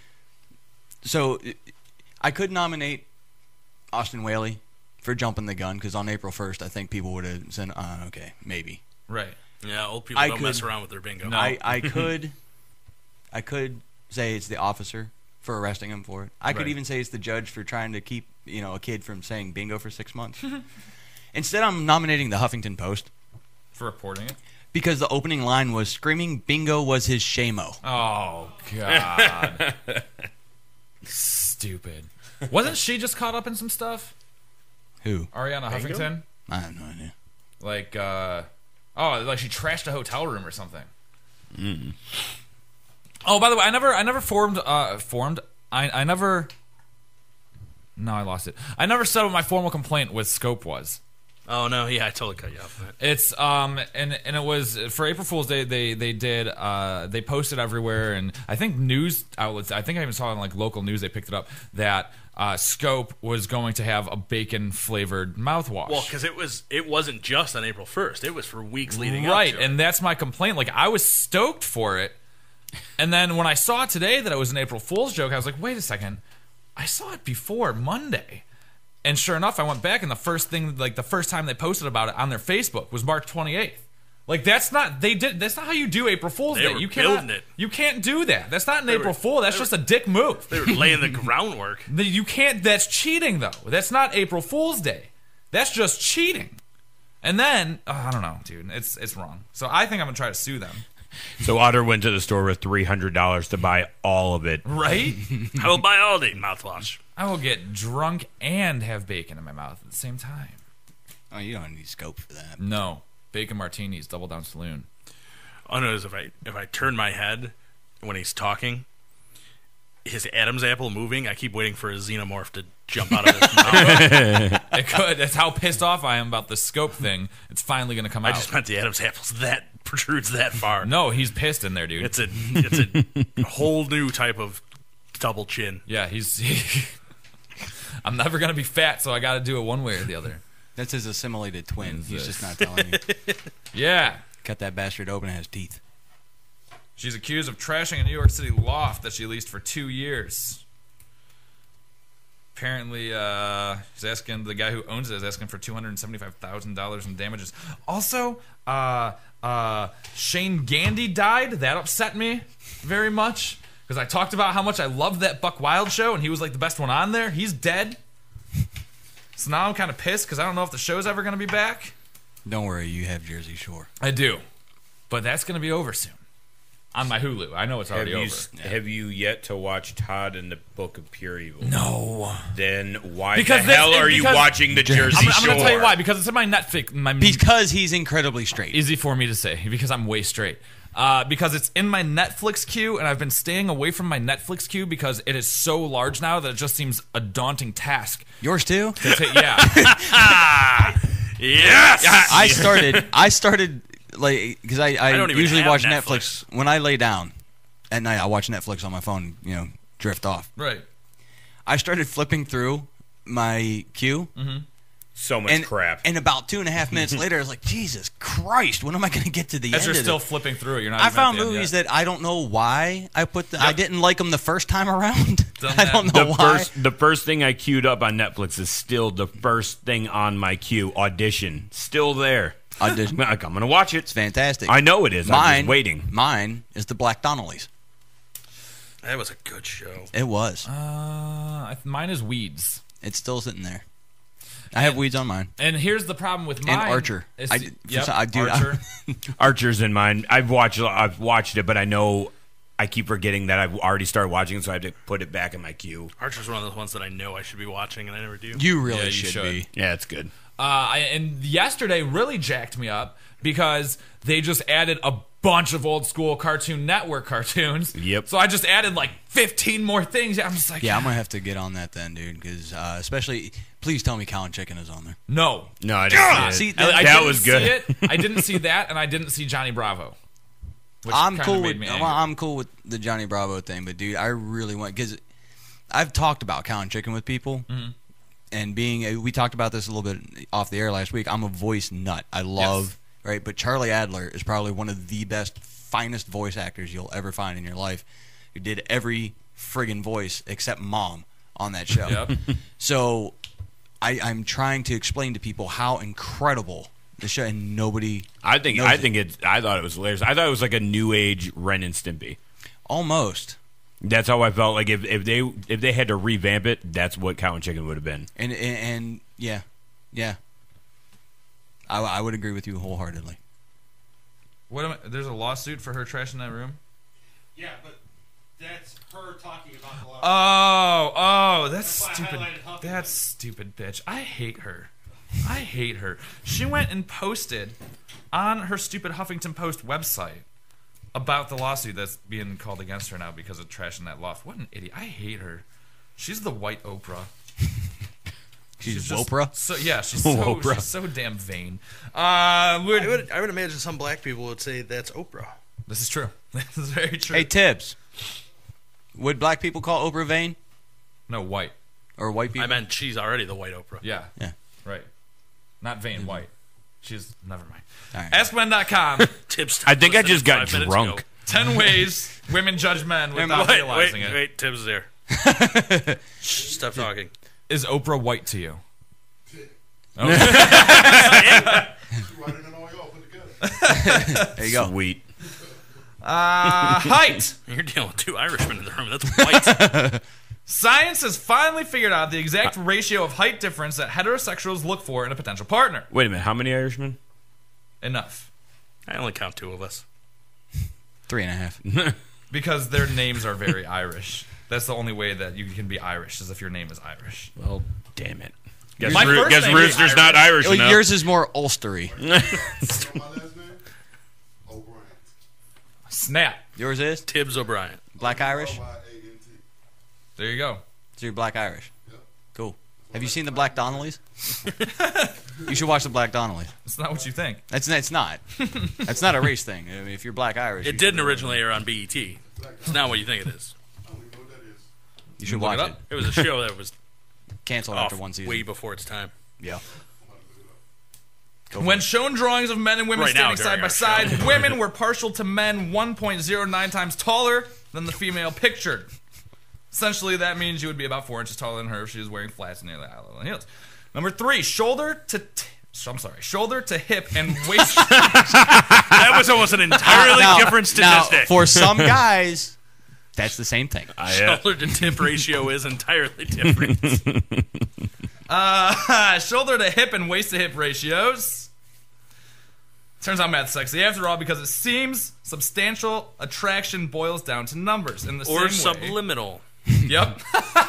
Speaker 6: So, I could nominate Austin Whaley for jumping the gun, because on April first, I think people would have said, uh, okay, maybe.
Speaker 5: Right.
Speaker 7: Yeah, old people
Speaker 6: I
Speaker 7: don't
Speaker 6: could-
Speaker 7: mess around with their bingo.
Speaker 6: No. I, I could I could say it's the officer for arresting him for it. I could
Speaker 5: Right.
Speaker 6: even say it's the judge for trying to keep, you know, a kid from saying bingo for six months. Instead, I'm nominating the Huffington Post
Speaker 5: For reporting it?
Speaker 6: because the opening line was screaming bingo was his shame-o.
Speaker 5: Oh, God. Stupid. Wasn't she just caught up in some stuff?
Speaker 6: Who?
Speaker 5: Ariana
Speaker 6: Bingo?
Speaker 5: Huffington?
Speaker 6: I have no idea.
Speaker 5: Like, uh... Oh, like she trashed a hotel room or something.
Speaker 8: Mm.
Speaker 5: Oh, by the way, I never, I never formed, uh, formed. I, I never. No, I lost it. I never said what my formal complaint with Scope was.
Speaker 7: Oh no, yeah, I totally cut you off. Man.
Speaker 5: It's um and and it was for April Fool's Day. They they did uh they posted everywhere, and I think news outlets. I think I even saw in like local news. They picked it up that uh, Scope was going to have a bacon flavored mouthwash.
Speaker 7: Well, because it was it wasn't just on April first. It was for weeks leading up
Speaker 5: right,
Speaker 7: to it.
Speaker 5: and that's my complaint. Like I was stoked for it, and then when I saw today that it was an April Fool's joke, I was like, wait a second, I saw it before Monday. And sure enough, I went back, and the first thing, like the first time they posted about it on their Facebook was March twenty-eighth. Like that's not they did. That's not how you do April Fool's
Speaker 7: They
Speaker 5: Day.
Speaker 7: were
Speaker 5: You cannot.
Speaker 7: building it.
Speaker 5: You can't do that. That's not an
Speaker 7: They
Speaker 5: April
Speaker 7: were-
Speaker 5: Fool. That's
Speaker 7: they
Speaker 5: just
Speaker 7: were-
Speaker 5: a dick move.
Speaker 7: They were laying the groundwork.
Speaker 5: The- You can't. That's cheating, though. That's not April Fool's Day. That's just cheating. And then oh, I don't know, dude. It's it's wrong. So I think I'm gonna try to sue them.
Speaker 8: So Otter went to the store with three hundred dollars to buy all of it.
Speaker 5: Right?
Speaker 7: I will buy all the mouthwash.
Speaker 5: I will get drunk and have bacon in my mouth at the same time.
Speaker 6: Oh, you don't need Scope for that.
Speaker 5: No. Bacon martinis, double down saloon.
Speaker 7: All I know is if I if I turn my head when he's talking, his Adam's apple moving, I keep waiting for a xenomorph to jump out of his mouth.
Speaker 5: It could. That's how pissed off I am about the Scope thing. It's finally going to come
Speaker 7: I
Speaker 5: out.
Speaker 7: just meant the Adam's apple's that protrudes that far.
Speaker 5: No, he's pissed in there, dude.
Speaker 7: It's a it's a whole new type of double chin.
Speaker 5: Yeah, he's. I'm never going to be fat, so I got to do it one way or the other.
Speaker 6: That's his assimilated twin.
Speaker 5: What is
Speaker 6: He's
Speaker 5: this?
Speaker 6: just not telling you.
Speaker 5: Yeah.
Speaker 6: Cut that bastard open, it has teeth.
Speaker 5: She's accused of trashing a New York City loft that she leased for two years. Apparently, uh, he's asking the guy who owns it is asking for two hundred seventy-five thousand dollars in damages. Also, uh, uh, Shane Gandy died. That upset me very much because I talked about how much I loved that Buck Wild show, and he was like the best one on there. He's dead. So now I'm kind of pissed because I don't know if the show's ever going to be back.
Speaker 6: Don't worry, you have Jersey Shore.
Speaker 5: I do, but that's going to be over soon. On my Hulu. I know it's
Speaker 8: Have
Speaker 5: already
Speaker 8: you,
Speaker 5: over.
Speaker 8: s- have you yet to watch Todd and the Book of Pure Evil?
Speaker 5: No.
Speaker 8: Then why
Speaker 5: Because
Speaker 8: the
Speaker 5: that's-
Speaker 8: hell are you
Speaker 5: because-
Speaker 8: watching the Jersey
Speaker 5: I'm, I'm
Speaker 8: Shore?
Speaker 5: going to tell you why. Because it's in my Netflix. My,
Speaker 6: Because he's incredibly straight.
Speaker 5: Easy for me to say. Because I'm way straight. Uh, because it's in my Netflix queue, and I've been staying away from my Netflix queue because it is so large now that it just seems a daunting task.
Speaker 6: Yours too?
Speaker 5: To ta- yeah.
Speaker 7: Yes!
Speaker 6: I started. I started like because I, I,
Speaker 7: I don't even
Speaker 6: usually
Speaker 7: have
Speaker 6: watch
Speaker 7: Netflix.
Speaker 6: Netflix when I lay down at night. I watch Netflix on my phone. You know, drift off.
Speaker 5: Right.
Speaker 6: I started flipping through my queue.
Speaker 5: Mm-hmm.
Speaker 8: So much
Speaker 6: and,
Speaker 8: crap.
Speaker 6: And about two and a half minutes later, I was like, Jesus Christ, when am I going to get to the
Speaker 5: As
Speaker 6: end
Speaker 5: you're
Speaker 6: of
Speaker 5: still
Speaker 6: this?
Speaker 5: flipping through it, you're not
Speaker 6: I
Speaker 5: even
Speaker 6: found
Speaker 5: at the end
Speaker 6: movies
Speaker 5: yet.
Speaker 6: that I don't know why I put. The, I
Speaker 5: Yep.
Speaker 6: didn't like them the first time around.
Speaker 5: Done
Speaker 6: I
Speaker 5: that.
Speaker 6: don't know
Speaker 8: the
Speaker 6: why.
Speaker 8: first the first thing I queued up on Netflix is still the first thing on my queue. Audition, still there.
Speaker 6: Audition.
Speaker 8: Like, I'm gonna watch it.
Speaker 6: It's fantastic.
Speaker 8: I know it is. I'm
Speaker 6: Mine,
Speaker 8: just waiting.
Speaker 6: Mine is the Black Donnellys.
Speaker 7: That was a good show.
Speaker 6: It was.
Speaker 5: Uh, I- mine is Weeds.
Speaker 6: It's still sitting there. I have weeds on mine.
Speaker 5: And here's the problem with mine.
Speaker 6: And Archer.
Speaker 5: is-
Speaker 6: I,
Speaker 5: yep,
Speaker 6: I do.
Speaker 5: Archer.
Speaker 8: Archer's in mine. I've watched. I've watched it, but I know I keep forgetting that I've already started watching it, so I have to put it back in my queue.
Speaker 7: Archer's one of those ones that I know I should be watching, and I never do.
Speaker 6: You really
Speaker 5: Yeah, you
Speaker 6: should,
Speaker 5: should.
Speaker 6: be.
Speaker 8: Yeah, it's good.
Speaker 5: Uh, I, and yesterday really jacked me up because they just added a bunch of old school Cartoon Network cartoons.
Speaker 8: Yep.
Speaker 5: So I just added like fifteen more things. I'm just like,
Speaker 6: Yeah, I'm gonna have to get on that then, dude. Because uh, especially, please tell me Cow and Chicken is on there.
Speaker 5: no.
Speaker 8: No, I didn't
Speaker 6: Ah,
Speaker 8: see
Speaker 6: see,
Speaker 8: it.
Speaker 6: that-
Speaker 5: I
Speaker 8: that
Speaker 5: didn't
Speaker 8: was
Speaker 5: see
Speaker 8: good.
Speaker 5: it. I didn't see that, and I didn't see Johnny Bravo. Which
Speaker 6: I'm
Speaker 5: kinda
Speaker 6: cool
Speaker 5: made
Speaker 6: with
Speaker 5: me
Speaker 6: well,
Speaker 5: angry.
Speaker 6: I'm cool with the Johnny Bravo thing, but dude, I really want because I've talked about Cow and Chicken with people,
Speaker 5: Mhm.
Speaker 6: and being a, we talked about this a little bit off the air last week. I'm a voice nut. I love right, but Charlie Adler is probably one of the best, finest voice actors you'll ever find in your life. Who did every friggin' voice except Mom on that show.
Speaker 5: Yep.
Speaker 6: So I, I'm trying to explain to people how incredible the show, and nobody.
Speaker 8: I think
Speaker 6: knows
Speaker 8: I
Speaker 6: it.
Speaker 8: think it's. I thought it was hilarious. I thought it was like a new age Ren and Stimpy.
Speaker 6: Almost.
Speaker 8: That's how I felt. Like if, if they if they had to revamp it, that's what Cow and Chicken would have been.
Speaker 6: And, and and yeah, yeah. I, I would agree with you wholeheartedly.
Speaker 5: What am I, there's a lawsuit for her trashing that room?
Speaker 18: Yeah, but that's her talking about the law.
Speaker 5: Oh, oh, that's,
Speaker 18: That's why I
Speaker 5: stupid.
Speaker 18: highlighted Huffington.
Speaker 5: That's stupid, bitch. I hate her. I hate her. She went and posted on her stupid Huffington Post website about the lawsuit that's being called against her now because of trashing that loft. What an idiot. I hate her. She's the white Oprah.
Speaker 6: She's,
Speaker 5: just
Speaker 6: Oprah?
Speaker 5: So yeah, she's so
Speaker 6: Oprah.
Speaker 5: she's so damn vain. Uh, would,
Speaker 7: I would I would imagine some black people would say that's Oprah.
Speaker 5: This is true. This is very true.
Speaker 6: Hey, Tibbs. Would black people call Oprah vain?
Speaker 5: No, white.
Speaker 6: Or white people?
Speaker 7: I meant she's already the white Oprah.
Speaker 5: Yeah.
Speaker 6: Yeah.
Speaker 5: Right. Not vain white. She's never mind.
Speaker 6: All right.
Speaker 5: Ask men dot com.
Speaker 7: Tibbs.
Speaker 8: I think I just got
Speaker 7: five minutes
Speaker 8: drunk.
Speaker 7: ago.
Speaker 5: Ten ways women judge men without
Speaker 7: Wait,
Speaker 5: realizing
Speaker 7: wait,
Speaker 5: it.
Speaker 7: wait, Tibbs is there. Shh, stop talking.
Speaker 5: Is Oprah white to you?
Speaker 6: There you go.
Speaker 8: Sweet.
Speaker 5: Uh, height.
Speaker 7: You're dealing with two Irishmen in the room. That's white.
Speaker 5: Science has finally figured out the exact ratio of height difference that heterosexuals look for in a potential partner.
Speaker 8: Wait a minute. How many Irishmen?
Speaker 5: Enough.
Speaker 7: I only count two of us.
Speaker 6: Three and a half.
Speaker 5: Because their names are very Irish. That's the only way that you can be Irish, is if your name is Irish.
Speaker 8: Well, damn it. Guess,
Speaker 5: My
Speaker 8: Ro-
Speaker 5: first
Speaker 8: guess
Speaker 5: name is
Speaker 8: Rooster's not Irish
Speaker 6: Well,
Speaker 8: enough.
Speaker 6: yours is more Ulstery.
Speaker 5: Snap.
Speaker 6: Yours is?
Speaker 7: Tibbs O'Brien.
Speaker 6: Black Irish?
Speaker 5: There you go.
Speaker 6: So you're Black Irish? Cool. Have you seen the Black Donnellys? You should watch the Black Donnellys.
Speaker 5: It's not what you think.
Speaker 6: That's it's not. That's not a race thing. I mean, if you're Black Irish,
Speaker 7: It
Speaker 6: you
Speaker 7: didn't
Speaker 6: should-
Speaker 7: originally air on B E T. It's not what you think it is.
Speaker 6: You should
Speaker 5: Look
Speaker 6: watch
Speaker 5: it
Speaker 6: it.
Speaker 5: up.
Speaker 7: It was a show that was
Speaker 6: Canceled
Speaker 7: off
Speaker 6: after one season.
Speaker 7: way before its time.
Speaker 6: Yeah. Go
Speaker 5: When
Speaker 6: for it.
Speaker 5: shown drawings of men and women
Speaker 7: Right now,
Speaker 5: standing
Speaker 7: during
Speaker 5: side by
Speaker 7: our
Speaker 5: side,
Speaker 7: show.
Speaker 5: women were partial to men one point zero nine times taller than the female pictured. Essentially, that means you would be about four inches taller than her if she was wearing flats near the eye level and heels. Number three, shoulder to... T- I'm sorry, shoulder to hip and waist...
Speaker 7: That was almost an entirely
Speaker 6: Now-
Speaker 7: different
Speaker 6: now,
Speaker 7: statistic.
Speaker 6: for some guys, that's the same thing.
Speaker 7: Shoulder to tip ratio is entirely different.
Speaker 5: Uh, shoulder to hip and waist to hip ratios. Turns out math's sexy after all because it seems substantial attraction boils down to numbers in the
Speaker 7: Or
Speaker 5: same way.
Speaker 7: subliminal.
Speaker 5: Yep.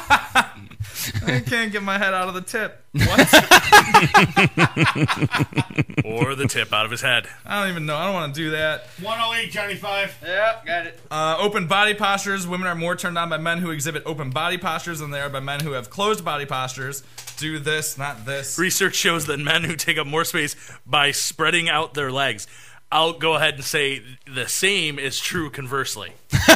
Speaker 5: I can't get my head out of the tip. What?
Speaker 7: Or the tip out of his head.
Speaker 5: I don't even know. I don't want to do that.
Speaker 18: one oh eight, Johnny Five.
Speaker 5: Yep, got it. Uh, open body postures. Women are more turned on by men who exhibit open body postures than they are by men who have closed body postures. Do this, not this.
Speaker 7: Research shows that men who take up more space by spreading out their legs. I'll go ahead and say the same is true conversely.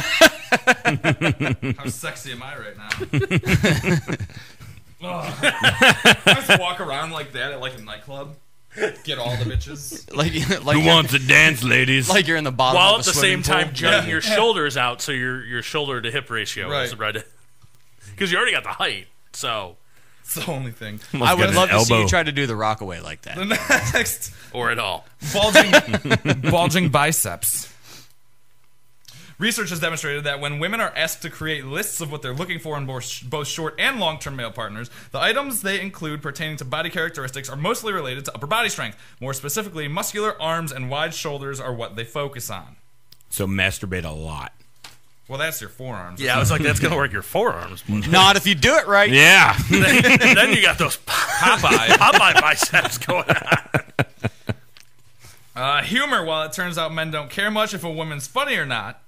Speaker 5: How sexy am I right now? Ugh. I just walk around like that at like a nightclub. Get all the bitches.
Speaker 6: Like, like
Speaker 8: Who
Speaker 6: you're-
Speaker 8: wants to dance, ladies?
Speaker 6: Like you're in the bottom
Speaker 7: While
Speaker 6: of
Speaker 7: at
Speaker 6: a
Speaker 7: the same
Speaker 6: swimming pool.
Speaker 7: time jutting
Speaker 5: Yeah.
Speaker 7: your shoulders out, so your your shoulder to hip ratio
Speaker 5: Right.
Speaker 7: is right. Because you already got the height, so
Speaker 5: It's the only thing.
Speaker 6: I would
Speaker 8: got
Speaker 6: love
Speaker 8: an
Speaker 6: to see you
Speaker 8: elbow.
Speaker 6: try to do the Rockaway like that.
Speaker 5: The next,
Speaker 7: or at all.
Speaker 5: bulging, bulging biceps. Research has demonstrated that when women are asked to create lists of what they're looking for in both both short and long-term male partners, the items they include pertaining to body characteristics are mostly related to upper body strength. More specifically, muscular arms and wide shoulders are what they focus on.
Speaker 8: So masturbate a lot.
Speaker 5: Well, that's your forearms.
Speaker 7: Yeah, I was like, that's going to work your forearms.
Speaker 6: Not if you do it right.
Speaker 8: Yeah.
Speaker 7: then, then you got those Popeye, Popeye biceps going on.
Speaker 5: Uh, humor, while it turns out men don't care much if a woman's funny or not.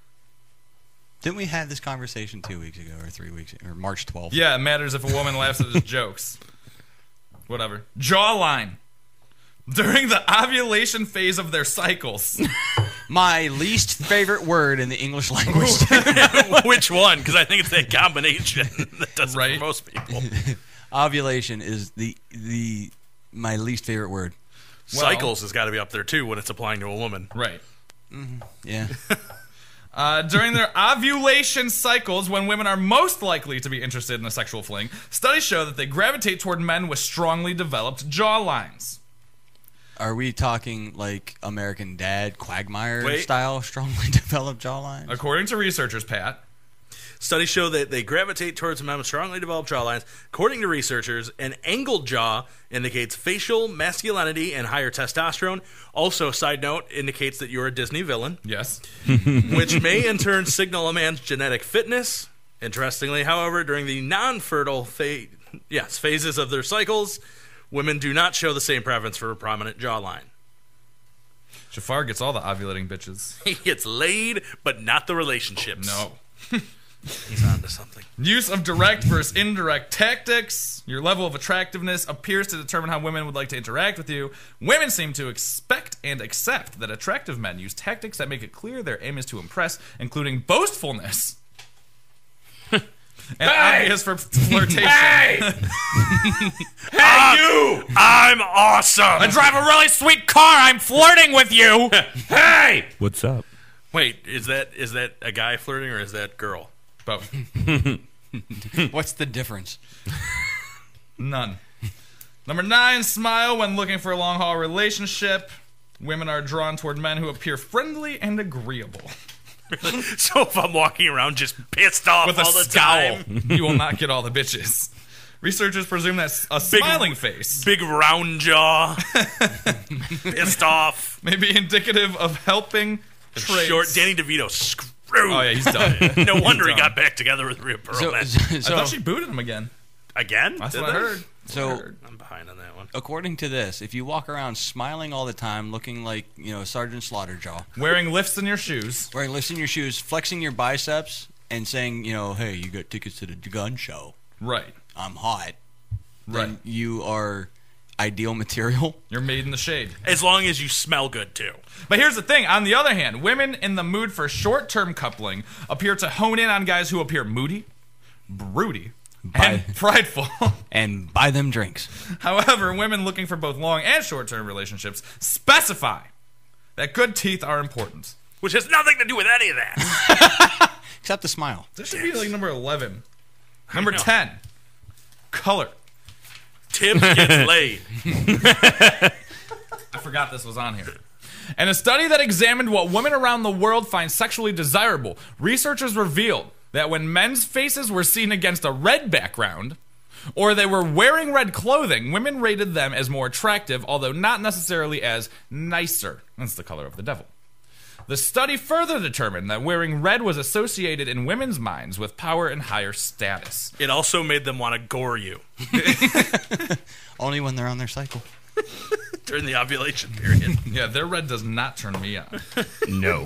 Speaker 6: Didn't we have this conversation two weeks ago or three weeks or March twelfth?
Speaker 5: Yeah, it matters if a woman laughs at his jokes. Whatever. Jawline. During the ovulation phase of their cycles.
Speaker 6: My least favorite word in the English language.
Speaker 7: Which one? Because I think it's that combination that does
Speaker 5: right?
Speaker 7: it for most people.
Speaker 6: Ovulation is the the my least favorite word.
Speaker 7: Well, cycles has got to be up there too when it's applying to a woman.
Speaker 5: Right.
Speaker 6: Mm-hmm. Yeah.
Speaker 5: Uh, during their ovulation cycles, when women are most likely to be interested in a sexual fling, studies show that they gravitate toward men with strongly developed jawlines.
Speaker 6: Are we talking like American Dad, Quagmire
Speaker 7: Wait.
Speaker 6: style, strongly developed jawlines?
Speaker 5: According to researchers, Pat.
Speaker 7: Studies show that they gravitate towards men with strongly developed jawlines. According to researchers, an angled jaw indicates facial masculinity and higher testosterone. Also, side note, indicates that you're a Disney villain.
Speaker 5: Yes.
Speaker 7: Which may in turn signal a man's genetic fitness. Interestingly, however, during the non-fertile fa- yes, phases of their cycles, women do not show the same preference for a prominent jawline.
Speaker 5: Jafar gets all the ovulating bitches.
Speaker 7: He gets laid, but not the relationships.
Speaker 5: No.
Speaker 7: He's on to something.
Speaker 5: Use of direct versus indirect tactics. Your level of attractiveness appears to determine how women would like to interact with you. Women seem to expect and accept that attractive men use tactics that make it clear their aim is to impress, including boastfulness. and
Speaker 7: Hey!
Speaker 5: obvious for flirtation.
Speaker 7: Hey! Hey, you! I'm awesome!
Speaker 5: I drive a really sweet car. I'm flirting with you.
Speaker 7: Hey!
Speaker 8: What's up?
Speaker 7: Wait, is that is that a guy flirting or is that girl?
Speaker 5: Both.
Speaker 6: What's the difference?
Speaker 5: None. Number nine, smile when looking for a long haul relationship. Women are drawn toward men who appear friendly and agreeable.
Speaker 7: So if I'm walking around just pissed off
Speaker 5: With a
Speaker 7: all the
Speaker 5: scowl,
Speaker 7: time,
Speaker 5: you will not get all the bitches. Researchers presume that a
Speaker 7: Big-
Speaker 5: smiling face
Speaker 7: big round jaw, pissed off,
Speaker 5: may be indicative of helping traits.
Speaker 7: short. Danny DeVito screwed.
Speaker 5: Oh yeah, he's done.
Speaker 7: No
Speaker 5: He's
Speaker 7: wonder he
Speaker 5: done.
Speaker 7: got back together with Rhea
Speaker 6: So,
Speaker 7: Perlman.
Speaker 6: so
Speaker 5: I thought she booted him again.
Speaker 7: Again?
Speaker 5: That's
Speaker 7: Did
Speaker 5: what I
Speaker 7: they?
Speaker 5: heard.
Speaker 6: So,
Speaker 7: I'm behind on that one.
Speaker 6: according to this, if you walk around smiling all the time, looking like, you know, Sergeant Slaughterjaw,
Speaker 5: Wearing lifts in your shoes.
Speaker 6: wearing lifts in your shoes, flexing your biceps, and saying, you know, hey, you got tickets to the gun show.
Speaker 5: Right.
Speaker 6: I'm hot.
Speaker 5: Right.
Speaker 6: Then you are ideal material.
Speaker 5: You're made in the shade.
Speaker 7: As long as you smell good too.
Speaker 5: But here's the thing. On the other hand, women in the mood for short-term coupling appear to hone in on guys who appear moody, broody,
Speaker 6: Buy-
Speaker 5: and prideful.
Speaker 6: and buy them drinks.
Speaker 5: However, women looking for both long and short-term relationships specify that good teeth are important.
Speaker 7: Which has nothing to do with any of that.
Speaker 6: Except the smile.
Speaker 5: This should be like number eleven. Number
Speaker 7: know.
Speaker 5: ten. Color.
Speaker 7: Tibbs gets laid.
Speaker 5: I forgot this was on here. In a study that examined what women around the world find sexually desirable, researchers revealed that when men's faces were seen against a red background, or they were wearing red clothing, women rated them as more attractive, although not necessarily as nicer. That's the color of the devil. The study further determined that wearing red was associated in women's minds with power and higher status.
Speaker 7: It also made them want to gore you
Speaker 6: Only when they're on their cycle.
Speaker 7: during the ovulation period.
Speaker 5: Yeah, their red does not turn me on.
Speaker 8: No.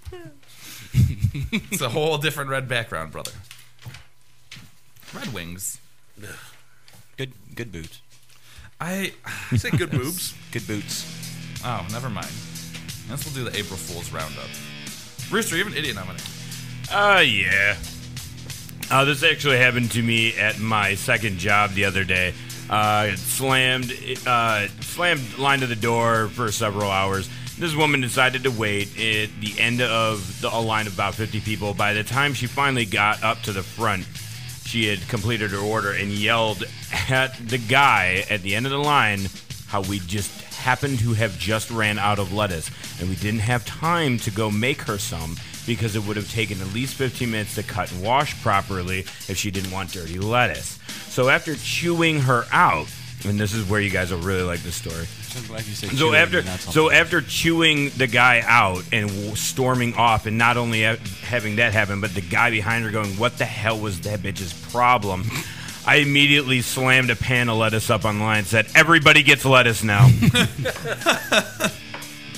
Speaker 5: It's a whole different red background, brother. Red Wings.
Speaker 6: Good good boots.
Speaker 5: I
Speaker 7: You say good boobs?
Speaker 6: Good boots.
Speaker 5: Oh, never mind. I guess we'll do the April Fool's Roundup. Rooster, you have an idiot nominee.
Speaker 8: Uh, yeah. Uh, this actually happened to me at my second job the other day. Uh, it slammed, uh, slammed line to the door for several hours. This woman decided to wait at the end of the, a line of about fifty people. By the time she finally got up to the front, she had completed her order and yelled at the guy at the end of the line how we just happened to have just ran out of lettuce and we didn't have time to go make her some because it would have taken at least fifteen minutes to cut and wash properly if she didn't want dirty lettuce. So after chewing her out, and this is where you guys will really like this story.
Speaker 6: I'm glad you said
Speaker 8: So
Speaker 6: chewing
Speaker 8: after,
Speaker 6: and not something
Speaker 8: so
Speaker 6: else.
Speaker 8: after chewing the guy out and w- storming off, and not only ha- having that happen, but the guy behind her going, "What the hell was that bitch's problem?" I immediately slammed a pan of lettuce up on the line and said, "Everybody gets lettuce now."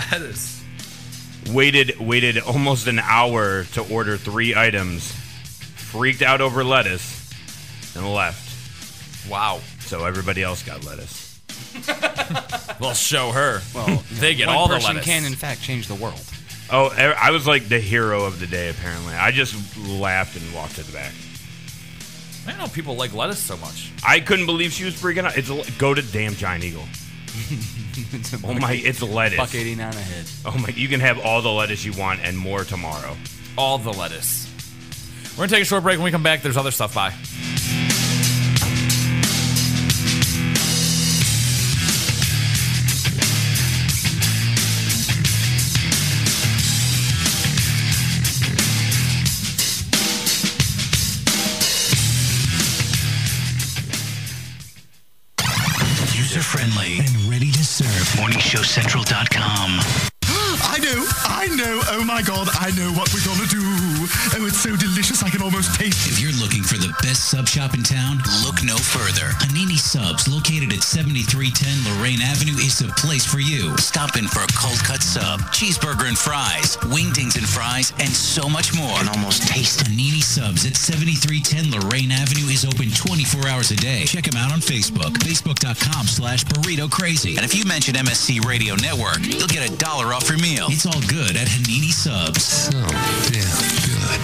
Speaker 5: lettuce.
Speaker 8: Waited waited almost an hour to order three items. Freaked out over lettuce and left.
Speaker 5: Wow.
Speaker 8: So everybody else got lettuce.
Speaker 5: Well, show her.
Speaker 6: Well,
Speaker 5: they get
Speaker 6: one
Speaker 5: all the
Speaker 6: person
Speaker 5: lettuce.
Speaker 6: can, in fact, change the world.
Speaker 8: Oh, I was like the hero of the day, apparently. I just laughed and walked to the back.
Speaker 5: I don't know people like lettuce so much.
Speaker 8: I couldn't believe she was freaking out. It's a, go to damn Giant Eagle. Oh my, it's lettuce.
Speaker 6: Buck eighty-nine a head.
Speaker 8: Oh my, you can have all the lettuce you want and more tomorrow.
Speaker 5: All the lettuce. We're going to take a short break. When we come back, there's other stuff. Bye.
Speaker 9: User-friendly and ready to serve. morning show central dot com.
Speaker 10: I know, I know, oh my God, I know what we're gonna do. Oh, it's so delicious, I can almost taste it.
Speaker 9: If you're looking for the best sub shop in town, look no further. Hanini Subs, located at seventy-three ten Lorraine Avenue, is the place for you. Stop in for a cold cut sub, cheeseburger and fries, wingdings and fries, and so much more. And almost taste Hanini Subs at seventy-three ten Lorraine Avenue is open twenty-four hours a day. Check them out on Facebook, facebook.com slash burrito crazy. And if you mention M S C Radio Network, you'll get a dollar off your meal. It's all good at Hanini Subs. So damn good.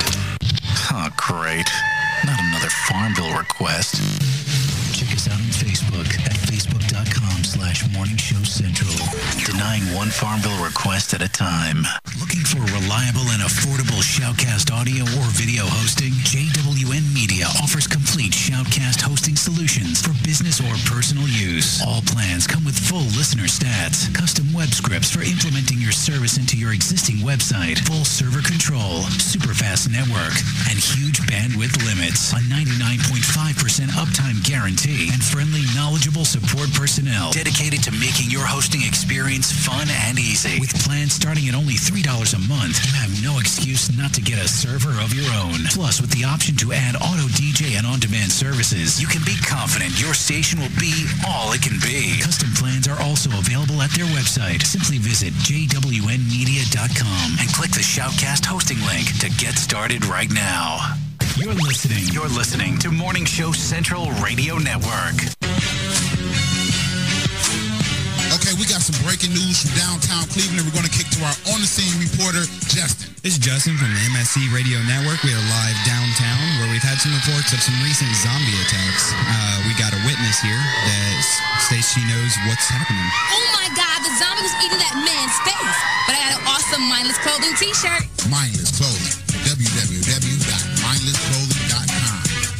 Speaker 9: Oh, great. Not another Farmville request. Check us out on Facebook at facebook.com slash morning show central. Denying one Farmville request at a time. Looking for reliable and affordable Shoutcast audio or video hosting? J W N Media offers complete Shoutcast hosting solutions for business or personal use. All plans come with full listener stats, custom web scripts for implementing your service into your existing website, full server control, super fast network, and huge bandwidth limits. A ninety-nine point five percent uptime guarantee and friendly, knowledgeable support personnel dedicated to making your hosting experience fun and easy. With plans starting at only three dollars a month, you have no excuse not to get a server of your own. Plus, with the option to add auto D J and on-demand services, you can be confident your station will be all it can be. Custom plans are also available at their website. Simply visit j w n media dot com and click the Shoutcast hosting link to get started right now. You're listening. You're listening to Morning Show Central Radio Network.
Speaker 11: Okay, we got some breaking news from downtown Cleveland. We're going to kick to our on-the-scene reporter, Justin.
Speaker 12: This is Justin from the M S C Radio Network. We are live downtown where we've had some reports of some recent zombie attacks. Uh, we got a witness here that states she knows what's happening.
Speaker 13: Oh my God, the zombie was eating that man's face. But I got an awesome Mindless Clothing t-shirt.
Speaker 11: Mindless Clothing. w w w dot mindless clothing dot com.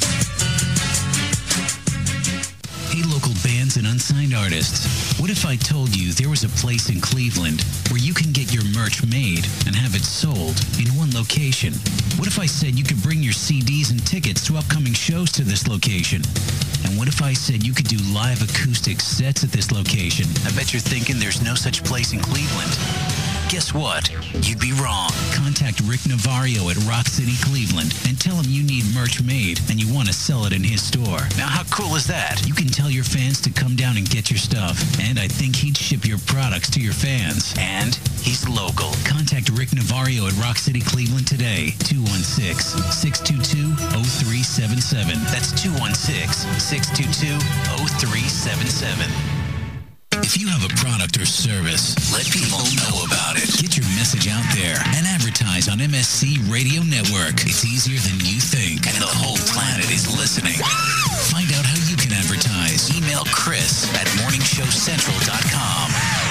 Speaker 9: Hey, local bands and unsigned artists. What if I told you there was a place in Cleveland where you can get your merch made and have it sold in one location? What if I said you could bring your C Ds and tickets to upcoming shows to this location? And what if I said you could do live acoustic sets at this location? I bet you're thinking there's no such place in Cleveland. Guess what? You'd be wrong. Contact Rick Navario at Rock City Cleveland and tell him you need merch made and you want to sell it in his store. Now, how cool is that? You can tell your fans to come down and get your stuff, and I think he'd ship your products to your fans. And he's local. Contact Rick Navario at Rock City Cleveland today. two one six, six two two, zero three seven seven. That's two one six, six two two, zero three seven seven. If you have a product or service, let people know about it. Get your message out there and advertise on M S C Radio Network. It's easier than you think, and the whole planet is listening. Find out how you can advertise. Email Chris at morning show central dot com.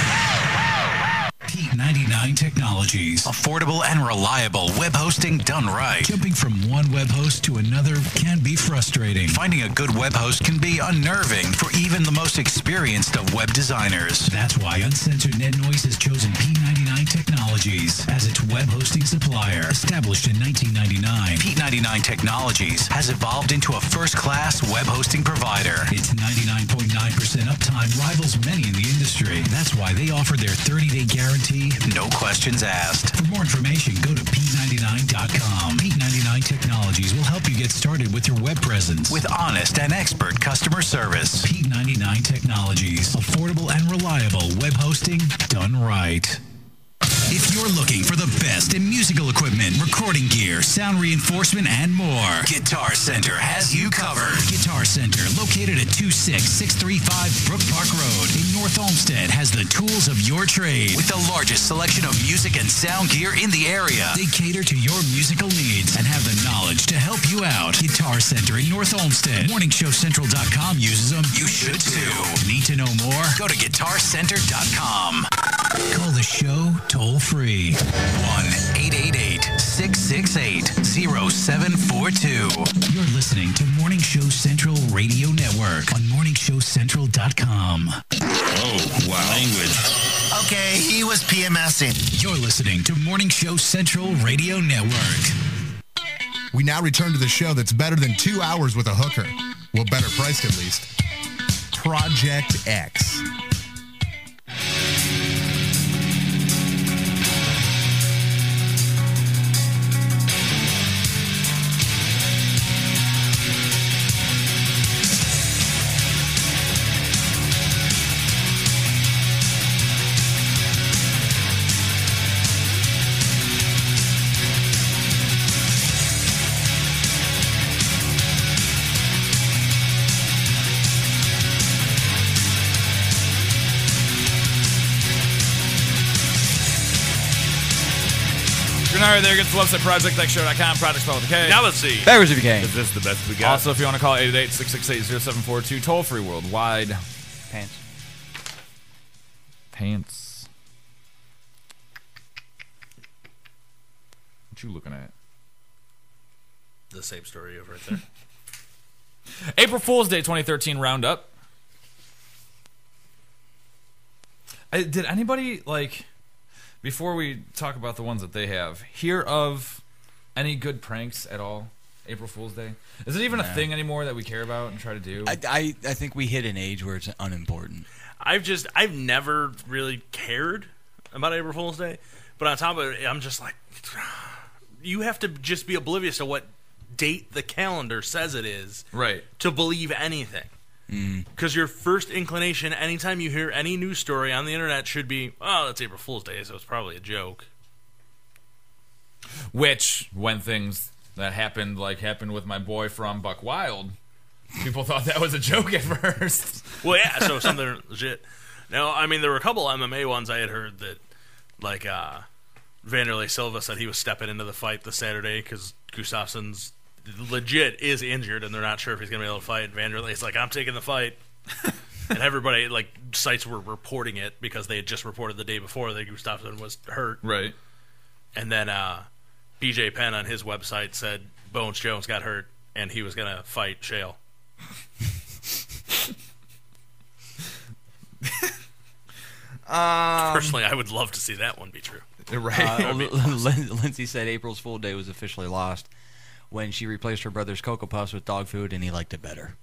Speaker 9: P ninety-nine Technologies. Affordable and reliable web hosting done right. Jumping from one web host to another can be frustrating. Finding a good web host can be unnerving for even the most experienced of web designers. That's why Uncensored Net Noise has chosen P ninety-nine Technologies as its web hosting supplier. Established in nineteen ninety-nine, P ninety-nine Technologies has evolved into a first-class web hosting provider. Its ninety-nine point nine percent uptime rivals many in the industry. That's why they offer their thirty-day guarantee, no questions asked. For more information, go to p ninety-nine dot com. P ninety-nine Technologies will help you get started with your web presence with honest and expert customer service. P ninety-nine Technologies. Affordable and reliable web hosting done right. If you're looking for the best in musical equipment, recording gear, sound reinforcement, and more, Guitar Center has you covered. Guitar Center, located at two six six three five Brook Park Road in North Olmsted, has the tools of your trade with the largest selection of music and sound gear in the area. They cater to your musical needs and have the knowledge to help you out. Guitar Center in North Olmsted. morning show central dot com uses them. You should too. Need to know more? Go to guitar center dot com. Call the show toll free. one eight eight eight, six six eight, zero seven four two. You're listening to Morning Show Central Radio Network on morning show central dot com.
Speaker 15: Oh, wow. Language. Okay, he was PMSing.
Speaker 9: You're listening to Morning Show Central Radio Network.
Speaker 19: We now return to the show that's better than two hours with a hooker. Well, better priced at least. Project X.
Speaker 5: All right, there. Get to the website, project x show dot com, project spelled with a K.
Speaker 7: Now let's see.
Speaker 6: Beggars if you can.
Speaker 8: Is this the best we got?
Speaker 5: Also, if you want to call eight eight eight, six six eight, zero seven four two, toll-free worldwide.
Speaker 6: Pants.
Speaker 5: Pants. What you looking at?
Speaker 7: The same story over right there.
Speaker 5: April Fool's Day twenty thirteen roundup. I, did anybody, like... Before we talk about the ones that they have, hear of any good pranks at all? April Fool's Day? Is it even
Speaker 6: No.
Speaker 5: a thing anymore that we care about and try to do?
Speaker 6: I, I, I think we hit an age where it's unimportant.
Speaker 7: I've just I've never really cared about April Fool's Day, but on top of it, I'm just like, you have to just be oblivious to what date the calendar says it is,
Speaker 5: right,
Speaker 7: to believe anything. Because your first inclination, anytime you hear any news story on the internet, should be, oh, that's April Fool's Day, so it's probably a joke.
Speaker 5: Which, when things that happened, like happened with my boy from Buck Wild, people thought that was a joke at first.
Speaker 7: Well, yeah, so something legit. Now, I mean, there were a couple M M A ones I had heard that, like, uh, Vanderlei Silva said he was stepping into the fight this Saturday because Gustafsson's legit is injured and they're not sure if he's going to be able to fight. And Vanderlei's like, I'm taking the fight. And everybody, like, sites were reporting it because they had just reported the day before that Gustafsson was hurt.
Speaker 5: Right.
Speaker 7: And then uh, B J Penn on his website said Bones Jones got hurt and he was going to fight Shale.
Speaker 6: Um,
Speaker 7: Personally, I would love to see that one be true.
Speaker 5: Right.
Speaker 6: Uh, Lin- Lindsay said April's Fool Day was officially lost when she replaced her brother's Cocoa Puffs with dog food and he liked it better.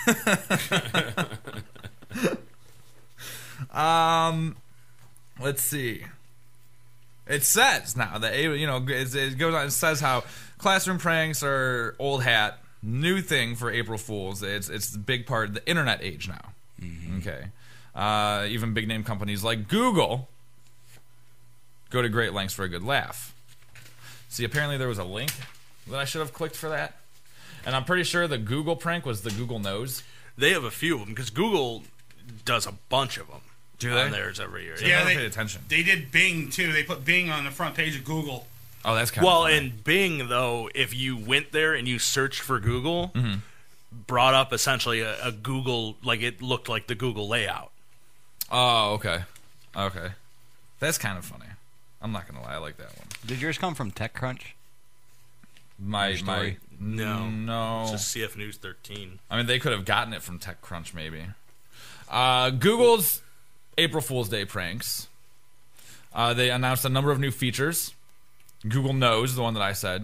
Speaker 5: um, let's see. It says now that, you know, it, it goes on. It says how classroom pranks are old hat, new thing for April Fools. It's it's the big part of the internet age now. Mm-hmm. Okay, uh, even big name companies like Google go to great lengths for a good laugh. See, apparently there was a link that I should have clicked for that, and I'm pretty sure the Google prank was the Google Nose.
Speaker 7: They have a few of them because Google does a bunch of them.
Speaker 5: Do they?
Speaker 7: On theirs every year.
Speaker 18: Yeah,
Speaker 5: I
Speaker 18: they
Speaker 5: paid attention.
Speaker 18: They did Bing too. They put Bing on the front page of Google.
Speaker 5: Oh, that's kind
Speaker 7: well,
Speaker 5: of funny.
Speaker 7: and Bing though, if you went there and you searched for Google,
Speaker 5: Mm-hmm.
Speaker 7: brought up essentially a, a Google, like it looked like the Google layout.
Speaker 5: Oh, okay, okay, that's kind of funny. I'm not gonna lie, I like that one.
Speaker 6: Did yours come from TechCrunch?
Speaker 5: My
Speaker 6: Your
Speaker 5: my
Speaker 6: story?
Speaker 7: No,
Speaker 5: no.
Speaker 7: It's just C F News thirteen.
Speaker 5: I mean, they could have gotten it from TechCrunch, maybe. Uh, Google's April Fool's Day pranks. Uh, they announced a number of new features. Google Knows, the one that I said,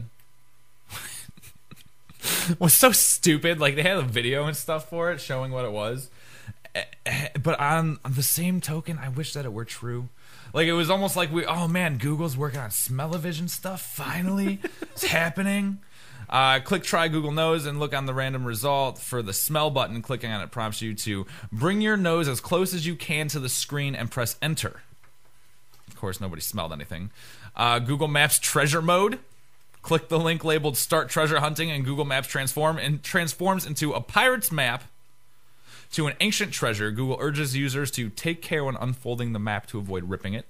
Speaker 5: was so stupid. Like, they had a video and stuff for it showing what it was. But on the same token, I wish that it were true. Like, it was almost like we, oh man, Google's working on smell-o-vision stuff. Finally, it's happening. Uh, click Try Google Nose and look on the random result for the smell button. Clicking on it prompts you to bring your nose as close as you can to the screen and press enter. Of course, nobody smelled anything. Uh, Google Maps treasure mode. Click the link labeled Start Treasure Hunting, and Google Maps transform and transforms into a pirate's map to an ancient treasure. Google urges users to take care when unfolding the map to avoid ripping it.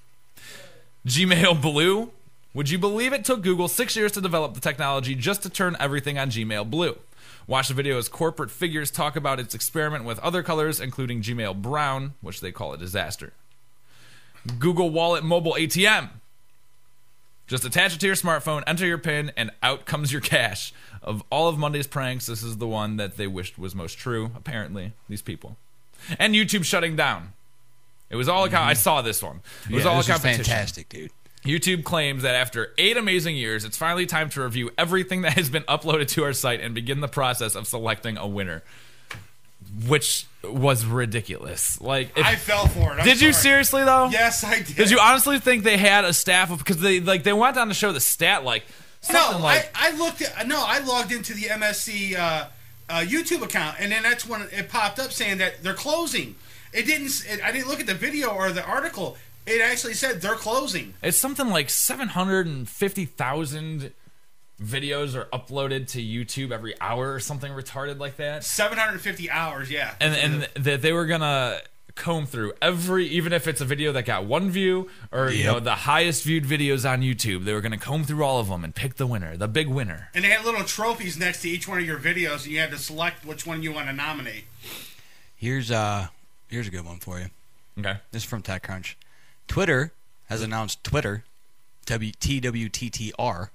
Speaker 5: Gmail Blue. Would you believe it took Google six years to develop the technology just to turn everything on Gmail Blue? Watch the video as corporate figures talk about its experiment with other colors, including Gmail Brown, which they call a disaster. Google Wallet Mobile A T M. Just attach it to your smartphone, enter your PIN, and out comes your cash. Of all of Monday's pranks, this is the one that they wished was most true, apparently, these people. And YouTube shutting down. It was all a com- I saw this one. It was
Speaker 6: Yeah,
Speaker 5: all
Speaker 6: this
Speaker 5: a
Speaker 6: was
Speaker 5: competition.
Speaker 6: fantastic, dude.
Speaker 5: YouTube claims that after eight amazing years, it's finally time to review everything that has been uploaded to our site and begin the process of selecting a winner. Which was ridiculous. Like, if,
Speaker 20: I fell for it. I'm
Speaker 5: did you
Speaker 20: sorry.
Speaker 5: seriously though?
Speaker 20: Yes, I did.
Speaker 5: Did you honestly think they had a staff of because they like they went on to show the stat like something
Speaker 20: No,
Speaker 5: like
Speaker 20: I, I looked at no, I logged into the M S C uh, uh, YouTube account, and then that's when it popped up saying that they're closing. It didn't. It, I didn't look at the video or the article. It actually said they're closing.
Speaker 5: it's something like seven hundred and fifty thousand videos are uploaded to YouTube every hour or something retarded like that.
Speaker 20: seven hundred fifty hours, yeah.
Speaker 5: And and that they were gonna comb through every, even if it's a video that got one view or you
Speaker 20: Yep.
Speaker 5: know the highest viewed videos on YouTube, they were gonna comb through all of them and pick the winner, the big winner.
Speaker 20: And they had little trophies next to each one of your videos, and you had to select which one you want to nominate.
Speaker 6: Here's uh here's a good one for you.
Speaker 5: Okay.
Speaker 6: This is from TechCrunch. Twitter has announced Twitter, W T W T T R.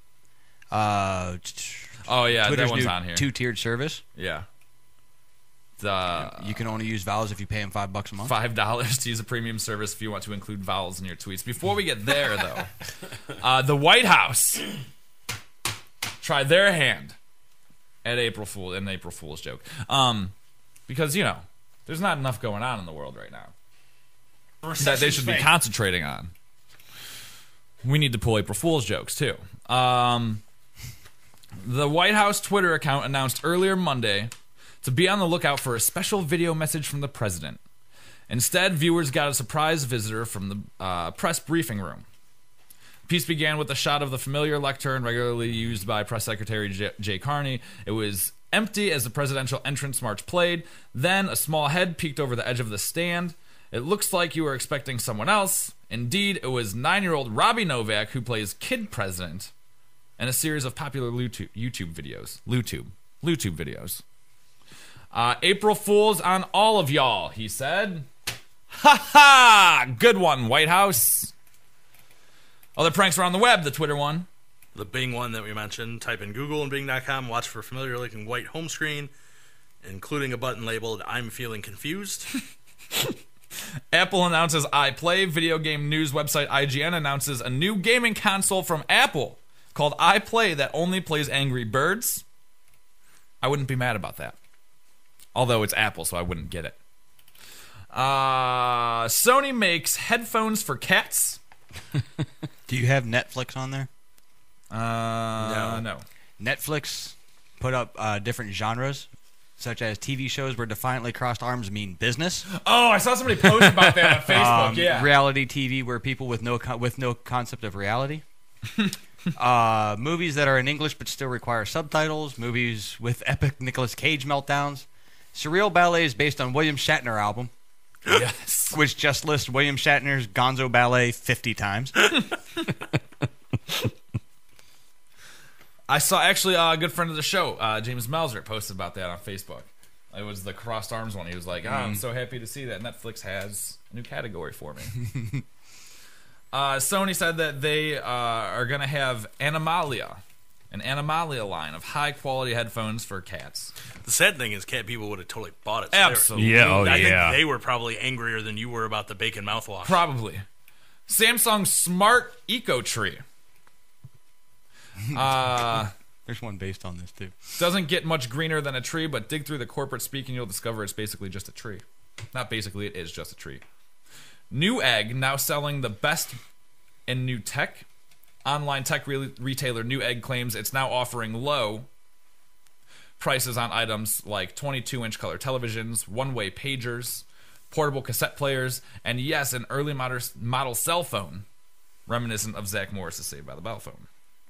Speaker 6: Uh,
Speaker 5: Oh yeah,
Speaker 6: Twitter's
Speaker 5: that one's
Speaker 6: new
Speaker 5: on here.
Speaker 6: two-tiered service.
Speaker 5: Yeah. The
Speaker 6: You can only use vowels if you pay them five bucks a month.
Speaker 5: Five dollars to use a premium service if you want to include vowels in your tweets. Before we get there, though, uh, the White House tried their hand at April Fool, an April Fool's joke, um, because you know there's not enough going on in the world right now that they should be
Speaker 20: fake.
Speaker 5: concentrating on. We need to pull April Fool's jokes too. Um, the White House Twitter account announced earlier Monday to be on the lookout for a special video message from the president. Instead, viewers got a surprise visitor from the uh, press briefing room. The piece began with a shot of the familiar lectern regularly used by Press Secretary J- Jay Carney. It was empty as the presidential entrance march played. Then a small head peeked over the edge of the stand. It looks like you were expecting someone else. Indeed, it was nine-year-old Robbie Novak, who plays Kid President, in a series of popular YouTube, YouTube videos. YouTube. YouTube videos. Uh, April Fools on all of y'all, he said. Ha ha! Good one, White House. Other pranks were on the web, the Twitter one.
Speaker 7: The Bing one that we mentioned. Type in Google and Bing dot com. Watch for familiar looking white home screen, including a button labeled I'm feeling confused.
Speaker 5: Apple announces iPlay. Video game news website I G N announces a new gaming console from Apple called iPlay that only plays Angry Birds. I wouldn't be mad about that. Although it's Apple, so I wouldn't get it. Uh, Sony makes headphones for cats.
Speaker 6: Do you have Netflix on there?
Speaker 5: Uh, no. no.
Speaker 6: Netflix put up uh, different genres, such as T V shows where defiantly crossed arms mean business.
Speaker 5: Oh, I saw somebody post about that on Facebook.
Speaker 6: Um,
Speaker 5: yeah.
Speaker 6: Reality T V where people with no con- with no concept of reality. uh, movies that are in English but still require subtitles. Movies with epic Nicolas Cage meltdowns. Surreal ballets based on William Shatner album.
Speaker 5: Yes.
Speaker 6: Which just lists William Shatner's Gonzo Ballet fifty times.
Speaker 5: I saw actually uh, a good friend of the show, uh, James Melzer, posted about that on Facebook. It was the crossed arms one. He was like, oh, I'm
Speaker 6: Mm.
Speaker 5: so happy to see that Netflix has a new category for me. uh, Sony said that they uh, are going to have Animalia, an Animalia line of high-quality headphones for cats.
Speaker 7: The sad thing is cat people would have totally bought it. So
Speaker 5: Absolutely.
Speaker 7: they were-
Speaker 5: Yeah, oh,
Speaker 7: I
Speaker 5: yeah.
Speaker 7: think they were probably angrier than you were about the bacon mouthwash.
Speaker 5: Probably. Samsung Smart Eco Tree. Uh,
Speaker 6: There's one based on this, too.
Speaker 5: Doesn't get much greener than a tree, but dig through the corporate speak and you'll discover it's basically just a tree. Not basically, it is just a tree. Newegg, now selling the best in new tech. Online tech re- retailer Newegg claims it's now offering low prices on items like twenty-two inch color televisions, one-way pagers, portable cassette players, and yes, an early model, model cell phone, reminiscent of Zach Morris' Saved by the Bell phone.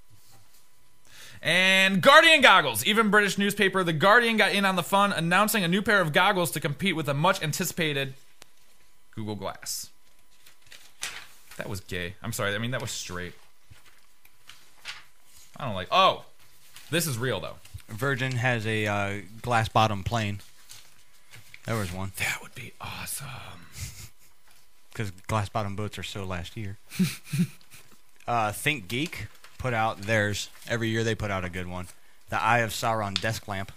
Speaker 5: And Guardian goggles. Even British newspaper The Guardian got in on the fun, announcing a new pair of goggles to compete with the much anticipated Google Glass. That was gay. I'm sorry. I mean, that was straight. I don't like... Oh! This is real, though.
Speaker 6: Virgin has a uh, glass bottom plane. There was one.
Speaker 5: That would be awesome.
Speaker 6: Because glass bottom boats are so last year. uh, Think Geek put out theirs. Every year they put out a good one. The Eye of Sauron desk lamp.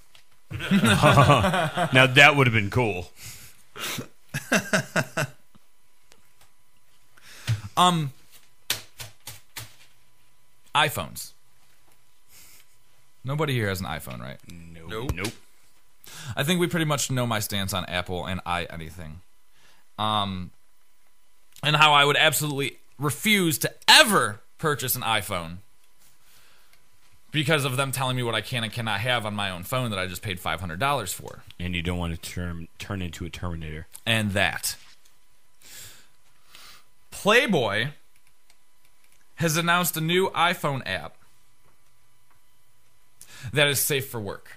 Speaker 8: Now that would have been cool.
Speaker 5: um, iPhones. Nobody here has an iPhone, right?
Speaker 6: Nope.
Speaker 8: Nope. Nope.
Speaker 5: I think we pretty much know my stance on Apple and I anything. Um, and how I would absolutely refuse to ever purchase an iPhone because of them telling me what I can and cannot have on my own phone that I just paid five hundred dollars for.
Speaker 8: And you don't want to turn turn into a Terminator.
Speaker 5: And that. Playboy has announced a new iPhone app that is safe for work.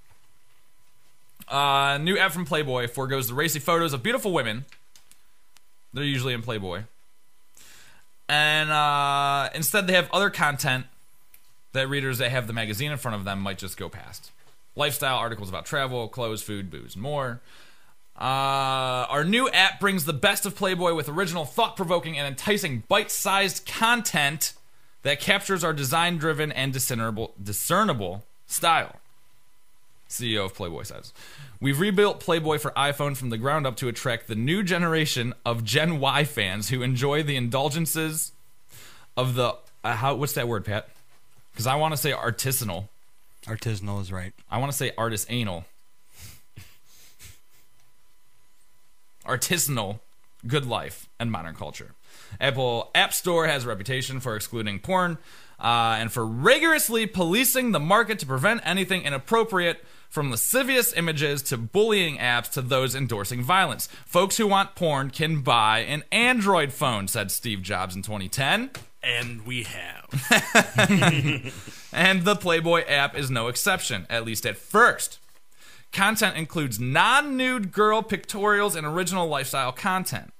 Speaker 5: A uh, new app from Playboy foregoes the racy photos of beautiful women. They're usually in Playboy. And uh, instead they have other content that readers that have the magazine in front of them might just go past. Lifestyle articles about travel, clothes, food, booze, and more. Uh, our new app brings the best of Playboy with original, thought-provoking, and enticing bite-sized content that captures our design-driven and discernible, discernible style. C E O of Playboy says, "We've rebuilt Playboy for iPhone from the ground up to attract the new generation of Gen Y fans who enjoy the indulgences of the uh, how what's that word, Pat? Because I want to say artisanal.
Speaker 6: Artisanal is right.
Speaker 5: I want to say artisanal. Artisanal, good life, and modern culture. Apple App Store has a reputation for excluding porn uh, and for rigorously policing the market to prevent anything inappropriate, from lascivious images to bullying apps to those endorsing violence. Folks who want porn can buy an Android phone," said Steve Jobs in twenty ten.
Speaker 7: And we have.
Speaker 5: And the Playboy app is no exception, at least at first. Content includes non-nude girl pictorials and original lifestyle content.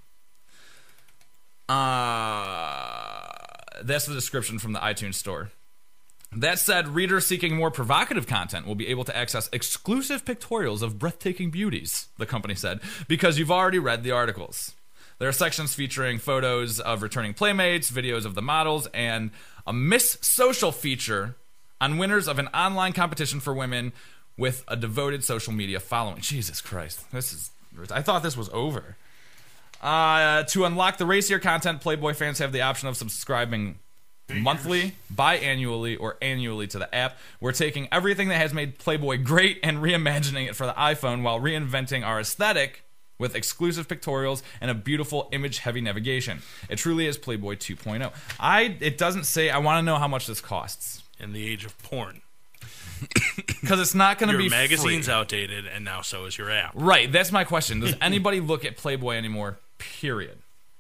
Speaker 5: Uh, that's the description from the iTunes store. That said, readers seeking more provocative content will be able to access exclusive pictorials of breathtaking beauties, the company said, because you've already read the articles. There are sections featuring photos of returning playmates, videos of the models, and a Miss Social feature on winners of an online competition for women with a devoted social media following. Jesus Christ. This is... I thought this was over. Uh, to unlock the racier content, Playboy fans have the option of subscribing monthly, biannually, or annually to the app. We're taking everything that has made Playboy great and reimagining it for the iPhone while reinventing our aesthetic with exclusive pictorials and a beautiful image-heavy navigation. It truly is Playboy two point oh. I. It doesn't say. I want to know how much this costs.
Speaker 7: In the age of porn.
Speaker 5: Because it's not going to be
Speaker 7: Your magazine's
Speaker 5: free.
Speaker 7: outdated, and now so is your app.
Speaker 5: Right, that's my question. Does anybody look at Playboy anymore? Period.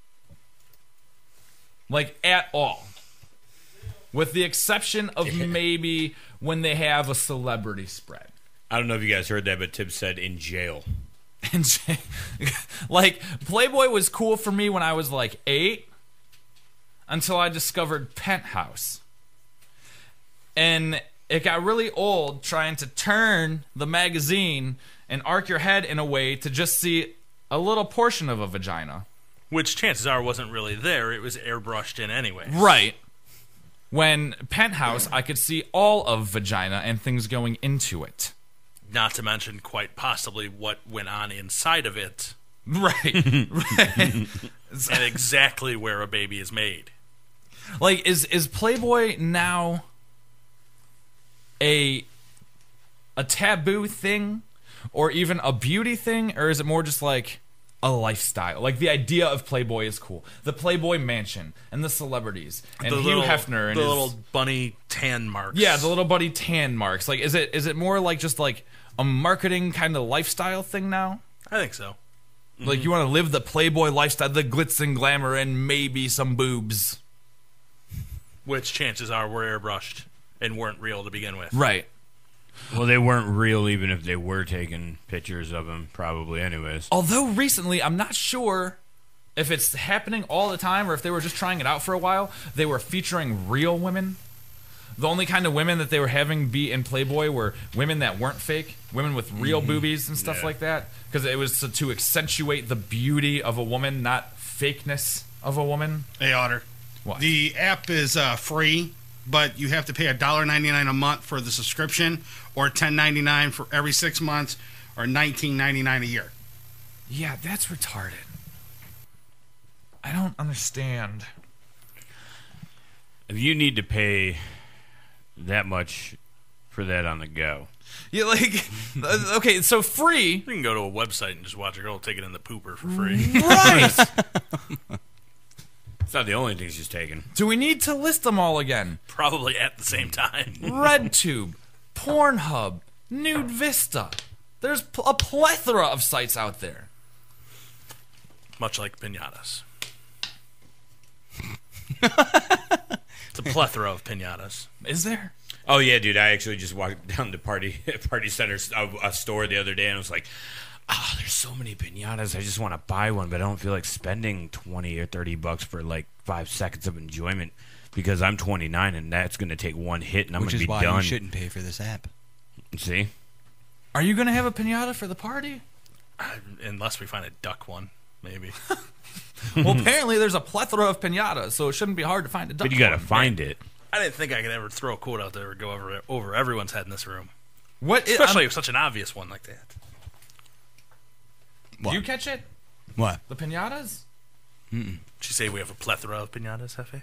Speaker 5: Like, at all. With the exception of maybe when they have a celebrity spread.
Speaker 8: I don't know if you guys heard that, but Tibbs said in jail.
Speaker 5: In jail. Like, Playboy was cool for me when I was like eight until I discovered Penthouse. And it got really old trying to turn the magazine and arc your head in a way to just see a little portion of a vagina.
Speaker 7: Which chances are wasn't really there. It was airbrushed in anyway.
Speaker 5: Right. When Penthouse, I could see all of vagina and things going into it.
Speaker 7: Not to mention quite possibly what went on inside of it.
Speaker 5: Right. Right.
Speaker 7: And exactly where a baby is made.
Speaker 5: Like, is is Playboy now a a taboo thing, or even a beauty thing, or is it more just like a lifestyle? Like, the idea of Playboy is cool. The Playboy Mansion and the celebrities and
Speaker 7: the
Speaker 5: Hugh
Speaker 7: little,
Speaker 5: Hefner and
Speaker 7: the
Speaker 5: his,
Speaker 7: little bunny tan marks.
Speaker 5: yeah, the little buddy tan marks. Like, is it is it more like just like a marketing kind of lifestyle thing now?
Speaker 7: I think so.
Speaker 5: Like, you want to live the Playboy lifestyle, the glitz and glamour, and maybe some boobs.
Speaker 7: Which chances are were airbrushed and weren't real to begin with.
Speaker 5: Right.
Speaker 8: Well, they weren't real even if they were taking pictures of him, probably anyways.
Speaker 5: Although recently, I'm not sure if it's happening all the time or if they were just trying it out for a while. They were featuring real women. The only kind of women that they were having be in Playboy were women that weren't fake, women with real
Speaker 20: Mhm.
Speaker 5: boobies and stuff
Speaker 20: Yeah.
Speaker 5: like that, because it was to, to accentuate the beauty of a woman, not fakeness of a woman.
Speaker 20: Hey, Otter.
Speaker 5: What?
Speaker 20: The app is uh, free, but you have to pay one dollar ninety-nine a month for the subscription, or ten ninety-nine for every six months, or nineteen ninety-nine a year.
Speaker 5: Yeah, that's retarded. I don't understand.
Speaker 8: If you need to pay that much for that on the go.
Speaker 5: Yeah, like, uh, okay, so free.
Speaker 7: You can go to a website and just watch a girl take it in the pooper for free.
Speaker 5: Right!
Speaker 8: It's not the only thing she's taking.
Speaker 5: Do we need to list them all again?
Speaker 7: Probably at the same time.
Speaker 5: RedTube, Pornhub, Nude Vista. There's pl- a plethora of sites out there.
Speaker 7: Much like pinatas. It's a plethora of pinatas.
Speaker 5: Is there?
Speaker 8: Oh yeah, dude! I actually just walked down to party party center a, a store the other day, and I was like, "Ah, oh, there's so many pinatas. I just want to buy one, but I don't feel like spending twenty or thirty bucks for like five seconds of enjoyment because I'm twenty-nine, and that's going to take one hit, and I'm
Speaker 6: Which
Speaker 8: going to
Speaker 6: is
Speaker 8: be
Speaker 6: why
Speaker 8: done."
Speaker 6: you shouldn't pay for this app.
Speaker 8: See?
Speaker 5: Are you going to have a pinata for the party?
Speaker 7: Uh, unless we find a duck one, maybe.
Speaker 5: Well, apparently there's a plethora of pinatas, so it shouldn't be hard to find a duck
Speaker 8: But you got to
Speaker 5: one.
Speaker 8: find it.
Speaker 7: I didn't think I could ever throw a quote out there or go over over everyone's head in this room.
Speaker 5: What? i-
Speaker 7: Especially
Speaker 5: I'm-
Speaker 7: with such an obvious one like that.
Speaker 5: Do you catch it?
Speaker 6: What?
Speaker 5: The pinatas?
Speaker 7: Mm-mm. Did you say we have a plethora of pinatas, Hefe?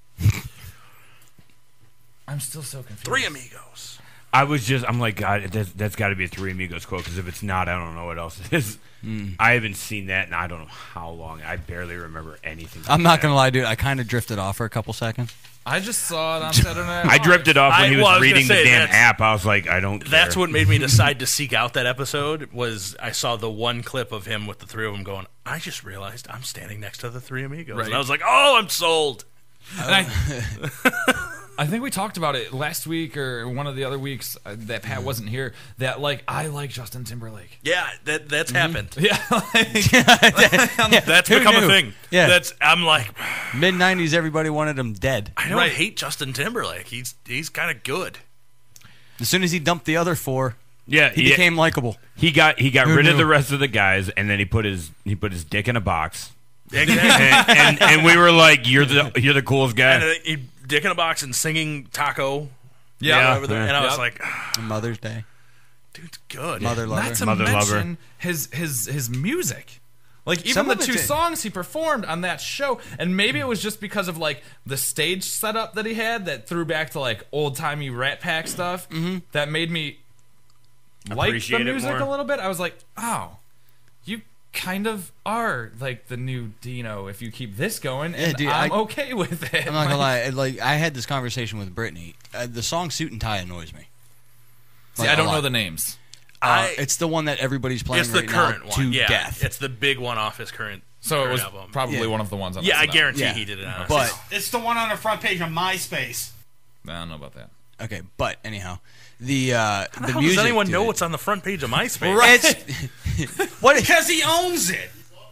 Speaker 5: I'm still so confused.
Speaker 7: Three amigos.
Speaker 8: I was just, I'm like, God, that's, that's got to be a Three Amigos quote, because if it's not, I don't know what else it is.
Speaker 6: Mm.
Speaker 8: I haven't seen that, and I don't know how long. I barely remember anything.
Speaker 6: I'm not gonna lie, dude. I kind of drifted off for a couple seconds.
Speaker 5: I just saw it on Saturday Night
Speaker 8: I
Speaker 5: Live.
Speaker 8: drifted off when
Speaker 7: I-
Speaker 8: he was
Speaker 7: well, I was
Speaker 8: reading
Speaker 7: gonna
Speaker 8: the
Speaker 7: say,
Speaker 8: damn
Speaker 7: that's-
Speaker 8: app. I was like, I don't care.
Speaker 7: That's what made me decide to seek out that episode. Was I saw the one clip of him with the three of them going, I just realized I'm standing next to the Three Amigos.
Speaker 5: Right.
Speaker 7: And I was like, oh, I'm sold.
Speaker 5: And I, I think we talked about it last week or one of the other weeks uh, that Pat wasn't here. That like I like Justin Timberlake.
Speaker 7: Yeah, that that's happened.
Speaker 5: Yeah,
Speaker 7: That's
Speaker 6: Who
Speaker 7: become
Speaker 6: knew?
Speaker 7: a thing.
Speaker 6: Yeah.
Speaker 7: That's I'm like,
Speaker 6: Mid nineties, everybody wanted him dead.
Speaker 7: I don't hate Justin Timberlake. He's he's kind of good.
Speaker 6: As soon as he dumped the other four,
Speaker 8: Yeah,
Speaker 6: he
Speaker 8: yeah.
Speaker 6: became likable.
Speaker 8: He got he got
Speaker 6: Who
Speaker 8: rid of
Speaker 6: knew?
Speaker 8: the rest of the guys, and then he put his he put his dick in a box.
Speaker 7: Exactly.
Speaker 8: and, and and we were like, "You're the you're the coolest guy."
Speaker 7: And uh, he dick in a box and singing Taco.
Speaker 8: Yeah.
Speaker 7: over there. And I
Speaker 8: Yeah.
Speaker 7: was like,
Speaker 6: Mother's Day.
Speaker 7: dude's good.
Speaker 6: Mother lover.
Speaker 5: Not to
Speaker 8: Mother
Speaker 5: mention
Speaker 8: lover.
Speaker 5: his his his music. Like even
Speaker 6: Some
Speaker 5: the
Speaker 6: of it
Speaker 5: two
Speaker 6: did.
Speaker 5: songs he performed on that show, and maybe it was just because of like the stage setup that he had that threw back to like old timey Rat Pack stuff that made me like
Speaker 8: Appreciate
Speaker 5: the
Speaker 8: it
Speaker 5: music
Speaker 8: more.
Speaker 5: a little bit. I was like, oh, you kind of are like the new Dino if you keep this going, and
Speaker 6: Yeah, dude,
Speaker 5: I'm
Speaker 6: I-
Speaker 5: okay with it.
Speaker 6: I'm not gonna
Speaker 5: Like-
Speaker 6: lie. it- Like I had this conversation with Brittany. Uh, the song "Suit and Tie" annoys me.
Speaker 5: See,
Speaker 6: Like,
Speaker 5: I
Speaker 6: a
Speaker 5: don't know
Speaker 6: lot.
Speaker 5: the names.
Speaker 6: Uh,
Speaker 7: I-
Speaker 6: it's the one that everybody's playing
Speaker 7: It's the
Speaker 6: right
Speaker 7: current
Speaker 6: now
Speaker 7: one.
Speaker 6: to
Speaker 7: Yeah,
Speaker 6: death.
Speaker 7: it's the big one off his current.
Speaker 5: So it
Speaker 7: current
Speaker 5: was
Speaker 7: album.
Speaker 5: probably
Speaker 6: Yeah.
Speaker 5: one of the ones on
Speaker 7: Yeah, I
Speaker 5: S N L.
Speaker 7: guarantee
Speaker 6: Yeah.
Speaker 7: he did it on.
Speaker 6: But
Speaker 20: It's the one on the front page of MySpace.
Speaker 5: I don't know about that.
Speaker 6: okay, but anyhow, the uh,
Speaker 7: How
Speaker 6: the
Speaker 7: the hell
Speaker 6: music.
Speaker 7: does anyone know
Speaker 6: dude,
Speaker 7: what's on the front page of MySpace?
Speaker 6: It's, what?
Speaker 20: Because he owns it.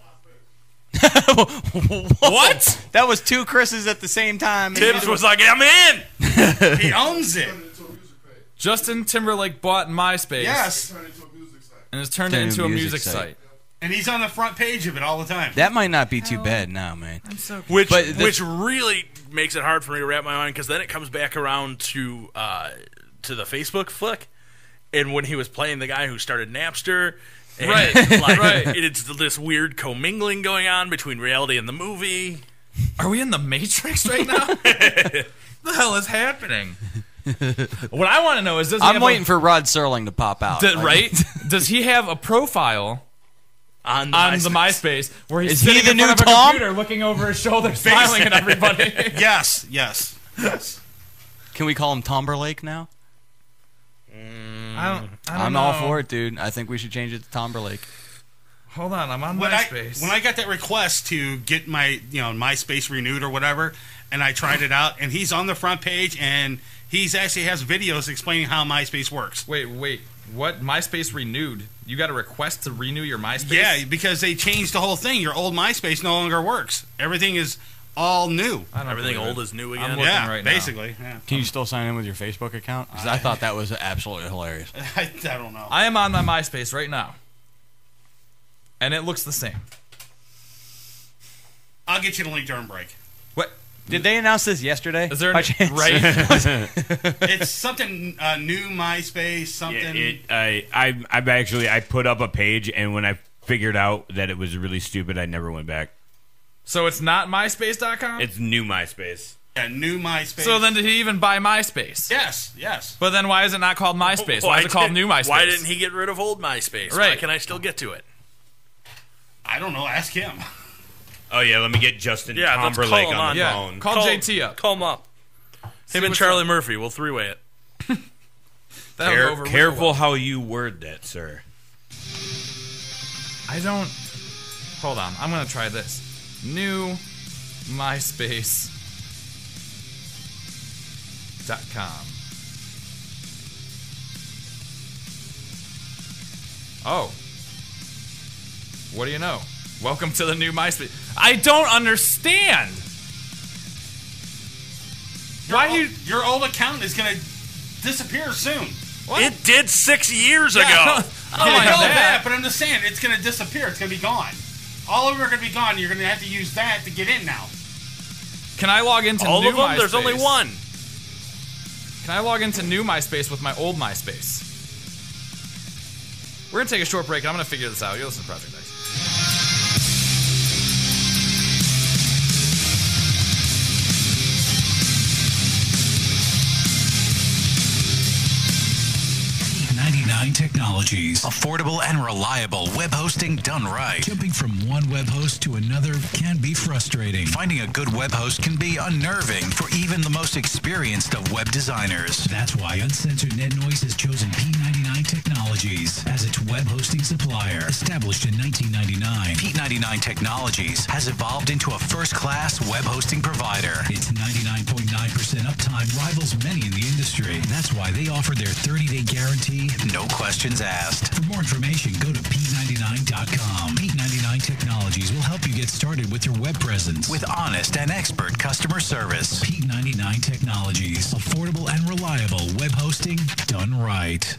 Speaker 6: What? That was two Chris's at the same time.
Speaker 7: Tibbs was like, I'm in.
Speaker 20: He owns it.
Speaker 5: Justin Timberlake bought MySpace.
Speaker 20: Yes.
Speaker 5: And it's turned
Speaker 6: Turned
Speaker 5: into
Speaker 6: into
Speaker 5: a
Speaker 6: a
Speaker 5: music
Speaker 6: music
Speaker 5: site.
Speaker 6: site.
Speaker 20: And he's on the front page of it all the time.
Speaker 6: That might not be too bad now, man.
Speaker 5: I'm so
Speaker 7: Which
Speaker 6: But the-
Speaker 7: which really makes it hard for me to wrap my mind because then it comes back around to uh, to the Facebook flick, and when he was playing the guy who started Napster, and
Speaker 5: Right,
Speaker 7: like,
Speaker 5: right.
Speaker 7: It's this weird commingling going on between reality and the movie.
Speaker 5: Are we in the Matrix right now? What the hell is happening? What I want to know is does he
Speaker 6: I'm
Speaker 5: have
Speaker 6: waiting
Speaker 5: a,
Speaker 6: for Rod Serling to pop out.
Speaker 5: d-
Speaker 6: Like-
Speaker 5: right? Does he have a profile
Speaker 7: On the
Speaker 5: on
Speaker 7: MySpace.
Speaker 5: the MySpace where he's
Speaker 6: Is he
Speaker 5: sitting
Speaker 6: the
Speaker 5: in
Speaker 6: new
Speaker 5: front of a
Speaker 6: Tom?
Speaker 5: computer looking over his shoulder, smiling at everybody?
Speaker 20: Yes, yes, yes.
Speaker 6: Can we call him Tomberlake now?
Speaker 5: I don't. I don't
Speaker 6: I'm
Speaker 5: know.
Speaker 6: all for it, dude. I think we should change it to Tomberlake.
Speaker 5: Hold on, I'm on
Speaker 20: when
Speaker 5: MySpace.
Speaker 20: I, when I got that request to get my, you know, MySpace renewed or whatever, and I tried it out, and he's on the front page, and he's actually has videos explaining how MySpace works.
Speaker 5: Wait, wait, what? MySpace renewed? You got a request to renew your MySpace?
Speaker 20: Yeah, because they changed the whole thing. Your old MySpace no longer works. Everything is all new.
Speaker 5: I don't
Speaker 7: Everything
Speaker 5: believe
Speaker 7: old
Speaker 5: it.
Speaker 7: is new
Speaker 5: I'm
Speaker 7: again.
Speaker 5: looking
Speaker 20: Yeah,
Speaker 5: right
Speaker 20: basically.
Speaker 5: now.
Speaker 20: Yeah.
Speaker 6: Can you still sign in with your Facebook account? Because I, I thought that was absolutely hilarious.
Speaker 20: I, I don't know.
Speaker 5: I am on my MySpace right now, and it looks the same.
Speaker 20: I'll get you the link during break.
Speaker 5: What?
Speaker 6: Did they announce this yesterday?
Speaker 5: Is there
Speaker 6: By
Speaker 5: an,
Speaker 6: chance?
Speaker 5: right?
Speaker 20: It's something uh, new MySpace, something.
Speaker 8: Yeah, it, I, I, I've actually I put up a page, and when I figured out that it was really stupid, I never went back.
Speaker 5: So it's not MySpace dot com?
Speaker 8: It's new MySpace.
Speaker 20: Yeah, new MySpace.
Speaker 5: So then did he even buy MySpace?
Speaker 20: Yes, yes.
Speaker 5: But then why is it not called MySpace? Why is it called
Speaker 7: did-
Speaker 5: new MySpace?
Speaker 7: Why didn't he get rid of old MySpace? Why
Speaker 5: Right.
Speaker 7: can I still get to it?
Speaker 20: I don't know. Ask him.
Speaker 8: Oh yeah, let me get Justin
Speaker 7: Yeah, let's call
Speaker 8: Timberlake
Speaker 7: him
Speaker 8: on
Speaker 7: on.
Speaker 8: the
Speaker 5: Yeah,
Speaker 8: phone.
Speaker 5: call J T up.
Speaker 7: Call him up.
Speaker 5: See
Speaker 7: Him and
Speaker 5: what's
Speaker 7: Charlie
Speaker 5: up.
Speaker 7: Murphy. We'll three-way it.
Speaker 5: That'll
Speaker 8: Care-
Speaker 5: go over real
Speaker 8: careful
Speaker 5: well.
Speaker 8: how you word that, sir.
Speaker 5: I don't... Hold on. I'm going to try this. New MySpace dot com. Oh. What do you know? Welcome to the new MySpace. I don't understand.
Speaker 20: Your
Speaker 5: Why
Speaker 20: old,
Speaker 5: you...
Speaker 20: Your old account is going to disappear soon.
Speaker 5: What?
Speaker 7: It did six years
Speaker 5: Yeah,
Speaker 7: ago.
Speaker 5: I don't
Speaker 20: I
Speaker 5: like
Speaker 20: know
Speaker 5: that.
Speaker 20: that, but I'm just saying it's going to disappear. It's going to be gone. All of them are going to be gone. You're going to have to use that to get in now.
Speaker 5: Can I log into
Speaker 7: All
Speaker 5: new
Speaker 7: of them?
Speaker 5: MySpace?
Speaker 7: There's only one.
Speaker 5: Can I log into new MySpace with my old MySpace? We're going to take a short break, and I'm going to figure this out. You're listening to Project X.
Speaker 9: ninety-nine Technologies. Affordable and reliable web hosting done right. Jumping from one web host to another can be frustrating. Finding a good web host can be unnerving for even the most experienced of web designers. That's why Uncensored Net Noise has chosen P ninety-nine Technologies as its web hosting supplier. Established in nineteen ninety-nine, P ninety-nine Technologies has evolved into a first-class web hosting provider. Its ninety-nine point nine percent uptime rivals many in the industry. That's why they offer their thirty-day guarantee, no questions asked. For more information, go to P ninety-nine dot com. P ninety-nine Technologies will help you get started with your web presence with honest and expert customer service. P ninety-nine Technologies. Affordable and reliable web hosting done right.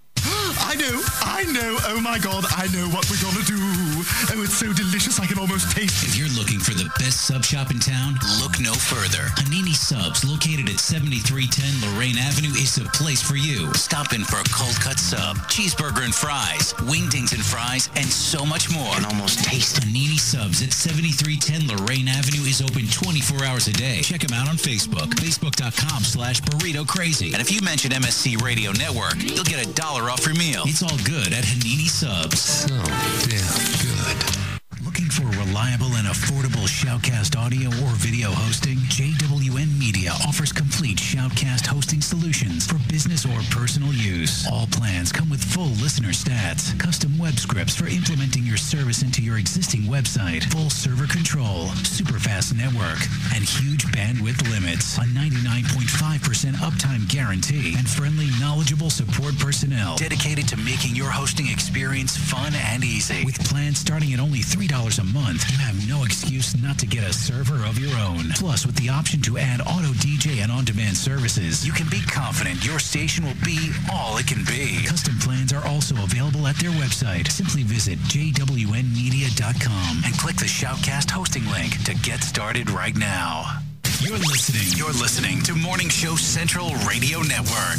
Speaker 10: I know, I know, oh my god, I know what we're gonna do. Oh, it's so delicious, I can almost taste it.
Speaker 9: If you're looking for the best sub shop in town, look no further. Hanini Subs, located at seventy-three ten Lorraine Avenue, is the place for you. Stop in for a cold cut sub, cheeseburger and fries, wingdings and fries, and so much more. And almost taste Hanini Subs at seventy-three ten Lorraine Avenue is open twenty-four hours a day. Check them out on Facebook, facebook.com slash burrito crazy. And if you mention M S C Radio Network, you'll get a dollar off your meal. It's all good at Hanini Subs. So damn good. Looking for reliable and affordable Shoutcast audio or video hosting? J W N Media offers complete Shoutcast hosting solutions for business or personal use. All plans come with full listener stats, custom web scripts for implementing your service into your existing website, full server control, super fast network, and huge bandwidth limits. A ninety-nine point five percent uptime guarantee and friendly, knowledgeable support personnel dedicated to making your hosting experience fun and easy. With plans starting at only three dollars a month, you have no excuse not to get a server of your own. Plus, with the option to add auto D J and on-demand services, you can be confident your station will be all it can be. Custom plans are also available at their website. Simply visit j w n media dot com and click the Shoutcast hosting link to get started right now. You're listening. You're listening to Morning Show Central Radio Network.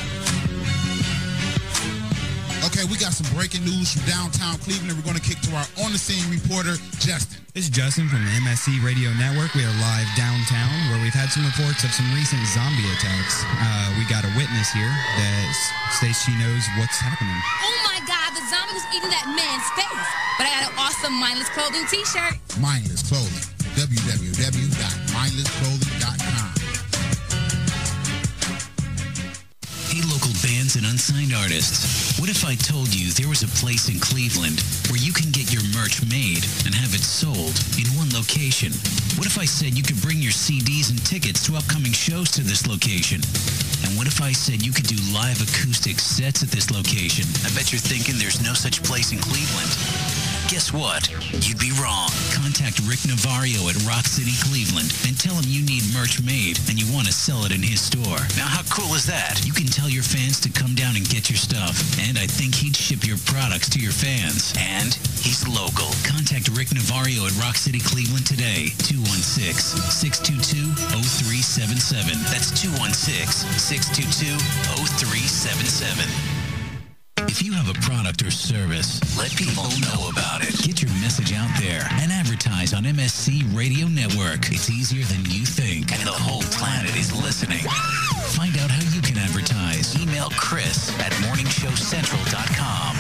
Speaker 11: Okay, we got some breaking news from downtown Cleveland. We're going to kick to our on-the-scene reporter, Justin.
Speaker 12: This is Justin from the M S C Radio Network. We are live downtown where we've had some reports of some recent zombie attacks. Uh, we got a witness here that states she knows what's happening.
Speaker 13: Oh my God, the zombie was eating that man's face. But I got an awesome Mindless Clothing t-shirt.
Speaker 11: Mindless Clothing. w w w dot mindless clothing dot com.
Speaker 9: Hey, local band bands and unsigned artists. What if I told you there was a place in Cleveland where you can get your merch made and have it sold in one location? What if I said you could bring your C Ds and tickets to upcoming shows to this location? And what if I said you could do live acoustic sets at this location? I bet you're thinking there's no such place in Cleveland. Guess what? You'd be wrong. Contact Rick Navario at Rock City, Cleveland, and tell him you need merch made and you want to sell it in his store. Now, how cool is that? You can tell your fans to come down and get your stuff, and I think he'd ship your products to your fans. And he's local. Contact Rick Navario at Rock City, Cleveland today. two one six, six two two, zero three seven seven. That's two one six, six two two, zero three seven seven. If you have a product or service, let people know about it. Get your message out there and advertise on M S C Radio Network. It's easier than you think, and the whole planet is listening. Find out how you can advertise. Email Chris at morning show central dot com.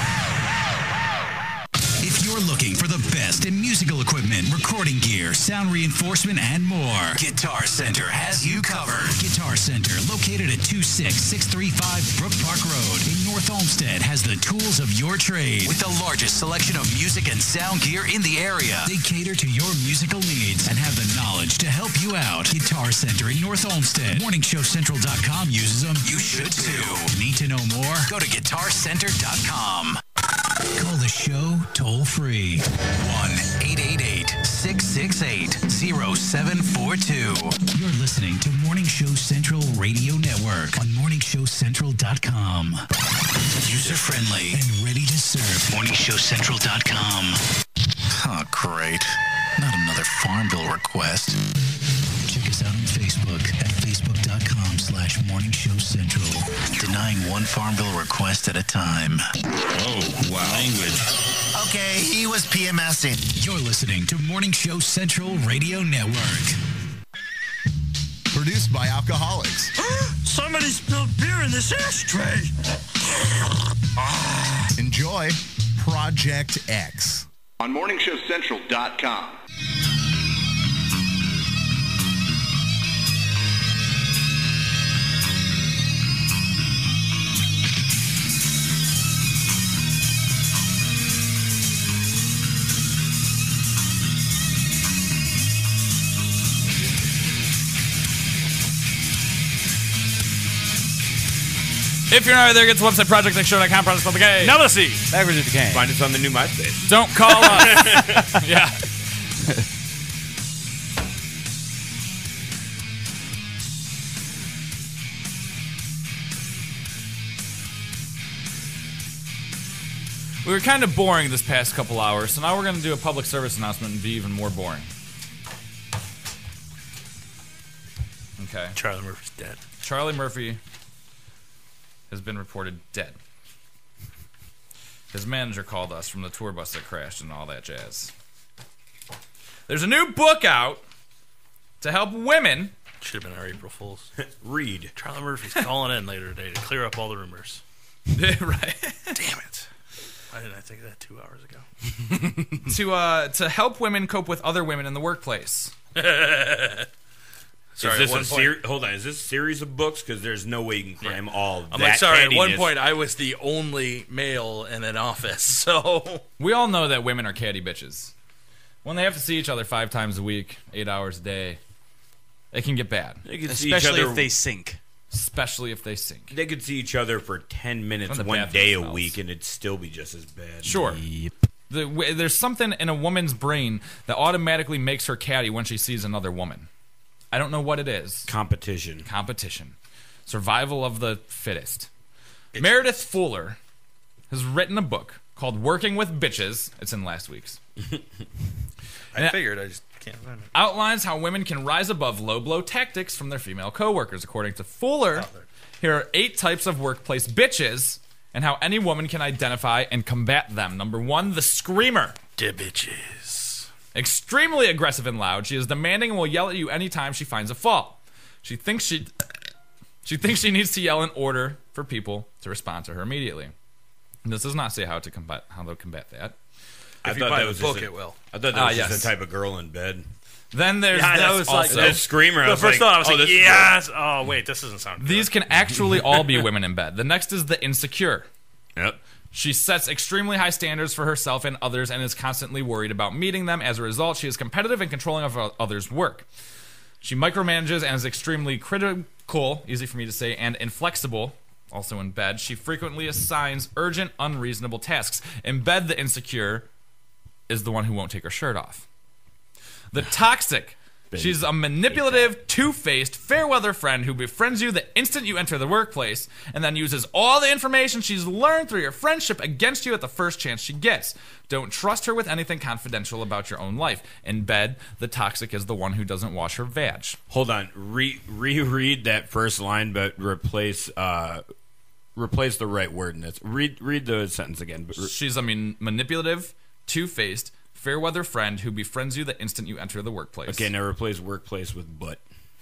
Speaker 9: If you're looking for the best in musical equipment, recording gear, sound reinforcement, and more, Guitar Center has you covered. Guitar Center, located at two six six three five Brook Park Road in North Olmsted, has the tools of your trade with the largest selection of music and sound gear in the area. They cater to your musical needs and have the knowledge to help you out. Guitar Center in North Olmsted. morning show central dot com uses them. You should too. Need to know more? Go to guitar center dot com. Call the show toll free. one eight eight eight, six six eight, zero seven four two. You're listening to Morning Show Central Radio Network on morning show central dot com. User friendly and ready to serve. morning show central dot com. Oh, great. Not another Farmville request. Check us out on Facebook at facebook.com slash morning show central. Denying one Farmville request at a time.
Speaker 15: Oh, wow. Language. Okay, he was PMSing.
Speaker 9: You're listening to Morning Show Central Radio Network.
Speaker 19: Produced by alcoholics.
Speaker 16: Somebody spilled beer in this ashtray.
Speaker 19: Enjoy Project X
Speaker 21: on morning show central dot com.
Speaker 5: If you're not there, get to the website project x show dot com. Project spelled the gay.
Speaker 7: Now let's see.
Speaker 6: Backwards with the cane.
Speaker 8: Find us on the new MySpace.
Speaker 5: Don't call us. Yeah. We were kind of boring this past couple hours, so now we're going to do a public service announcement and be even more boring. Okay.
Speaker 7: Charlie Murphy's dead.
Speaker 5: Charlie Murphy has been reported dead. His manager called us from the tour bus that crashed and all that jazz. There's a new book out to help women.
Speaker 7: Should have been our April Fool's.
Speaker 8: Read.
Speaker 7: Charlie Murphy's calling in later today to clear up all the rumors.
Speaker 5: Right.
Speaker 7: Damn it. Why didn't I think of that two hours ago?
Speaker 5: to uh, to help women cope with other women in the workplace.
Speaker 8: Sorry, is this
Speaker 7: at one
Speaker 8: a
Speaker 7: point-
Speaker 8: ser- hold on, is this a series of books? Because there's no way you can cram all
Speaker 7: I'm
Speaker 8: that
Speaker 7: like, sorry, at one
Speaker 8: cattiness.
Speaker 7: point I was the only male in an office, so...
Speaker 5: We all know that women are catty bitches. When they have to see each other five times a week, eight hours a day, it can get bad.
Speaker 8: They can see each
Speaker 6: Especially
Speaker 8: other-
Speaker 6: if they sink.
Speaker 5: Especially if they sink.
Speaker 8: They could see each other for ten minutes
Speaker 5: From the
Speaker 8: one
Speaker 5: bathroom
Speaker 8: day a
Speaker 5: smells.
Speaker 8: week, and it'd still be just as bad.
Speaker 5: Sure. The, w- there's something in a woman's brain that automatically makes her catty when she sees another woman. I don't know what it is.
Speaker 8: Competition.
Speaker 5: Competition. Survival of the fittest. Meredith Fuller has written a book called Working with Bitches. It's in last week's.
Speaker 7: I
Speaker 5: And
Speaker 7: figured, I just can't find it.
Speaker 5: outlines how women can rise above low blow tactics from their female coworkers. According to Fuller, here are eight types of workplace bitches and how any woman can identify and combat them. Number one, the screamer.
Speaker 7: De bitches.
Speaker 5: Extremely aggressive and loud. She is demanding and will yell at you anytime she finds a fault. She thinks she she thinks she needs to yell in order for people to respond to her immediately. And this does not say how to combat how to combat that.
Speaker 8: I
Speaker 7: If you
Speaker 8: thought
Speaker 7: buy
Speaker 8: that
Speaker 7: the
Speaker 8: was
Speaker 7: book,
Speaker 8: just a,
Speaker 7: it will.
Speaker 8: I thought that
Speaker 5: Ah,
Speaker 8: was just
Speaker 5: yes.
Speaker 8: the type of girl in bed.
Speaker 5: Then there's
Speaker 7: Yeah, that
Speaker 5: this
Speaker 7: was like
Speaker 5: also.
Speaker 8: The screamer. I
Speaker 7: The
Speaker 8: was
Speaker 7: first
Speaker 8: like,
Speaker 7: thought I was
Speaker 8: oh,
Speaker 7: like,
Speaker 8: this is
Speaker 7: yes. Oh wait, this doesn't sound good.
Speaker 5: These can actually all be women in bed. The next is the insecure.
Speaker 8: Yep.
Speaker 5: She sets extremely high standards for herself and others and is constantly worried about meeting them. As a result, she is competitive and controlling of others' work. She micromanages and is extremely critical, easy for me to say, and inflexible. Also in bed, she frequently assigns urgent, unreasonable tasks. In bed, the insecure is the one who won't take her shirt off. The toxic. She's a manipulative, two-faced, fair-weather friend who befriends you the instant you enter the workplace and then uses all the information she's learned through your friendship against you at the first chance she gets. Don't trust her with anything confidential about your own life. In bed, the toxic is the one who doesn't wash her vag.
Speaker 8: Hold on. Re- reread that first line, but replace uh, replace the right word in this. Read read the sentence again. But re-
Speaker 5: She's a man- manipulative, two-faced, fair-weather friend who befriends you the instant you enter the workplace.
Speaker 8: okay, now replace workplace with butt.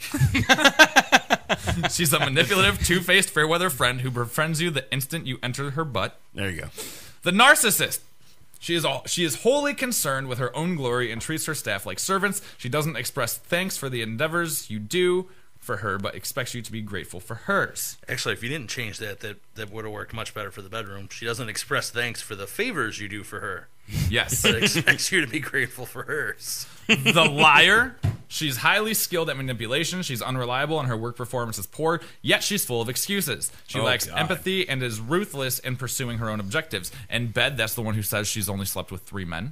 Speaker 5: She's a manipulative, two-faced, fair-weather friend who befriends you the instant you enter her butt.
Speaker 8: There you go.
Speaker 5: The narcissist. She is all, she is wholly concerned with her own glory and treats her staff like servants. She doesn't express thanks for the endeavors you do for her, but expects you to be grateful for hers.
Speaker 7: Actually, if you didn't change that, that, that would have worked much better for the bedroom. She doesn't express thanks for the favors you do for her.
Speaker 5: Yes.
Speaker 7: But expects you to be grateful for hers.
Speaker 5: The liar. She's highly skilled at manipulation. She's unreliable and her work performance is poor, yet she's full of excuses. She
Speaker 8: Oh,
Speaker 5: lacks
Speaker 8: God.
Speaker 5: empathy and is ruthless in pursuing her own objectives. In bed, that's the one who says she's only slept with three men.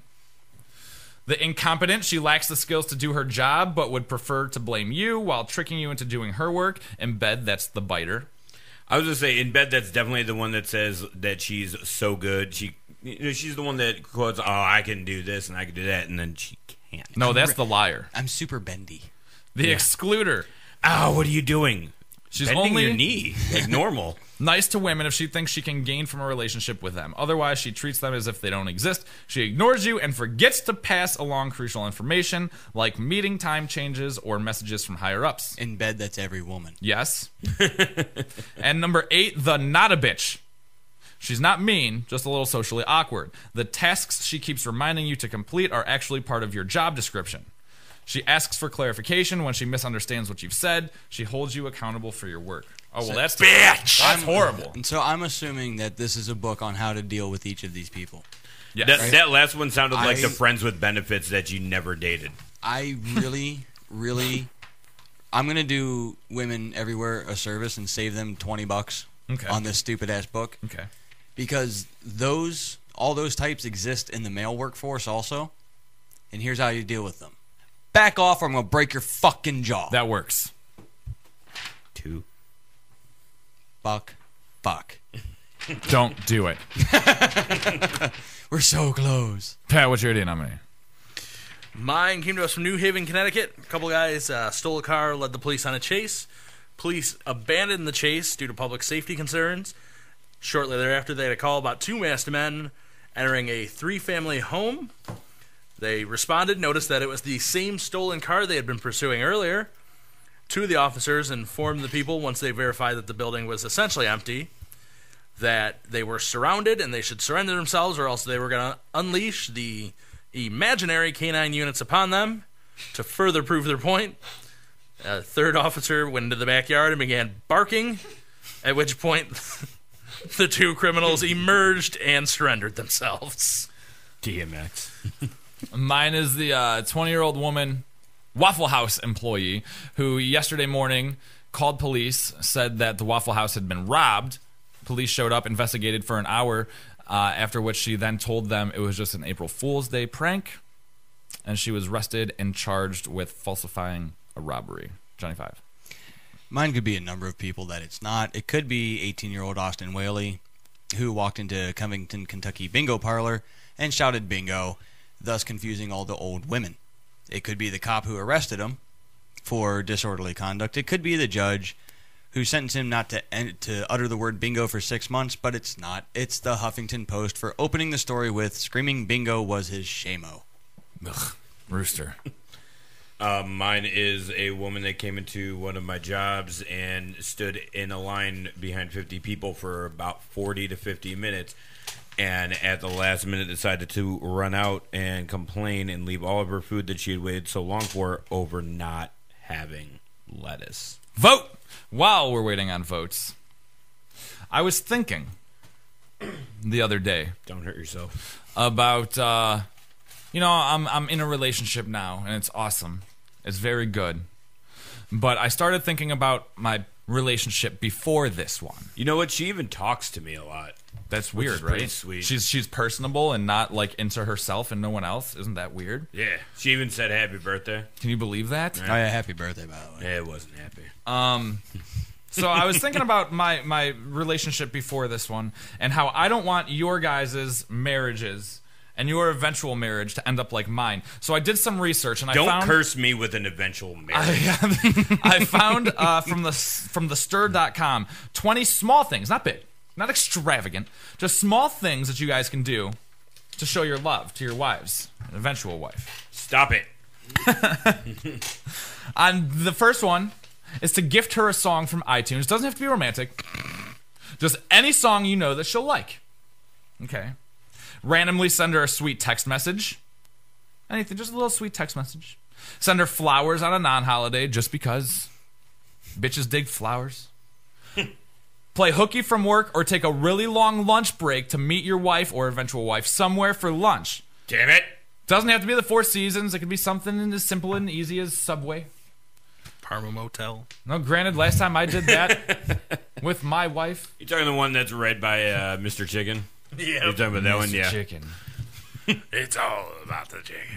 Speaker 5: The incompetent. She lacks the skills to do her job, but would prefer to blame you while tricking you into doing her work. In bed, that's the biter.
Speaker 8: I was gonna say in bed. That's definitely the one that says that she's so good. She, you know, she's the one that quotes, "Oh, I can do this and I can do that," and then she can't.
Speaker 5: No, that's the liar.
Speaker 6: I'm super bendy.
Speaker 5: The
Speaker 8: Yeah.
Speaker 5: excluder.
Speaker 8: Oh, what are you doing?
Speaker 5: She's
Speaker 8: Bending
Speaker 5: only
Speaker 8: your knee like normal.
Speaker 5: nice to women if she thinks she can gain from a relationship with them. Otherwise, she treats them as if they don't exist. She ignores you and forgets to pass along crucial information like meeting time changes or messages from higher ups.
Speaker 6: In bed, that's every woman.
Speaker 5: Yes. And number eight, the not a bitch. She's not mean, just a little socially awkward. The tasks she keeps reminding you to complete are actually part of your job description. She asks for clarification when she misunderstands what you've said. She holds you accountable for your work. Oh, well,
Speaker 6: So-
Speaker 5: that's
Speaker 7: Bitch!
Speaker 5: That's horrible.
Speaker 6: And so I'm assuming that this is a book on how to deal with each of these people.
Speaker 5: Yes.
Speaker 8: That,
Speaker 6: Right.
Speaker 8: that last one sounded like
Speaker 6: I-
Speaker 8: the friends with benefits that you never dated.
Speaker 6: I really, really, I'm gonna do women everywhere a service and save them twenty bucks
Speaker 5: Okay.
Speaker 6: on this stupid ass book
Speaker 5: Okay.
Speaker 6: because those all those types exist in the male workforce also, and here's how you deal with them: back off, or I'm gonna break your fucking jaw.
Speaker 5: That works.
Speaker 8: Two.
Speaker 6: Fuck, fuck.
Speaker 5: Don't do it.
Speaker 6: We're so close.
Speaker 5: Pat, what's your idea nominee?
Speaker 7: Mine came to us from New Haven, Connecticut. A couple guys uh, stole a car, led the police on a chase. Police abandoned the chase due to public safety concerns. Shortly thereafter, they had a call about two masked men entering a three-family home. They responded, noticed that it was the same stolen car they had been pursuing earlier. Two of the officers informed the people, once they verified that the building was essentially empty, that they were surrounded and they should surrender themselves, or else they were going to unleash the imaginary canine units upon them to further prove their point. A third officer went into the backyard and began barking, at which point the two criminals emerged and surrendered themselves.
Speaker 8: D M X.
Speaker 5: Mine is the uh, twenty-year-old woman, Waffle House employee, who yesterday morning called police, said that the Waffle House had been robbed. Police showed up, investigated for an hour, uh, after which she then told them it was just an April Fool's Day prank, and she was arrested and charged with falsifying a robbery. Johnny Five.
Speaker 6: Mine could be a number of people that it's not. It could be eighteen-year-old Austin Whaley, who walked into Covington, Kentucky bingo parlor and shouted bingo, thus confusing all the old women. It could be the cop who arrested him for disorderly conduct. It could be the judge who sentenced him not to en- to utter the word bingo for six months, but it's not. It's the Huffington Post for opening the story with screaming bingo was his shame-o.
Speaker 5: Ugh, Rooster.
Speaker 8: Uh, mine is a woman that came into one of my jobs and stood in a line behind fifty people for about forty to fifty minutes and at the last minute decided to run out and complain and leave all of her food that she had waited so long for over not having lettuce.
Speaker 5: Vote! While we're waiting on votes, I was thinking the other day.
Speaker 8: Don't hurt yourself.
Speaker 5: About, uh, you know, I'm I'm in a relationship now, and it's awesome. It's very good. But I started thinking about my relationship before this one.
Speaker 8: You know what? She even talks to me a lot.
Speaker 5: That's
Speaker 8: Which
Speaker 5: weird,
Speaker 8: is pretty
Speaker 5: right?
Speaker 8: sweet.
Speaker 5: She's she's personable and not like into herself and no one else. Isn't that weird?
Speaker 8: Yeah. She even said happy birthday.
Speaker 5: Can you believe that?
Speaker 6: Oh yeah, happy birthday, by the way.
Speaker 8: Yeah, it wasn't happy.
Speaker 5: Um, so I was thinking about my my relationship before this one and how I don't want your guys' marriages and your eventual marriage to end up like mine. So I did some research and I
Speaker 8: Don't
Speaker 5: found
Speaker 8: curse me with an eventual marriage.
Speaker 5: I, I found uh, from the from the stir dot com twenty small things, not big, not extravagant, just small things that you guys can do to show your love to your wives, an eventual wife.
Speaker 8: Stop it.
Speaker 5: On the first one is to gift her a song from iTunes. Doesn't have to be romantic. Just any song you know that she'll like. Okay. Randomly send her a sweet text message. Anything, just a little sweet text message. Send her flowers on a non-holiday just because. Bitches dig flowers. Play hooky from work or take a really long lunch break to meet your wife or eventual wife somewhere for lunch.
Speaker 8: Damn it.
Speaker 5: Doesn't have to be the Four Seasons. It could be something as simple and easy as Subway.
Speaker 7: Parma Motel.
Speaker 5: No, granted, last time I did that with my wife.
Speaker 8: You talking the one that's read by uh, Mister Chicken?
Speaker 7: Yeah.
Speaker 8: You talking about that one?
Speaker 5: Mister
Speaker 8: Yeah.
Speaker 5: Chicken.
Speaker 7: It's all about the chicken.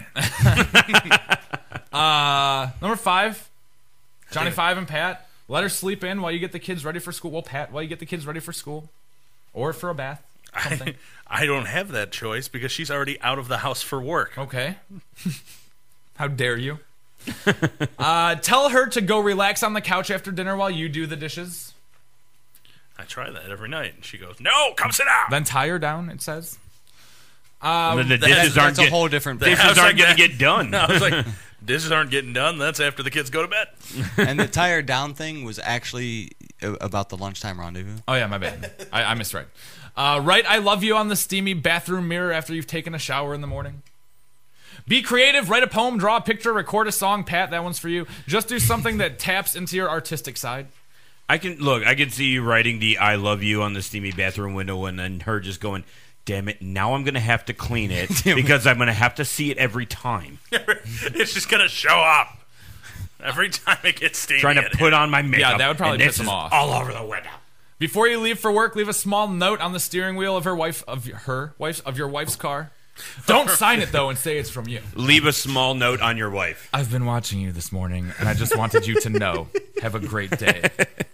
Speaker 5: uh, number five, Johnny Five and Pat. Let her sleep in while you get the kids ready for school. Well, Pat, while you get the kids ready for school. Or for a bath. Something.
Speaker 7: I, I don't have that choice because she's already out of the house for work.
Speaker 5: Okay. How dare you? uh, tell her to go relax on the couch after dinner while you do the dishes.
Speaker 7: I try that every night, and she goes, "No, come sit down."
Speaker 5: Then tie her down, it says.
Speaker 8: Um, the, the
Speaker 6: That's,
Speaker 8: dishes aren't
Speaker 6: that's a
Speaker 8: get,
Speaker 6: whole different.
Speaker 8: dishes
Speaker 7: I was
Speaker 8: aren't
Speaker 7: like
Speaker 8: going to
Speaker 7: that.
Speaker 8: get done.
Speaker 7: No, I was like, dishes aren't getting done. That's after the kids go to bed.
Speaker 6: And the tire down thing was actually a- about the lunchtime rendezvous.
Speaker 5: Oh, yeah, my bad. I, I misread. Uh, write I love you on the steamy bathroom mirror after you've taken a shower in the morning. Be creative. Write a poem, draw a picture, record a song. Pat, that one's for you. Just do something that taps into your artistic side.
Speaker 8: I can look. I can see you writing the "I love you" on the steamy bathroom window, and then her just going, "Damn it! Now I'm going to have to clean it because I'm going to have to see it every time."
Speaker 7: It's just gonna show up every time it gets steamy.
Speaker 8: Trying to put on my makeup.
Speaker 5: Yeah, that would probably
Speaker 8: and
Speaker 5: piss
Speaker 8: this
Speaker 5: him
Speaker 8: is
Speaker 5: off.
Speaker 8: all over the window.
Speaker 5: Before you leave for work, leave a small note on the steering wheel of her wife of her wife's of your wife's car. Don't sign it though and say it's from you.
Speaker 8: Leave a small note on your wife.
Speaker 5: I've been watching you this morning, and I just wanted you to know. Have a great day.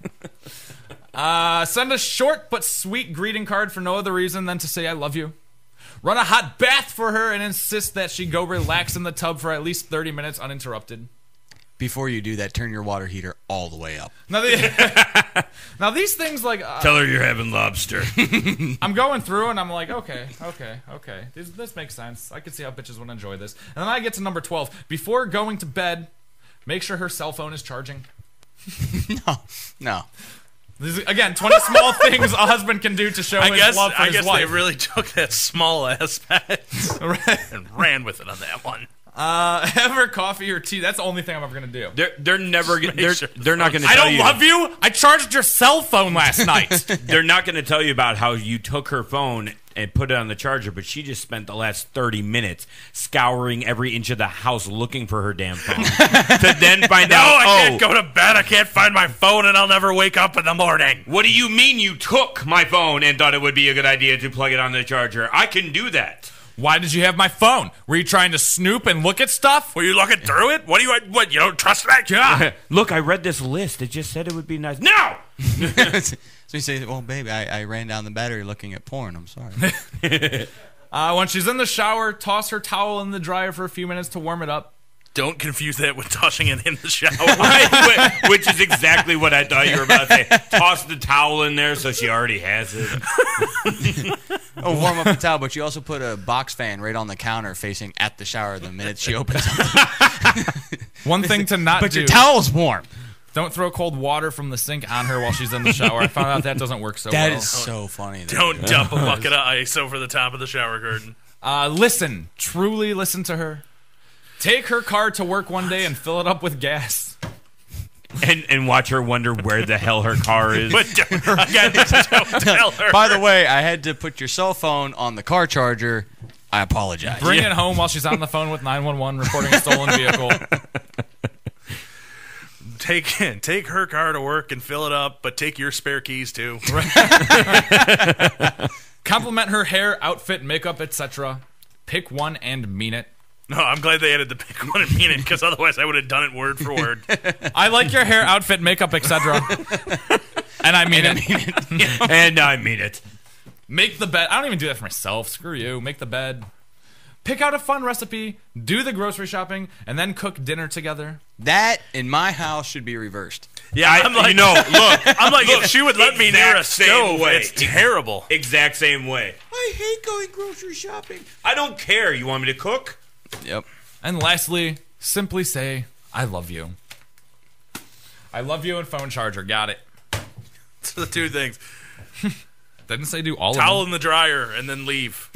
Speaker 5: Uh, send a short but sweet greeting card for no other reason than to say I love you. Run a hot bath for her and insist that she go relax in the tub for at least thirty minutes uninterrupted.
Speaker 6: Before you do that, turn your water heater all the way up.
Speaker 5: Now, the, now these things like... Uh,
Speaker 8: Tell her you're having lobster.
Speaker 5: I'm going through and I'm like, okay, okay, okay. This, this makes sense. I can see how bitches would enjoy this. And then I get to number twelve. Before going to bed, make sure her cell phone is charging.
Speaker 6: No, no.
Speaker 5: This is, again, twenty small things a husband can do to show
Speaker 7: I
Speaker 5: his
Speaker 7: guess
Speaker 5: love for
Speaker 7: I
Speaker 5: his
Speaker 7: guess
Speaker 5: wife.
Speaker 7: they really took that small aspect and ran with it on that one.
Speaker 5: Uh, have her coffee or tea. That's the only thing I'm ever gonna do.
Speaker 8: They're they're never gonna they're,
Speaker 7: sure
Speaker 8: they're not gonna.
Speaker 5: I
Speaker 8: tell
Speaker 5: don't
Speaker 8: you.
Speaker 5: love you. I charged your cell phone last night.
Speaker 8: They're not going to tell you about how you took her phone and put it on the charger, but she just spent the last thirty minutes scouring every inch of the house looking for her damn phone to then find
Speaker 7: No,
Speaker 8: out.
Speaker 7: I
Speaker 8: oh,
Speaker 7: can't go to bed. I can't find my phone, and I'll never wake up in the morning.
Speaker 8: what do you mean you took my phone and thought it would be a good idea to plug it on the charger? I can do that.
Speaker 5: Why did you have my phone? Were you trying to snoop and look at stuff?
Speaker 7: Were you looking through it? What do you? What you don't trust me?
Speaker 5: Yeah.
Speaker 8: Look, I read this list. It just said it would be nice. No.
Speaker 6: So you say, well, baby, I, I ran down the battery looking at porn. I'm sorry.
Speaker 5: Uh, when she's in the shower, toss her towel in the dryer for a few minutes to warm it up.
Speaker 7: Don't confuse that with tossing it in the shower.
Speaker 8: Right, which is exactly what I thought you were about to say. Toss the towel in there so she already has it.
Speaker 6: Oh, warm up the towel, but you also put a box fan right on the counter facing at the shower the minute she opens it.
Speaker 5: One thing to not
Speaker 6: But
Speaker 5: do.
Speaker 6: your towel's warm.
Speaker 5: Don't throw cold water from the sink on her while she's in the shower. I found out that doesn't work so
Speaker 6: That
Speaker 5: well.
Speaker 6: is so funny.
Speaker 7: Don't dump a bucket of ice over the top of the shower curtain.
Speaker 5: Uh, listen. Truly listen to her. Take her car to work one day and fill it up with gas.
Speaker 8: And and watch her wonder where the hell her car is.
Speaker 7: But don't, again, don't tell her.
Speaker 6: By the way, I had to put your cell phone on the car charger. I apologize.
Speaker 5: Bring it home while she's on the phone with nine one one reporting a stolen vehicle.
Speaker 7: Take take her car to work and fill it up, but take your spare keys too.
Speaker 5: Compliment her hair, outfit, makeup, et cetera. Pick one and mean it.
Speaker 7: No, I'm glad they added the pick one and mean it, because otherwise I would have done it word for word.
Speaker 5: I like your hair, outfit, makeup, et cetera. And I mean
Speaker 6: And
Speaker 5: it.
Speaker 6: I mean it.
Speaker 8: And I mean it.
Speaker 5: Make the bed. I don't even do that for myself. Screw you. Make the bed. Pick out a fun recipe. Do the grocery shopping, and then cook dinner together.
Speaker 6: That in my house should be reversed.
Speaker 7: Yeah, I'm like,
Speaker 8: you know, look.
Speaker 7: I'm like,
Speaker 8: look,
Speaker 7: if she would let me near a
Speaker 8: exact same
Speaker 7: stove,
Speaker 8: way.
Speaker 7: it's terrible.
Speaker 8: Exact same way. I hate going grocery shopping. I don't care. You want me to cook?
Speaker 6: Yep.
Speaker 5: And lastly, simply say, I love you. I love you and phone charger. Got it.
Speaker 7: So the two things.
Speaker 5: Didn't say do all
Speaker 7: Towel
Speaker 5: of
Speaker 7: in the dryer and then leave.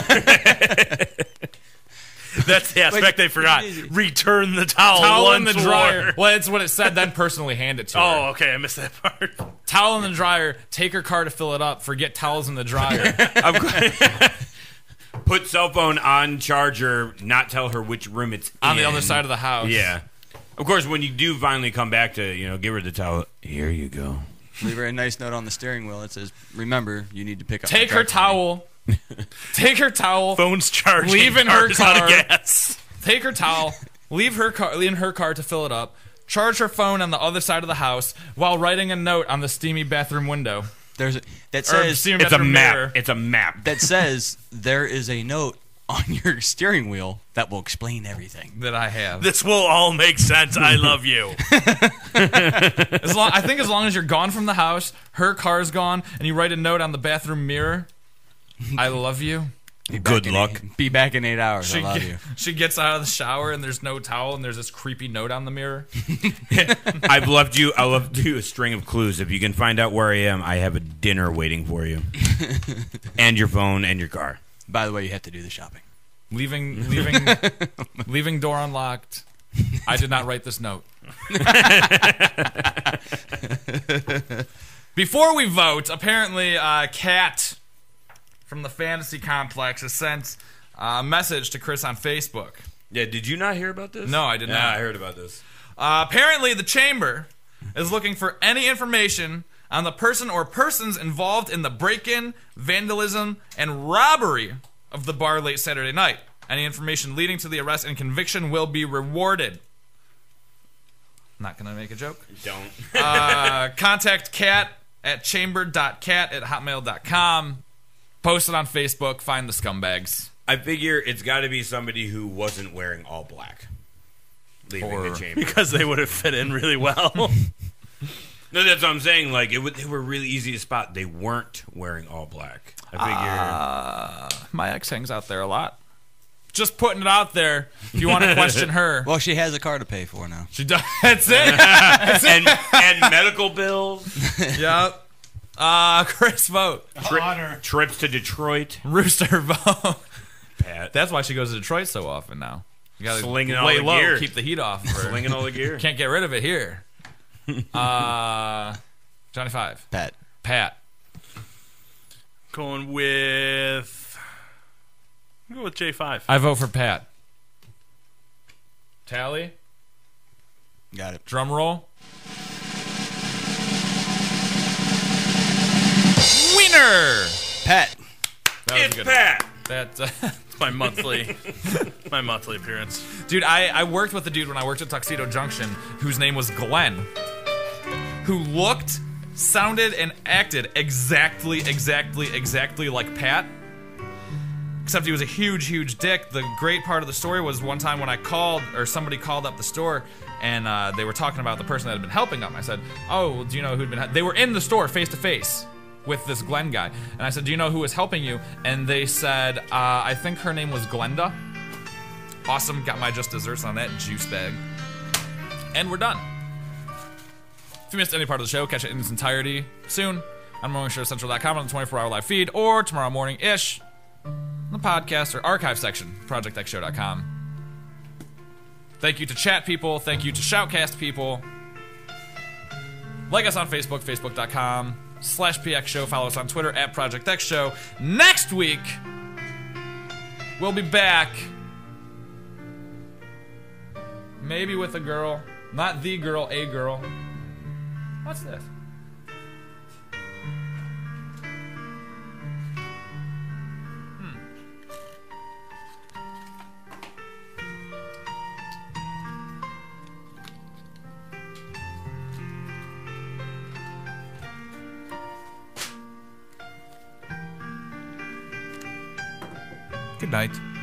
Speaker 7: That's the aspect they forgot. Return the towel.
Speaker 5: Towel in
Speaker 7: once
Speaker 5: the dryer.
Speaker 7: more.
Speaker 5: Well, it's what it said, then personally hand it to her.
Speaker 7: Oh, okay. I missed that part.
Speaker 5: Towel in the dryer. Take her car to fill it up. Forget towels in the dryer.
Speaker 8: I'm glad. Put cell phone on charger, not tell her which room it's
Speaker 5: On
Speaker 8: in.
Speaker 5: the other side of the house.
Speaker 8: Yeah. Of course, when you do finally come back to, you know, give her the towel, here you go.
Speaker 6: Leave her a nice note on the steering wheel. It says, remember, you need to pick up
Speaker 5: Take
Speaker 6: my
Speaker 5: her
Speaker 6: drive for
Speaker 5: towel. Take her towel.
Speaker 7: Phone's charging.
Speaker 5: Leave in her
Speaker 7: Car's out
Speaker 5: car.
Speaker 7: of gas.
Speaker 5: Take her towel. Leave her car in her car to fill it up. Charge her phone on the other side of the house while writing a note on the steamy bathroom window.
Speaker 6: There's a, that
Speaker 5: Or
Speaker 6: says
Speaker 5: steamy
Speaker 8: It's a
Speaker 5: bathroom
Speaker 8: map.
Speaker 5: mirror.
Speaker 8: It's a map.
Speaker 6: that says there is a note on your steering wheel that will explain everything.
Speaker 5: That I have.
Speaker 7: This will all make sense. I love you.
Speaker 5: As long, I think as long as you're gone from the house, her car's gone, and you write a note on the bathroom mirror, I love you.
Speaker 8: Good luck.
Speaker 6: Eight, be back in eight hours.
Speaker 5: She,
Speaker 6: I love
Speaker 5: ge-
Speaker 6: you.
Speaker 5: she gets out of the shower, and there's no towel, and there's this creepy note on the mirror.
Speaker 8: I've left you. I left you a string of clues. If you can find out where I am, I have a dinner waiting for you, and your phone and your car.
Speaker 6: By the way, you have to do the shopping.
Speaker 5: Leaving, leaving, leaving door unlocked. I did not write this note. Before we vote, apparently, uh, Kat from the Fantasy Complex has sent a message to Chris on Facebook.
Speaker 8: Yeah, did you not hear about this?
Speaker 5: No, I did
Speaker 8: yeah,
Speaker 5: not.
Speaker 8: I heard about this.
Speaker 5: Uh, apparently, the Chamber is looking for any information on the person or persons involved in the break-in, vandalism, and robbery of the bar late Saturday night. Any information leading to the arrest and conviction will be rewarded. Not going to make a joke.
Speaker 8: Don't.
Speaker 5: uh, contact Kat at chamber dot cat at hotmail dot com. Post it on Facebook. Find the scumbags.
Speaker 8: I figure it's got to be somebody who wasn't wearing all black. Leaving
Speaker 5: Or-
Speaker 8: the chamber.
Speaker 7: Because they would have fit in really well.
Speaker 8: No, that's what I'm saying. Like, it would, they were really easy to spot. They weren't wearing all black. I figure.
Speaker 5: Uh, my ex hangs out there a lot. Just putting it out there. If you want to question her,
Speaker 6: Well, she has a car to pay for now.
Speaker 5: she does. That's it. That's it.
Speaker 8: and, and medical bills.
Speaker 5: Yep. Uh, Chris, vote.
Speaker 8: Tri- trips to Detroit.
Speaker 5: Rooster, vote.
Speaker 8: Pat.
Speaker 5: That's why she goes to Detroit so often now. You gotta
Speaker 8: Slinging all
Speaker 5: lay
Speaker 8: the
Speaker 5: low,
Speaker 8: gear.
Speaker 5: keep the heat off. of her.
Speaker 8: Slinging all the gear.
Speaker 5: Can't get rid of it here. Uh, Johnny Five.
Speaker 6: Pat.
Speaker 5: Pat.
Speaker 7: Going with. I'll go with J five.
Speaker 5: I vote for Pat. Tally.
Speaker 6: Got it.
Speaker 5: Drum roll. Winner.
Speaker 6: Pat.
Speaker 5: That was a
Speaker 8: It's
Speaker 5: good
Speaker 8: Pat.
Speaker 5: one. That, uh,
Speaker 7: It's my monthly, my monthly appearance.
Speaker 5: dude, I, I worked with a dude when I worked at Tuxedo Junction whose name was Glenn, who looked, sounded, and acted exactly, exactly, exactly like Pat. Except he was a huge, huge dick. The great part of the story was one time when I called, or somebody called up the store, and uh, they were talking about the person that had been helping them. I said, "Oh, well, do you know who'd been?" They were in the store face to face with this Glenn guy, and I said, "Do you know who was helping you?" And they said, uh, "I think her name was Glenda." Awesome. Got my just desserts on that juice bag, and we're done. If you missed any part of the show, catch it in its entirety soon on morning show central dot com on the twenty-four hour live feed, or tomorrow morning-ish on the podcast or archive section, project x show dot com. Thank you to chat people. Thank you to Shoutcast people. Like us on Facebook, facebook dot com slash P X Show. Follow us on Twitter at Project X Show. Next week, we'll be back. Maybe with a girl. Not the girl, a girl. What's this? Hmm. Good night.